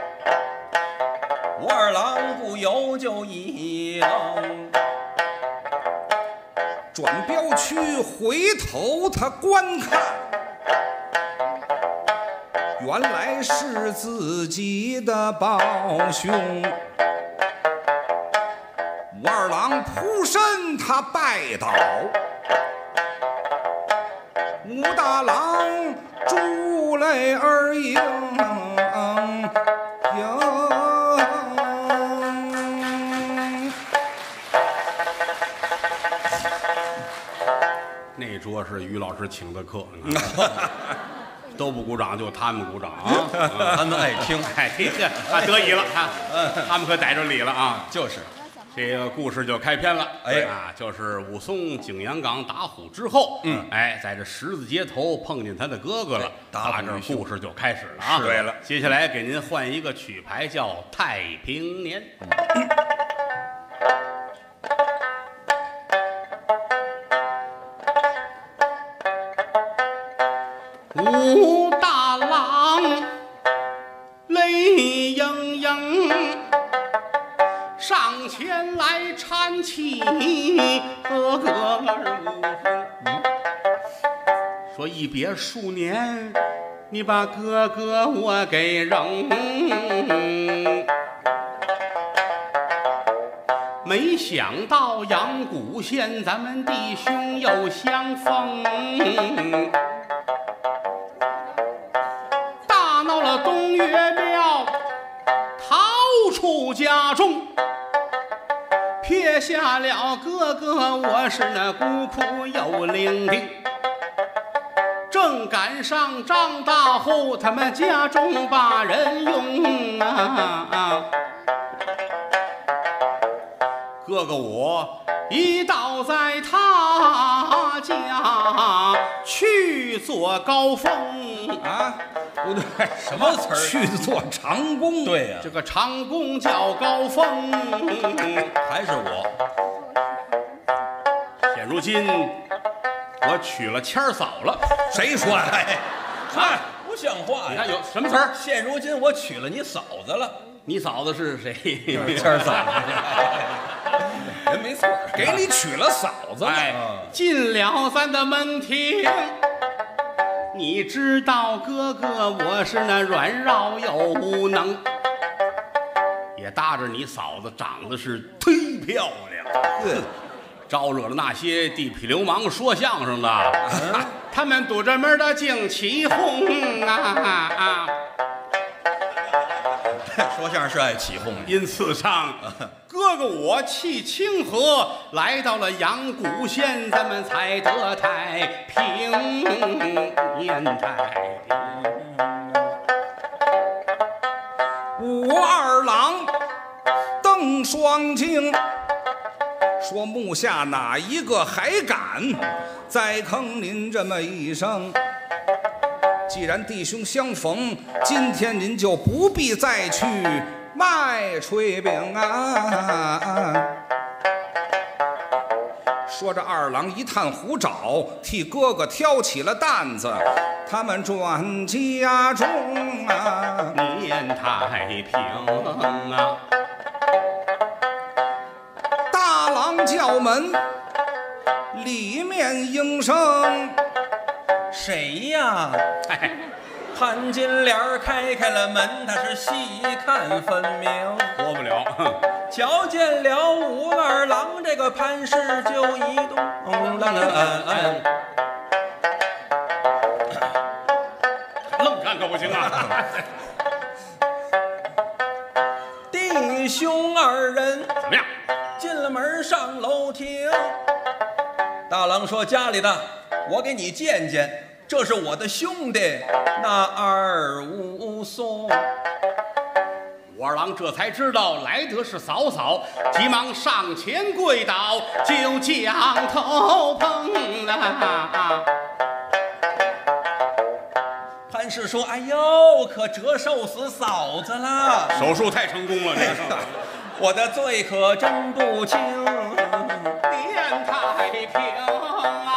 武二郎不由就一愣， 转标区回头他观看，原来是自己的胞兄。武二郎扑身他拜倒，武大郎珠泪而盈。 那桌是于老师请的客，都不鼓掌，就他们鼓掌啊！ 他们爱听， 爱听，得意了啊！他们可逮着理了啊！ 就是， 这个故事就开篇了。 哎啊，就是武松景阳冈打虎之后，哎，在这十字街头碰见他的哥哥了，打这故事就开始了啊！ 对了， 接下来给您换一个曲牌，叫《太平年》。武大郎泪盈盈，上前来搀起哥哥儿武松，说一别数年，你把哥哥我给扔，没想到阳谷县咱们弟兄又相逢，大闹了东岳庙，逃出家中，撇下了哥哥，我是那孤苦又伶仃。正赶上张大户他们家中把人用啊，哥哥我一倒在他家去做高峰啊， 不对，什么词儿？ 去做长工。 对呀， 这个长工叫高峰， 还是我。 现如今我娶了谦儿嫂了。 谁说的？哎，不像话呀！ 你看有什么词儿？ 现如今我娶了你嫂子了。 你嫂子是谁？ 谦儿嫂子。人没错， 给你娶了嫂子了。 哎，进了咱的门庭。你知道哥哥我是那软绕又无能，也搭着你嫂子长得是忒漂亮，招惹了那些地痞流氓说相声的，他们堵着门的净起哄啊！ 说相声是爱起哄， 因此上，哥哥我弃清河，来到了阳谷县，咱们才得太平年太平。 武二郎瞪双睛，说目下哪一个还敢再坑您这么一声？既然弟兄相逢，今天您就不必再去卖炊饼啊！说着，二郎一探胡爪，替哥哥挑起了担子。他们转家中啊， 年太平啊！ 大郎叫门，里面应声。 谁呀？潘金莲开了门，他是细看分明， 活不了。 瞧见了武二郎，这个潘氏就一动， 愣看可不行啊！ 弟兄二人怎么样？ 进了门上楼厅，大郎说：“家里的，我给你见见。”这是我的兄弟，那二武松。 武二郎这才知道来得是嫂嫂，急忙上前跪倒，就将头碰啊！ 潘氏说：“哎呦，可折寿死嫂子了！ 手术太成功了，这个我的罪可真不轻。 念太平啊！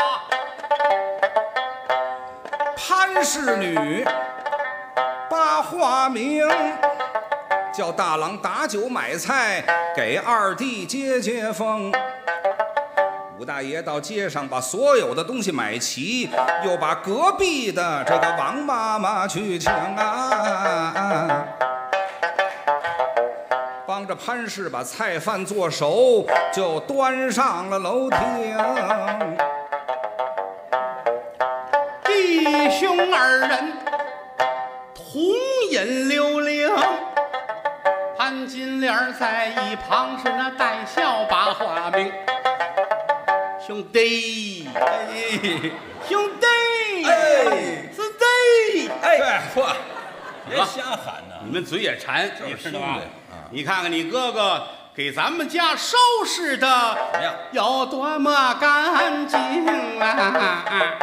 潘氏女把话明，叫大郎打酒买菜，给二弟接风。武大爷到街上把所有的东西买齐，又把隔壁的这个王妈妈去请啊，帮着潘氏把菜饭做熟，就端上了楼厅。 弟兄二人同饮流灵，潘金莲在一旁是那带笑把话明。兄弟，兄弟，兄弟， 对，错，别瞎喊呐！ 你们嘴也馋， 就是知道吧？ 啊， 你看看你哥哥给咱们家收拾的怎么样？ 有多么干净啊！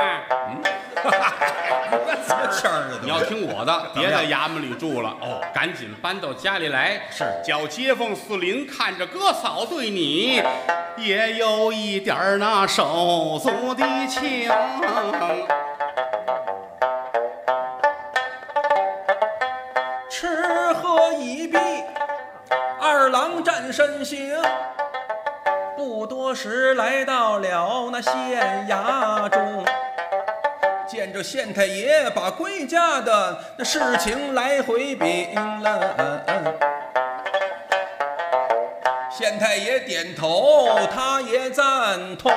什么腔儿啊？ 你要听我的，别在衙门里住了哦，赶紧搬到家里来。 是， 叫街坊四邻看着哥嫂对你，也有一点儿那手足的情。 吃喝一毕，二郎站身行，不多时来到了那县衙中。见着县太爷把归家的那事情来回禀了，县太爷点头，他也赞同。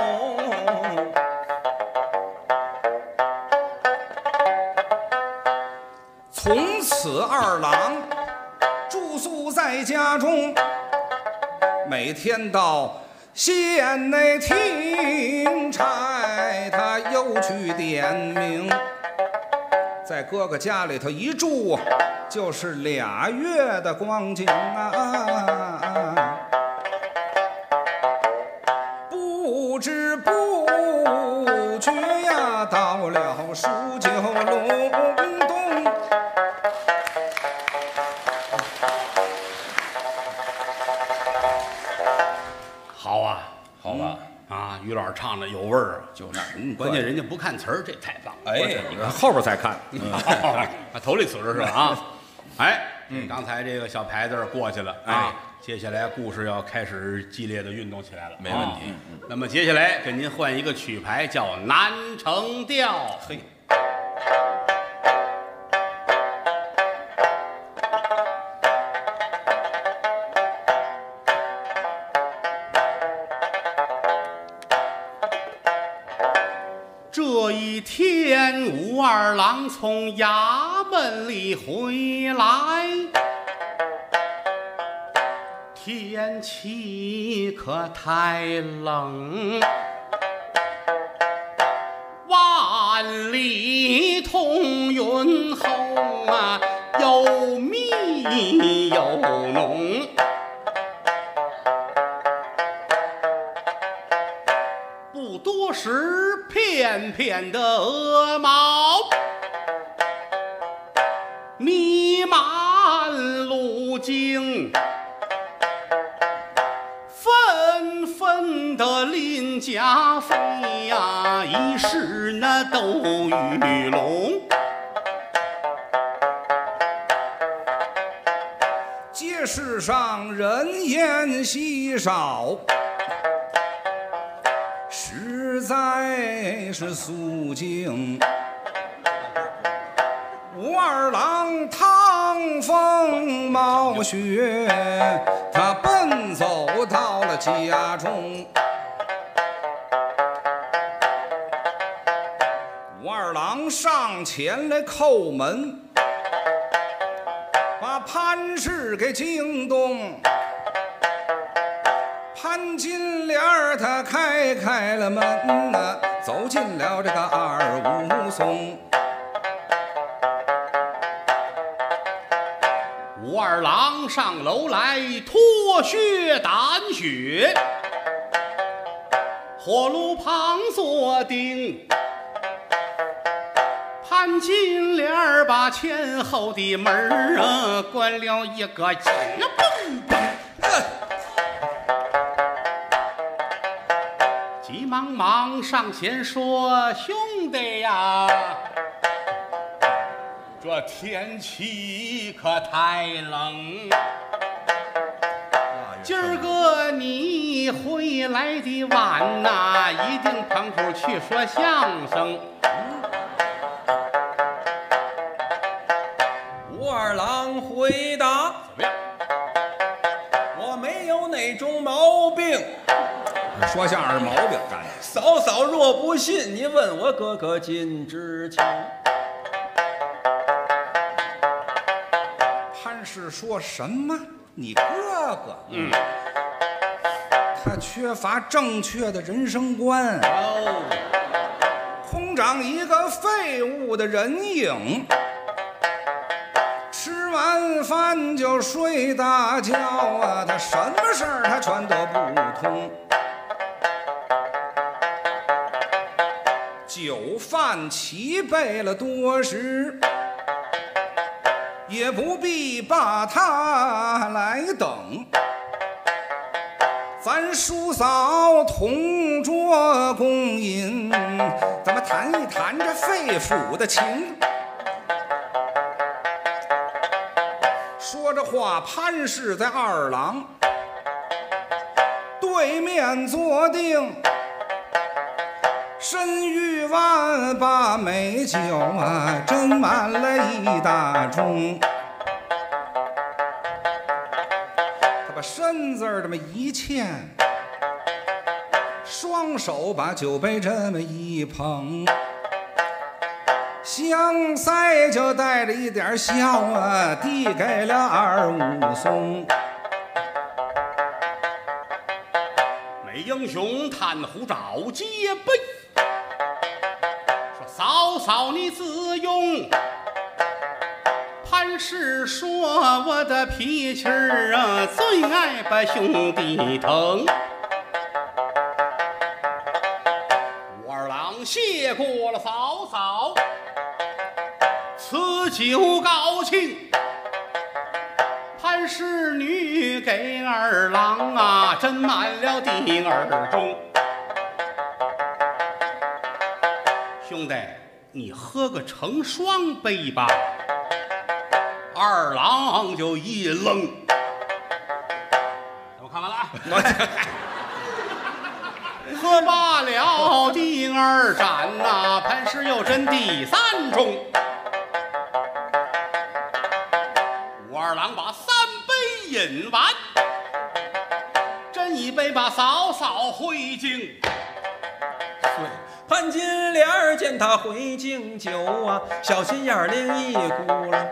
从此二郎住宿在家中，每天到县内听差，他又去点名。在哥哥家里头一住，就是2月的光景啊！不知不觉呀，到了数九隆冬。 好啊， 好吧， 啊，于老师唱的有味儿， 就是关键人家不看词儿，这太棒了。 哎， 你看后边再看， 头里词儿是吧？啊，哎，刚才这个小牌子过去了啊，接下来故事要开始激烈的运动起来了， 没问题。 那么接下来给您换一个曲牌，叫《南城调》。 嘿。 这一天，武二郎从衙门里回来，天气可太冷，万里彤云后啊，又密又浓。不多时，片片的鹅毛弥漫路径，纷纷的鳞甲飞呀，已是那斗鱼龙。 街市上人烟稀少，实在是肃静。武二郎趟风冒雪，他奔走到了家中。武二郎上前来叩门，把潘氏给惊动。潘金莲儿她开了门呐，走进了这个二武松。 武二郎上楼来脱靴掸雪，火炉旁坐定。潘金莲儿把前后的门儿关了一个紧，嘣嘣。 忙忙上前说：“兄弟呀，这天气可太冷，今儿个你回来的晚呐，一定棚口去说相声。” 武二郎回答：“ 怎么样？ 我没有那种毛病。 说相声毛病占的。 嫂嫂若不信，你问我哥哥金枝强。” 潘氏说什么？你哥哥？他缺乏正确的人生观，空长一个废物的人影。吃完饭就睡大觉啊，他什么事儿他全都不通。酒饭齐备了多时，也不必把他来等。咱叔嫂同桌共饮，咱们谈一谈这肺腑的情。说着话，潘氏在二郎对面坐定，申玉碗把美酒啊斟满了一大盅。他把身子这么一欠，双手把酒杯这么一捧，香腮就带着一点笑啊，递给了二武松。 美英雄探虎找接杯，说嫂嫂你自用。潘氏说我的脾气儿啊，最爱把兄弟疼。武二郎谢过了嫂嫂，此酒高兴。潘氏女给二郎啊斟满了第二盅。兄弟，你喝个成双杯吧。二郎就一愣，我看完了啊。喝罢了第二盏呐，潘氏又斟第三盅。武二郎把三杯饮完，斟一杯把嫂嫂回敬。 潘金莲见他回敬酒啊，小心眼另一咕噜。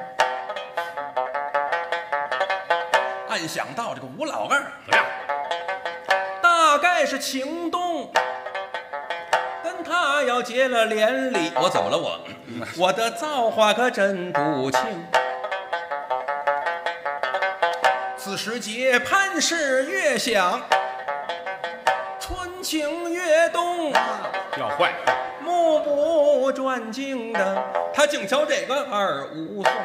暗想到这个吴老二怎么样？ 大概是情动，跟他要结了连理。我走了我的造化可真不轻。此时节潘氏越想，春情越动， 要坏， 目不转睛的他竟瞧这个二武松。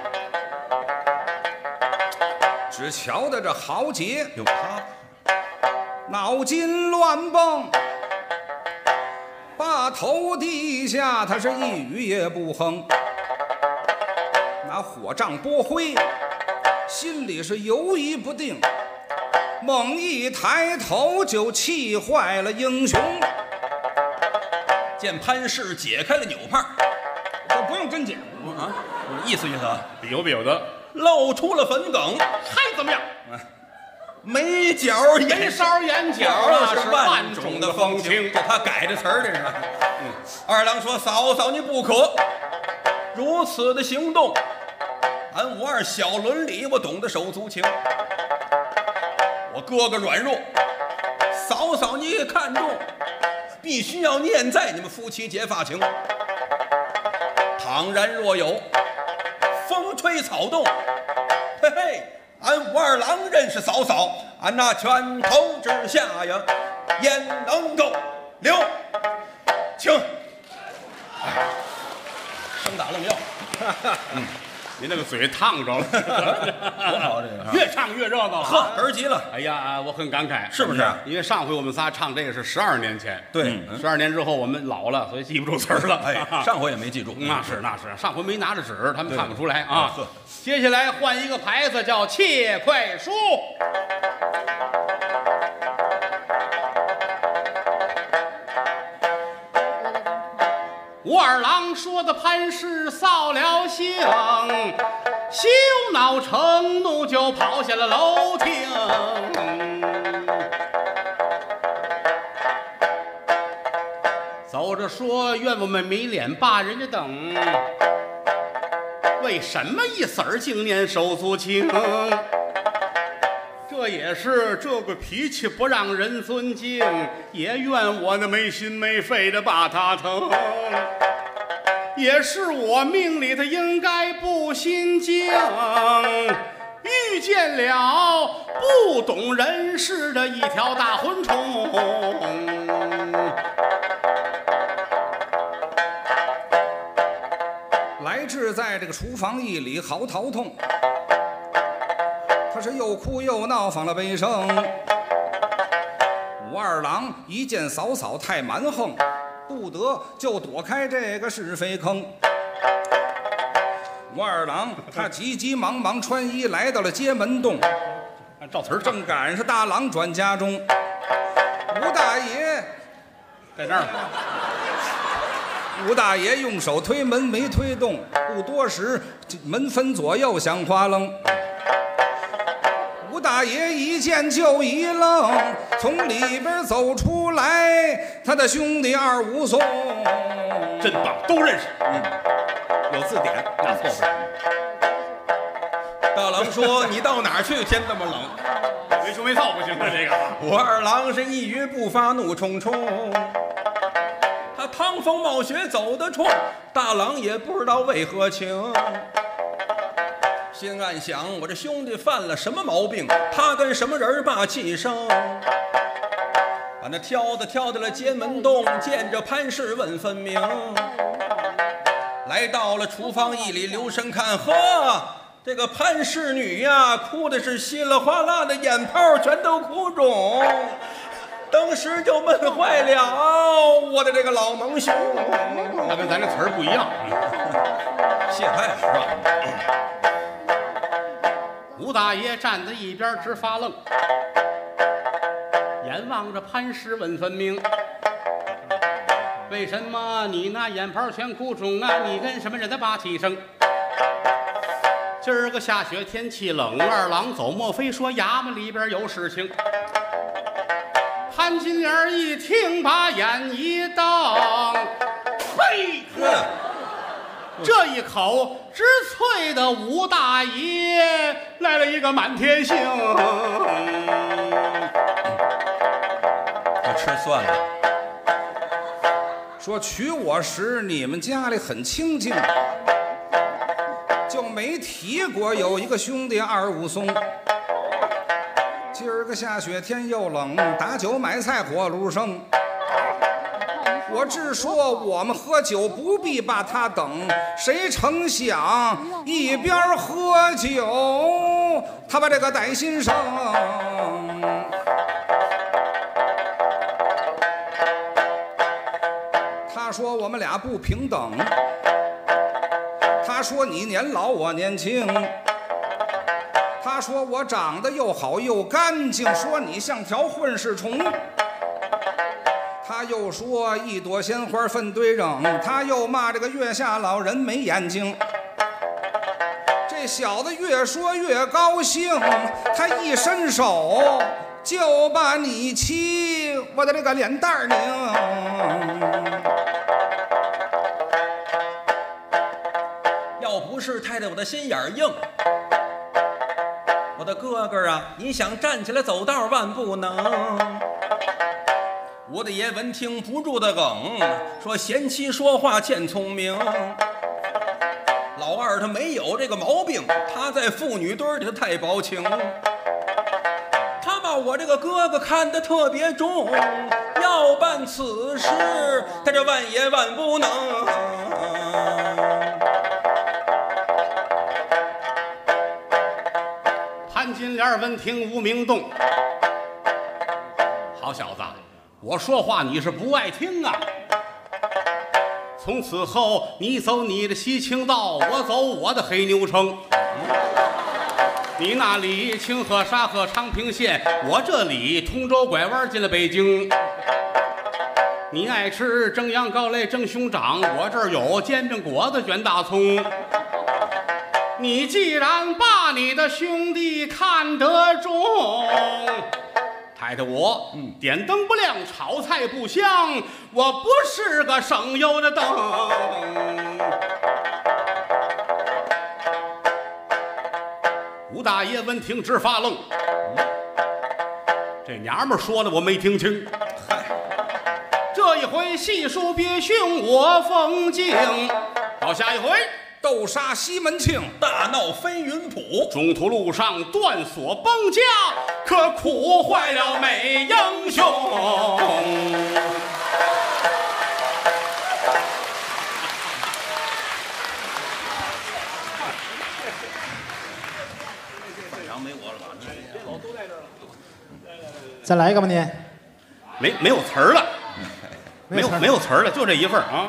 只瞧得这豪杰有他脑筋乱蹦，把头低下，他是一语也不哼，拿火杖拨灰，心里是犹疑不定，猛一抬头就气坏了英雄。 见潘氏解开了纽帕， 这不用真解啊，意思比划比划的， 露出了粉梗， 还怎么样？ 眉角眉梢眼角啊，是万种的风情。 这他改的词儿，这是。二郎说：“嫂嫂你不可如此的行动，俺武二小伦理，我懂得手足情。我哥哥软弱，嫂嫂你也看重，必须要念在你们夫妻结发情。倘然若有风吹草动，嘿嘿。”俺武二郎认识嫂嫂，俺那拳头之下呀，焉能够留情？生打愣要。 你那个嘴烫着了， 多好这个， 越唱越热闹了， 呵，哏儿极了。 哎呀，我很感慨， 是不是？ 因为上回我们仨唱这个是12年前， 对 ，12年之后我们老了，所以记不住词儿了。 哎，上回也没记住， 那是，上回没拿着纸，他们看不出来啊。 呵， 接下来换一个牌子，叫切快书。武二郎说的潘氏扫了兴，羞恼成怒就跑下了楼厅。走着说愿我们没脸把人家等，为什么一子儿经年手足情？这也是这个脾气不让人尊敬，也怨我那没心没肺的把他疼，也是我命里的应该不心静，遇见了不懂人事的一条大混虫。 来至在这个厨房一里嚎啕痛，他是又哭又闹放了悲声。武二郎一见嫂嫂太蛮横，不得就躲开这个是非坑。武二郎他急急忙忙穿衣来到了街门洞， 照词儿正赶上大郎转家中。吴大爷在那儿， 吴大爷用手推门没推动，不多时门分左右响哗楞。吴大爷一见就一愣，从里边走出来他的兄弟二武松， 真棒，都认识， 有字典， 那错不了。 大郎说：“你到哪儿去？天这么冷。” 没羞没臊不行啊，这个。 武二郎是一语不发，怒冲冲。他趟风冒雪走得冲，大郎也不知道为何情。心暗想：我这兄弟犯了什么毛病？他跟什么人把气生？把那挑子挑到了街门洞，见着潘氏问分明。来到了厨房一里，留神看，呵，这个潘氏女呀，哭的是稀里哗啦的，眼泡全都哭肿。当时就闷坏了我的这个老蒙兄。 那跟咱这词儿不一样， 谢派了是吧？ 吴大爷站在一边直发愣，眼望着潘氏问分明：为什么你那眼泡全哭肿啊？你跟什么人的把气生？今儿个下雪天气冷，二郎走，莫非说衙门里边有事情？潘金莲一听，把眼一瞪，嘿，这一口直啐的吴大爷来了一个满天星。 我吃蒜了。 说娶我时你们家里很清静，就没提过有一个兄弟二武松。今儿个下雪天又冷，打酒买菜火炉生。我只说我们喝酒不必把他等，谁成想一边喝酒他把这个歹心生。他说我们俩不平等，他说你年老我年轻，他说我长得又好又干净，说你像条混世虫。他又说一朵鲜花分堆扔，他又骂这个月下老人没眼睛。这小子越说越高兴，他一伸手就把你气我的这个脸蛋拧。 要不是太太我的心眼儿硬，我的哥哥啊，你想站起来走道万不能。吴大爷闻听不住的梗，说贤妻说话欠聪明。老二他没有这个毛病，他在妇女堆里他太薄情。他把我这个哥哥看得特别重，要办此事他这万也万不能。 耳闻听无名动。好小子，我说话你是不爱听啊！从此后，你走你的西青道，我走我的黑牛城。你那里清河、沙河、昌平县，我这里通州拐弯进了北京。你爱吃蒸羊羔、来蒸熊掌，我这儿有煎饼果子、卷大葱。你既然把你的兄弟看得重，太太我点灯不亮，炒菜不香，我不是个省油的灯。吴大爷闻听直发愣，这娘们说的我没听清。这一回细数别凶我封敬，到下一回斗杀西门庆， 大闹飞云浦， 中途路上断锁崩家，可苦坏了美英雄。 没我了吧？都在这儿了。 再来一个吧，你。 没有词儿了，没有词儿了，就这一份啊。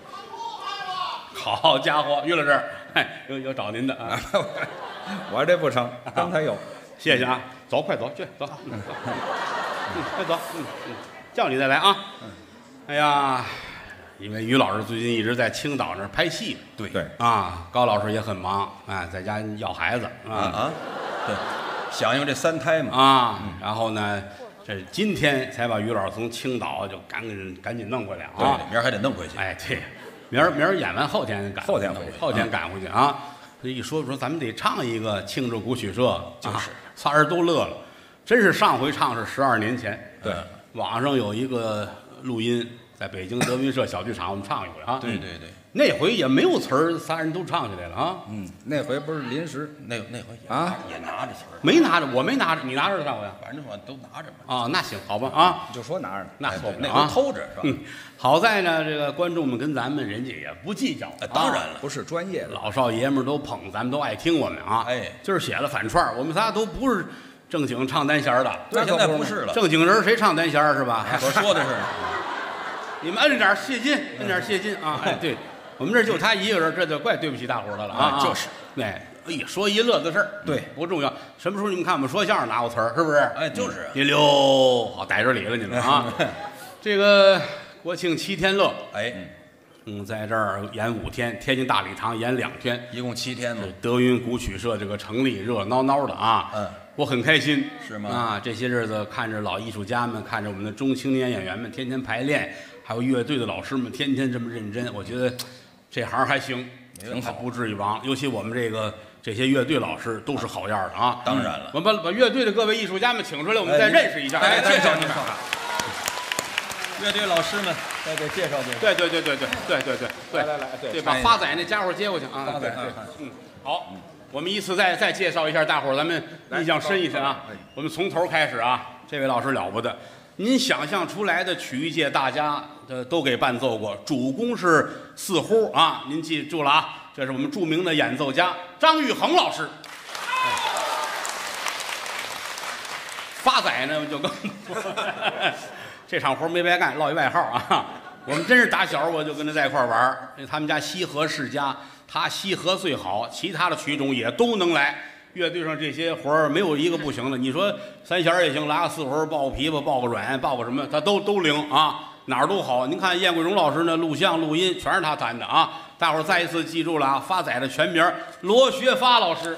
好家伙，于老师，有找您的啊。 我这不成，刚才有。 谢谢啊，走，快走，去走，快走，叫你再来啊。哎呀，因为于老师最近一直在青岛那儿拍戏， 对啊，高老师也很忙，哎，在家要孩子对，响应这3胎嘛啊，然后呢，这今天才把于老师从青岛就赶紧弄回来啊， 对，明儿还得弄回去。 哎，对，明儿演完后天赶，后天赶回去啊。这一说咱们得唱一个庆祝古曲社，就是仨人都乐了，真是上回唱是12年前， 对， 网上有一个录音，在北京德云社小剧场我们唱一回啊， 对， 那回也没有词儿，仨人都唱起来了啊。 那回不是临时， 那回啊也拿着词儿， 没拿着，我没拿着，你拿着上回啊？ 反正我都拿着嘛。 啊，那行，好吧啊， 就说拿着呢， 那错不了那回偷着是吧？ 好在呢，这个观众们跟咱们人家也不计较， 当然了， 不是专业的， 老少爷们儿都捧，咱们都爱听我们啊。 哎， 今儿写了反串，我们仨都不是正经唱单弦的， 对，现在不是了， 正经人谁唱单弦是吧？ 我说的是， 你们摁点谢金，摁点谢金啊！哎，对。我们这就他一个人，这就怪对不起大伙儿的了啊！ 就是， 哎呀，说一乐子事儿， 对， 不重要。什么时候你们看我们说相声哪有词儿，是不是？ 哎，就是。 第六，好逮着理了你们啊！这个国庆7天乐， 哎， 在这儿演5天，天津大礼堂演2天， 一共7天嘛。 德云古曲社这个成立热闹闹的啊，我很开心， 是吗？ 啊，这些日子看着老艺术家们，看着我们的中青年演员们天天排练，还有乐队的老师们天天这么认真，我觉得。这行还行， 挺好， 不至于亡。尤其我们这些乐队老师都是好样的啊！ 当然了， 我们把乐队的各位艺术家们请出来，我们再认识一下， 哎，介绍介绍。乐队老师们，再介绍介绍。 对， 来， 对，把发仔那家伙接过去啊！ 发仔， 好，我们依次再介绍一下，大伙儿咱们印象深一深啊。我们从头开始啊，这位老师了不得。您想象出来的曲艺界大家都给伴奏过，主攻是4胡啊，您记住了啊，这是我们著名的演奏家张玉衡老师。发仔呢就更这场活没白干，落一外号啊。我们真是打小我就跟他在一块玩，他们家西河世家，他西河最好，其他的曲种也都能来。乐队上这些活儿没有一个不行的，你说3弦也行，拉个4胡，抱个琵琶，抱个软，抱个什么，他都灵啊，哪儿都好。您看燕桂荣老师呢，录像录音全是他弹的啊。大伙儿再一次记住了啊，发仔的全名罗学发老师。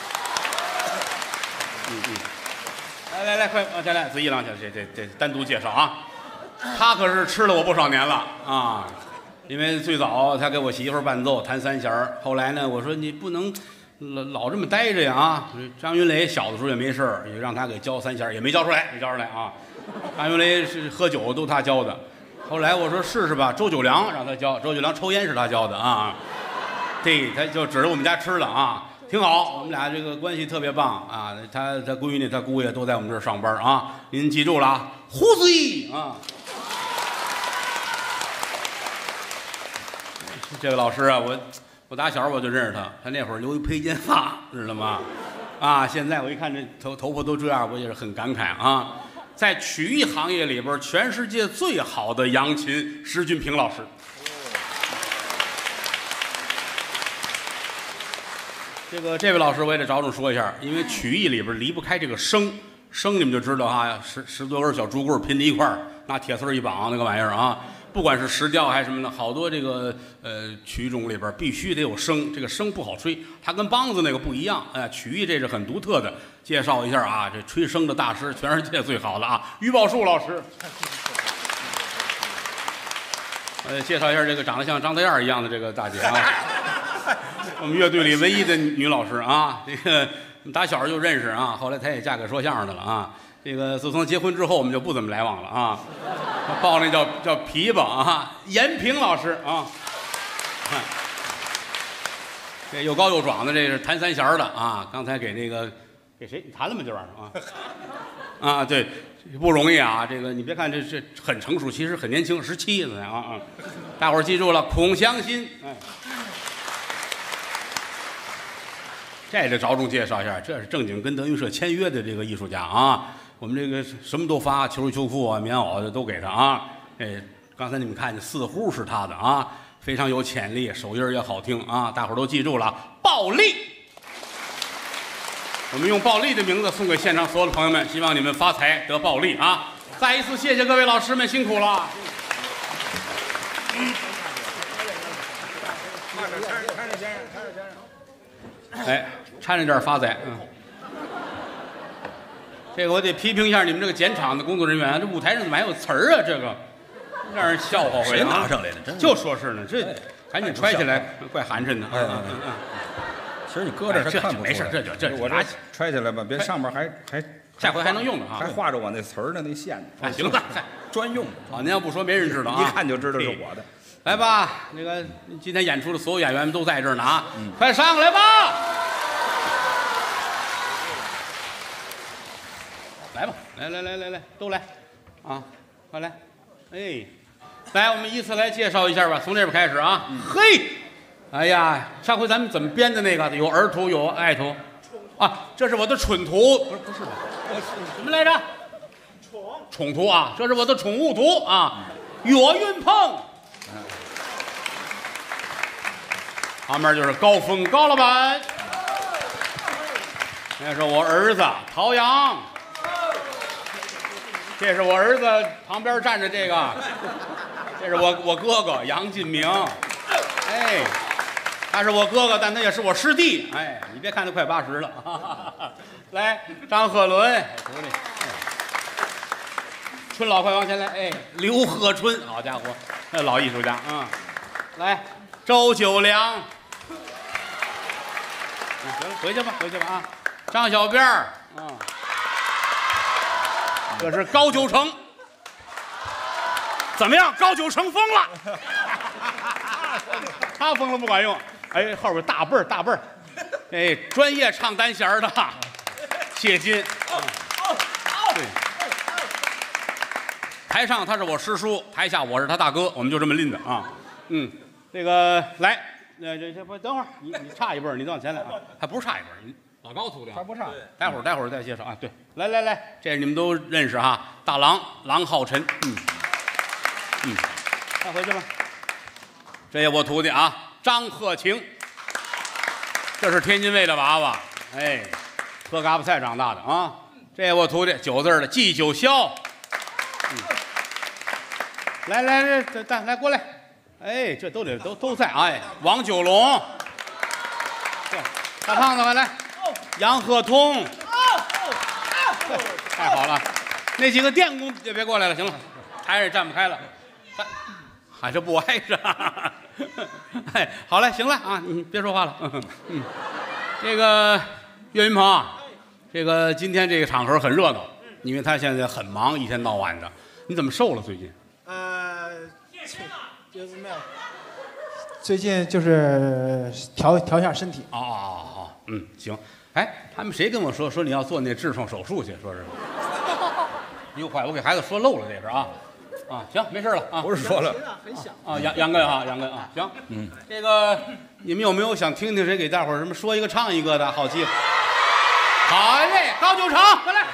来，快，再来，仔细两下，这单独介绍啊。他可是吃了我不少年了啊，因为最早他给我媳妇儿伴奏弹3弦，后来呢，我说你不能。老这么待着呀啊！张云雷小的时候也没事儿，也让他给教3弦，也没教出来啊。张云雷是喝酒都他教的，后来我说试试吧，周九良让他教，周九良抽烟是他教的啊。对，他就指着我们家吃了啊，挺好，我们俩这个关系特别棒啊。他闺女他姑爷都在我们这儿上班啊，您记住了啊，胡子一啊。这个老师啊，我打小我就认识他，他那会儿留一披肩发，知道吗？ 啊！现在我一看这头发都这样，我也是很感慨啊。在曲艺行业里边，全世界最好的扬琴，石俊平老师。这位老师我也得着重说一下，因为曲艺里边离不开这个声，你们就知道哈，十多根小竹棍拼在一块儿，拿铁丝一绑那个玩意儿啊。不管是石调还是什么的，好多这个曲种里边必须得有声，这个声不好吹，它跟梆子那个不一样。曲艺这是很独特的。介绍一下啊，这吹声的大师，全世界最好的啊，于宝树老师。介绍一下这个长得像张德燕一样的这个大姐啊，我们乐队里唯一的女老师啊，这个打小就认识啊，后来她也嫁给说相声的了啊。这个自从结婚之后，我们就不怎么来往了啊。报那叫琵琶啊，严平老师啊，这又高又壮的，这是弹三弦的啊。刚才给谁你弹了吗？这玩意儿啊，对，不容易啊。这个你别看这很成熟，其实很年轻，17岁啊。大伙儿记住了，孔祥新，这得着重介绍一下，这是正经跟德云社签约的这个艺术家啊。我们这个什么都发，秋秋裤啊、棉袄的都给他啊。刚才你们看见四呼是他的啊，非常有潜力，手音也好听啊。大伙儿都记住了，暴力。我们用暴力的名字送给现场所有的朋友们，希望你们发财得暴利啊！再一次谢谢各位老师们辛苦了。掺着点发财，这个我得批评一下你们这个剪场的工作人员，这舞台上怎么还有词儿啊？这个让人笑话回来。 谁拿上来的？真就说是呢，这赶紧揣起来，怪寒碜的。 其实你搁这儿看不出来。 没事，这我这揣起来吧，别上面还下回还能用的啊， 还画着我那词儿的那线。 行了， 专用的啊，您要不说没人知道啊， 一看就知道是我的。 来吧，那个今天演出的所有演员们都在这儿呢啊，快上来吧！来吧，来，都来，啊，快来，来，我们依次来介绍一下吧，从这边开始啊。嘿，哎呀，上回咱们怎么编的那个？有儿图，有爱图，啊，这是我的蠢图，不是吧？什么来着？宠图啊，这是我的宠物图啊，岳云鹏。旁边就是高峰高老板，那是我儿子陶阳，这是我儿子旁边站着这个，这是我哥哥杨进明，他是我哥哥，但他也是我师弟，你别看他快80了，来，张鹤伦，春老快往前来，刘鹤春，好家伙，那老艺术家啊，来。周九良，行了，回去吧啊！张小辫儿，这是高九成，怎么样？高九成疯了，他疯了不管用，后边大辈儿，专业唱单弦的谢金，对，台上他是我师叔，台下我是他大哥，我们就这么拎的啊，这个来，这不等会儿，你差一辈儿，你再往前来啊，还不是差一辈儿，你老高徒弟还不差。待会儿再介绍啊。对，来，这你们都认识哈，大郎郎浩辰，那回去吧。这也我徒弟啊，张鹤晴，这是天津卫的娃娃，喝嘎巴菜长大的啊。这也我徒弟9字的季九霄，来过来。这都在王九龙，对，大胖子快来，杨鹤通，太好了，那几个电工也别过来了，行了，台上也站不开了，这不挨着，好嘞，行了啊，你别说话了，这个岳云鹏，这个今天这个场合很热闹，因为他现在很忙，一天到晚的，你怎么瘦了最近？ 就是没有，最近就是调一下身体。 行。他们谁跟我说你要做那痔疮手术去？说是。又坏，我给孩子说漏了这事啊。行，没事了啊。 不是说了。 很响啊，杨根啊，行。这个你们有没有想听听谁给大伙儿什么说一个唱一个的好机会？ 好嘞，高九成，快来，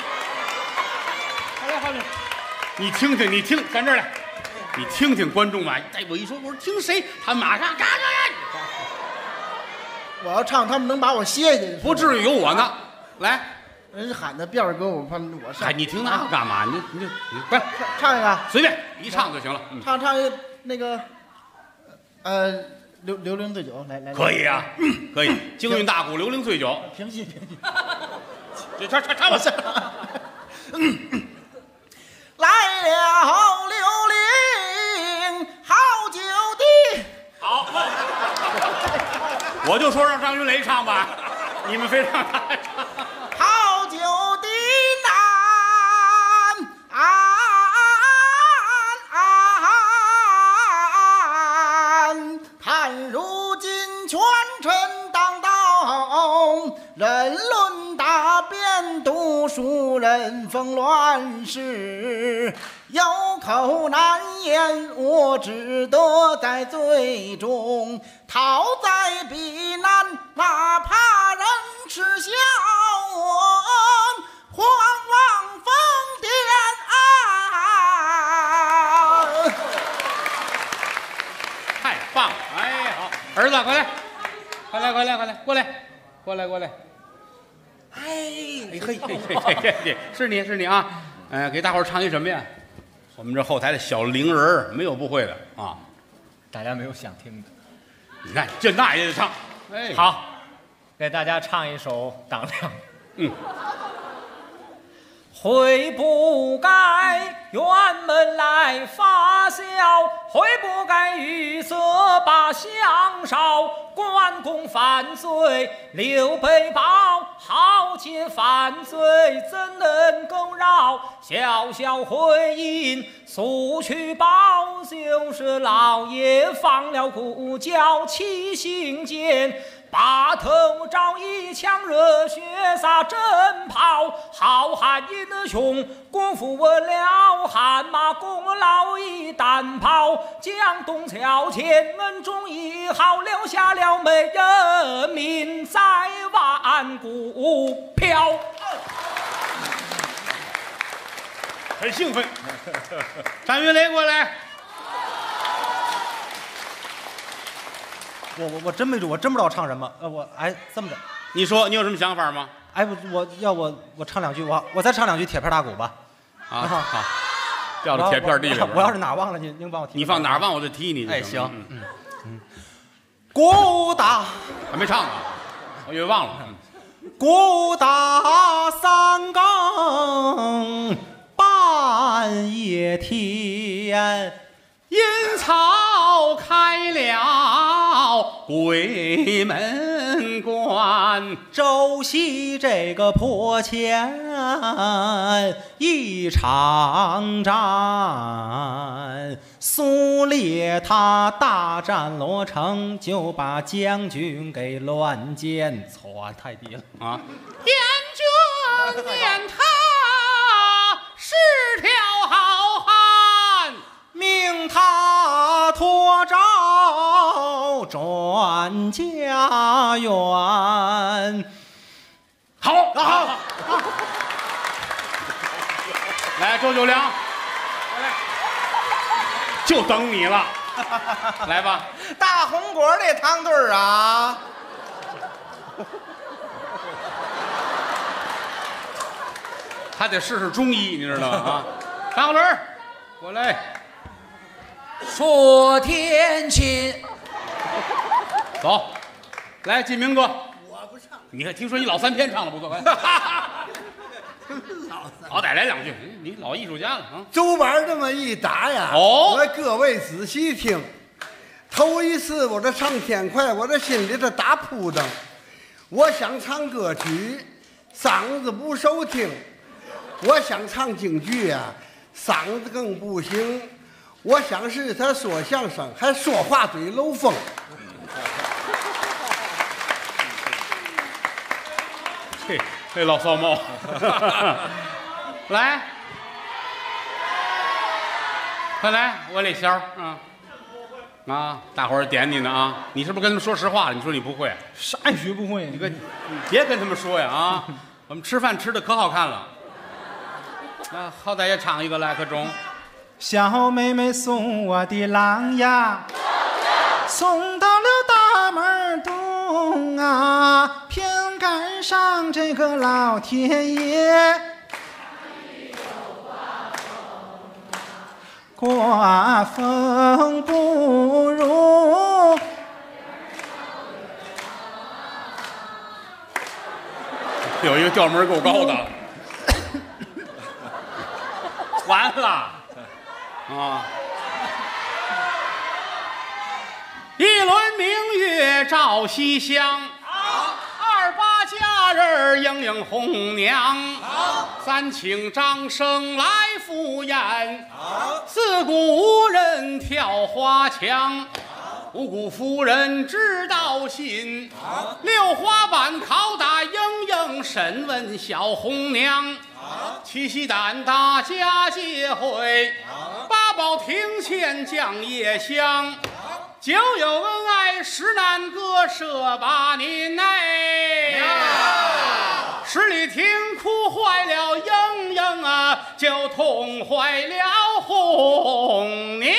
快来，高九成，你听听，你听，站这儿来，你听听观众啊！哎，我一说，我说听谁，他马上嘎嘎嘎。 我要唱，他们能把我卸下去？ 不至于有我呢。来， 人家喊的辫儿哥，我怕我上。 哎，你听那干嘛？你快唱一个， 随便一唱就行了。 唱一个那个，刘伶醉酒，来。 可以啊，可以。京韵大鼓，刘伶醉酒。 平戏。 这唱吧。 来了刘伶好酒的。 好。我就说让张云雷唱吧，你们非让他唱。 好酒的难，看如今权臣当道，人伦大变，读书人风乱世，有口难言，我只得在最终讨在避难，哪怕人耻笑我皇王疯癫啊！ 太棒了！哎，好，儿子，快来，过来！哎嘿，是你啊！给大伙儿唱一什么呀？我们这后台的小伶人没有不会的啊。 大家没有想听的。 你看，就那也得唱。哎， 好，给大家唱一首《党亮》。悔不该辕门来发笑，悔不该预设把项少。关公犯罪，刘备报，豪杰犯罪，怎能够饶？小小回应，速去报，就是老爷放了鼓角，七星剑。把头照一枪，热血洒阵袍，好汉英雄辜负了汗马功劳一担抛，江东桥前恩重一号，留下了美人命在万古飘。 很兴奋，张云雷过来。 我真没主，我真不知道唱什么。这么着， 你说你有什么想法吗？ 我唱两句，我再唱两句铁片大鼓吧。 好，掉到铁片地里边。 我要是哪忘了，您帮我提。 你放哪忘我就踢你。 哎，行。鼓打还没唱呢，我以为忘了。 鼓打三更半夜天。 阴草开了鬼门关， 周西这个破前一场战，苏烈他大战罗城，就把将军给乱箭，太低了啊！ 将军念他是条好汉。 命他托诏转家园。 好，来，周九良，来，就等你了，来吧。 大红果这汤队儿啊， 他得试试中医，你知道吗？啊，张小伦，过来。 说天亲， 走，来，金明哥，我不唱。你看，听说你老三篇唱的不错，好歹来两句。你老艺术家了啊！ 周板这么一打呀，各位仔细听。头一次我这唱天快，我这心里头打扑腾。我想唱歌曲，嗓子不受听；我想唱京剧啊，嗓子更不行。我想是他说相声，还说话嘴漏风。 这老骚猫，来，快来，我李潇啊！ 啊，大伙儿点你呢啊！你是不是跟他们说实话了？你说你不会， 啥也学不会。 你别跟他们说呀啊！我们吃饭吃的可好看了。啊，好歹也唱一个来，可中。 小妹妹送我的狼呀，送到了大门东啊，偏赶上这个老天爷刮风不入。 有一个调门够高的，完了啊！一轮明月照西厢，二八佳人迎迎红娘，三请张生来赴宴，四顾无人跳花墙。五谷夫人知道信，六花板拷打莺莺，审问小红娘。七喜胆大家结会，八宝庭前降夜香。酒有恩爱实难割舍把您哎，十里亭哭坏了莺莺啊，就痛坏了红娘。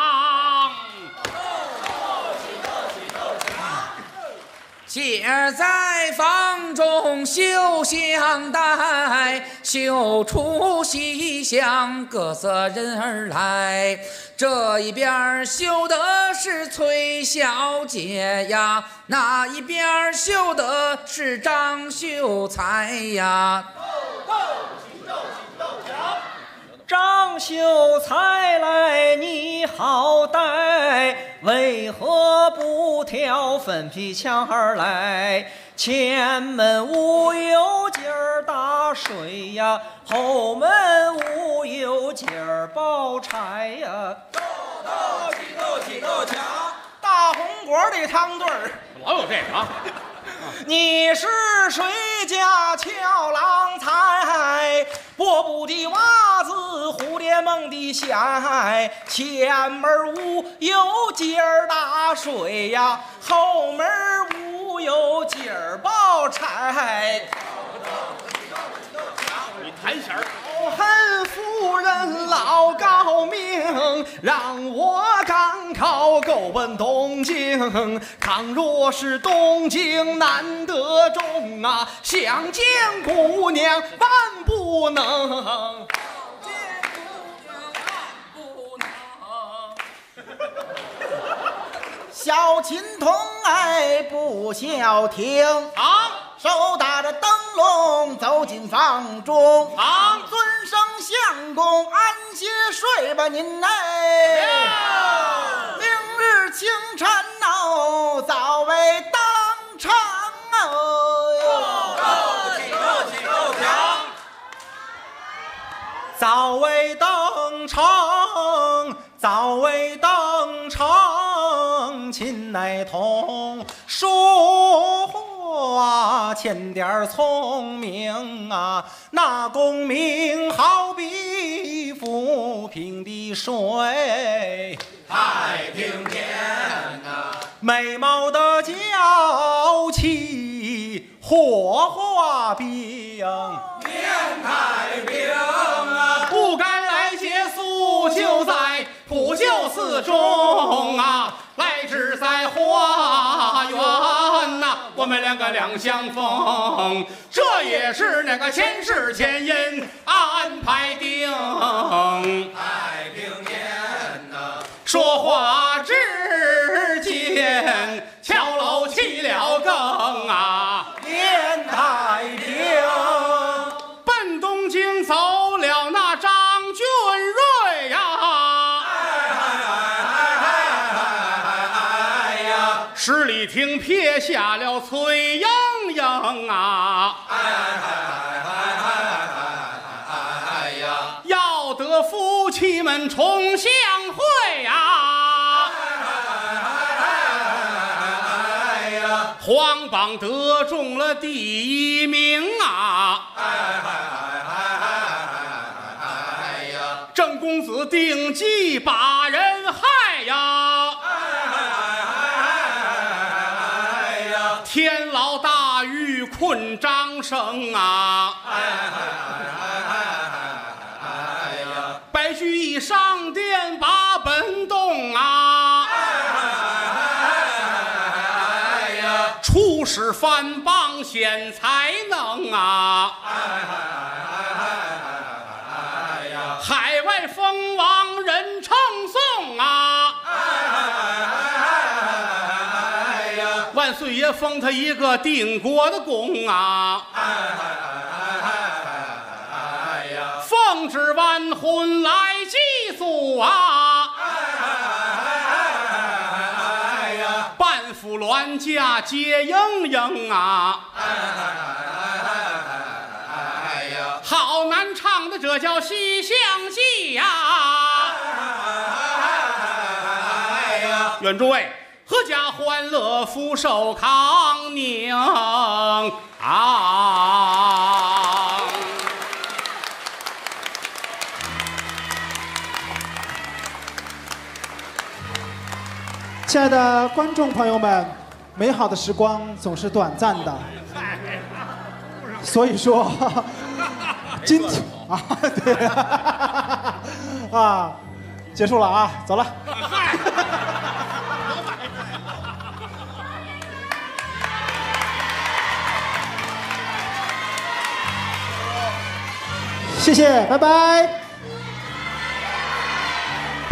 姐儿在房中绣香带，绣出西厢各色人儿来。这一边绣的是崔小姐呀，那一边绣的是张秀才呀。 张秀才来，你好歹为何不挑粉皮枪儿来？前门无有姐儿打水呀，后门无有姐儿包柴呀。 斗巧， 大红果的汤对儿， 老有这个啊！ 你是谁家俏郎才？波布的袜子，蝴蝶梦的鞋，前门无有姐儿打水呀，后门无有姐儿包柴。 你弹弦儿。 恨夫人老高明，让我赶考够奔东京。倘若是东京难得中啊，想见姑娘万不能。 小琴童哎不消停啊！ 手打着灯笼走进房中， 啊！ 尊声相公安歇睡吧您哎，明日清晨哦早为当场早为登场，早为登场，亲爱同说话欠点聪明啊，那功名好比浮萍的水， 太平天呐， 美貌的娇妻火化冰， 天太平啊， 不该来结宿，就在普救寺中啊，来只在花园呐，我们两个两相逢，这也是那个前世前因安排定。 太平天呐， 说话之间，敲楼起了更啊， 天太平。 奔东京走了那张俊瑞呀，十里亭撇下了崔莺莺啊，要得夫妻们重相会啊，皇榜得中了第一名啊，郑公子定计把人害呀， 天老大雨困张生啊，白居易上殿把本动啊，出使藩邦显才能啊，海外封王人称颂啊，万岁爷封他一个定国的公啊，奉旨完婚来祭祖啊，半府銮驾接莺莺啊，好难唱的这叫西厢记呀，愿诸位阖家欢乐，福寿康宁啊！ 亲爱的观众朋友们，美好的时光总是短暂的，所以说，今天啊，对啊，结束了啊，走了。谢谢，拜拜。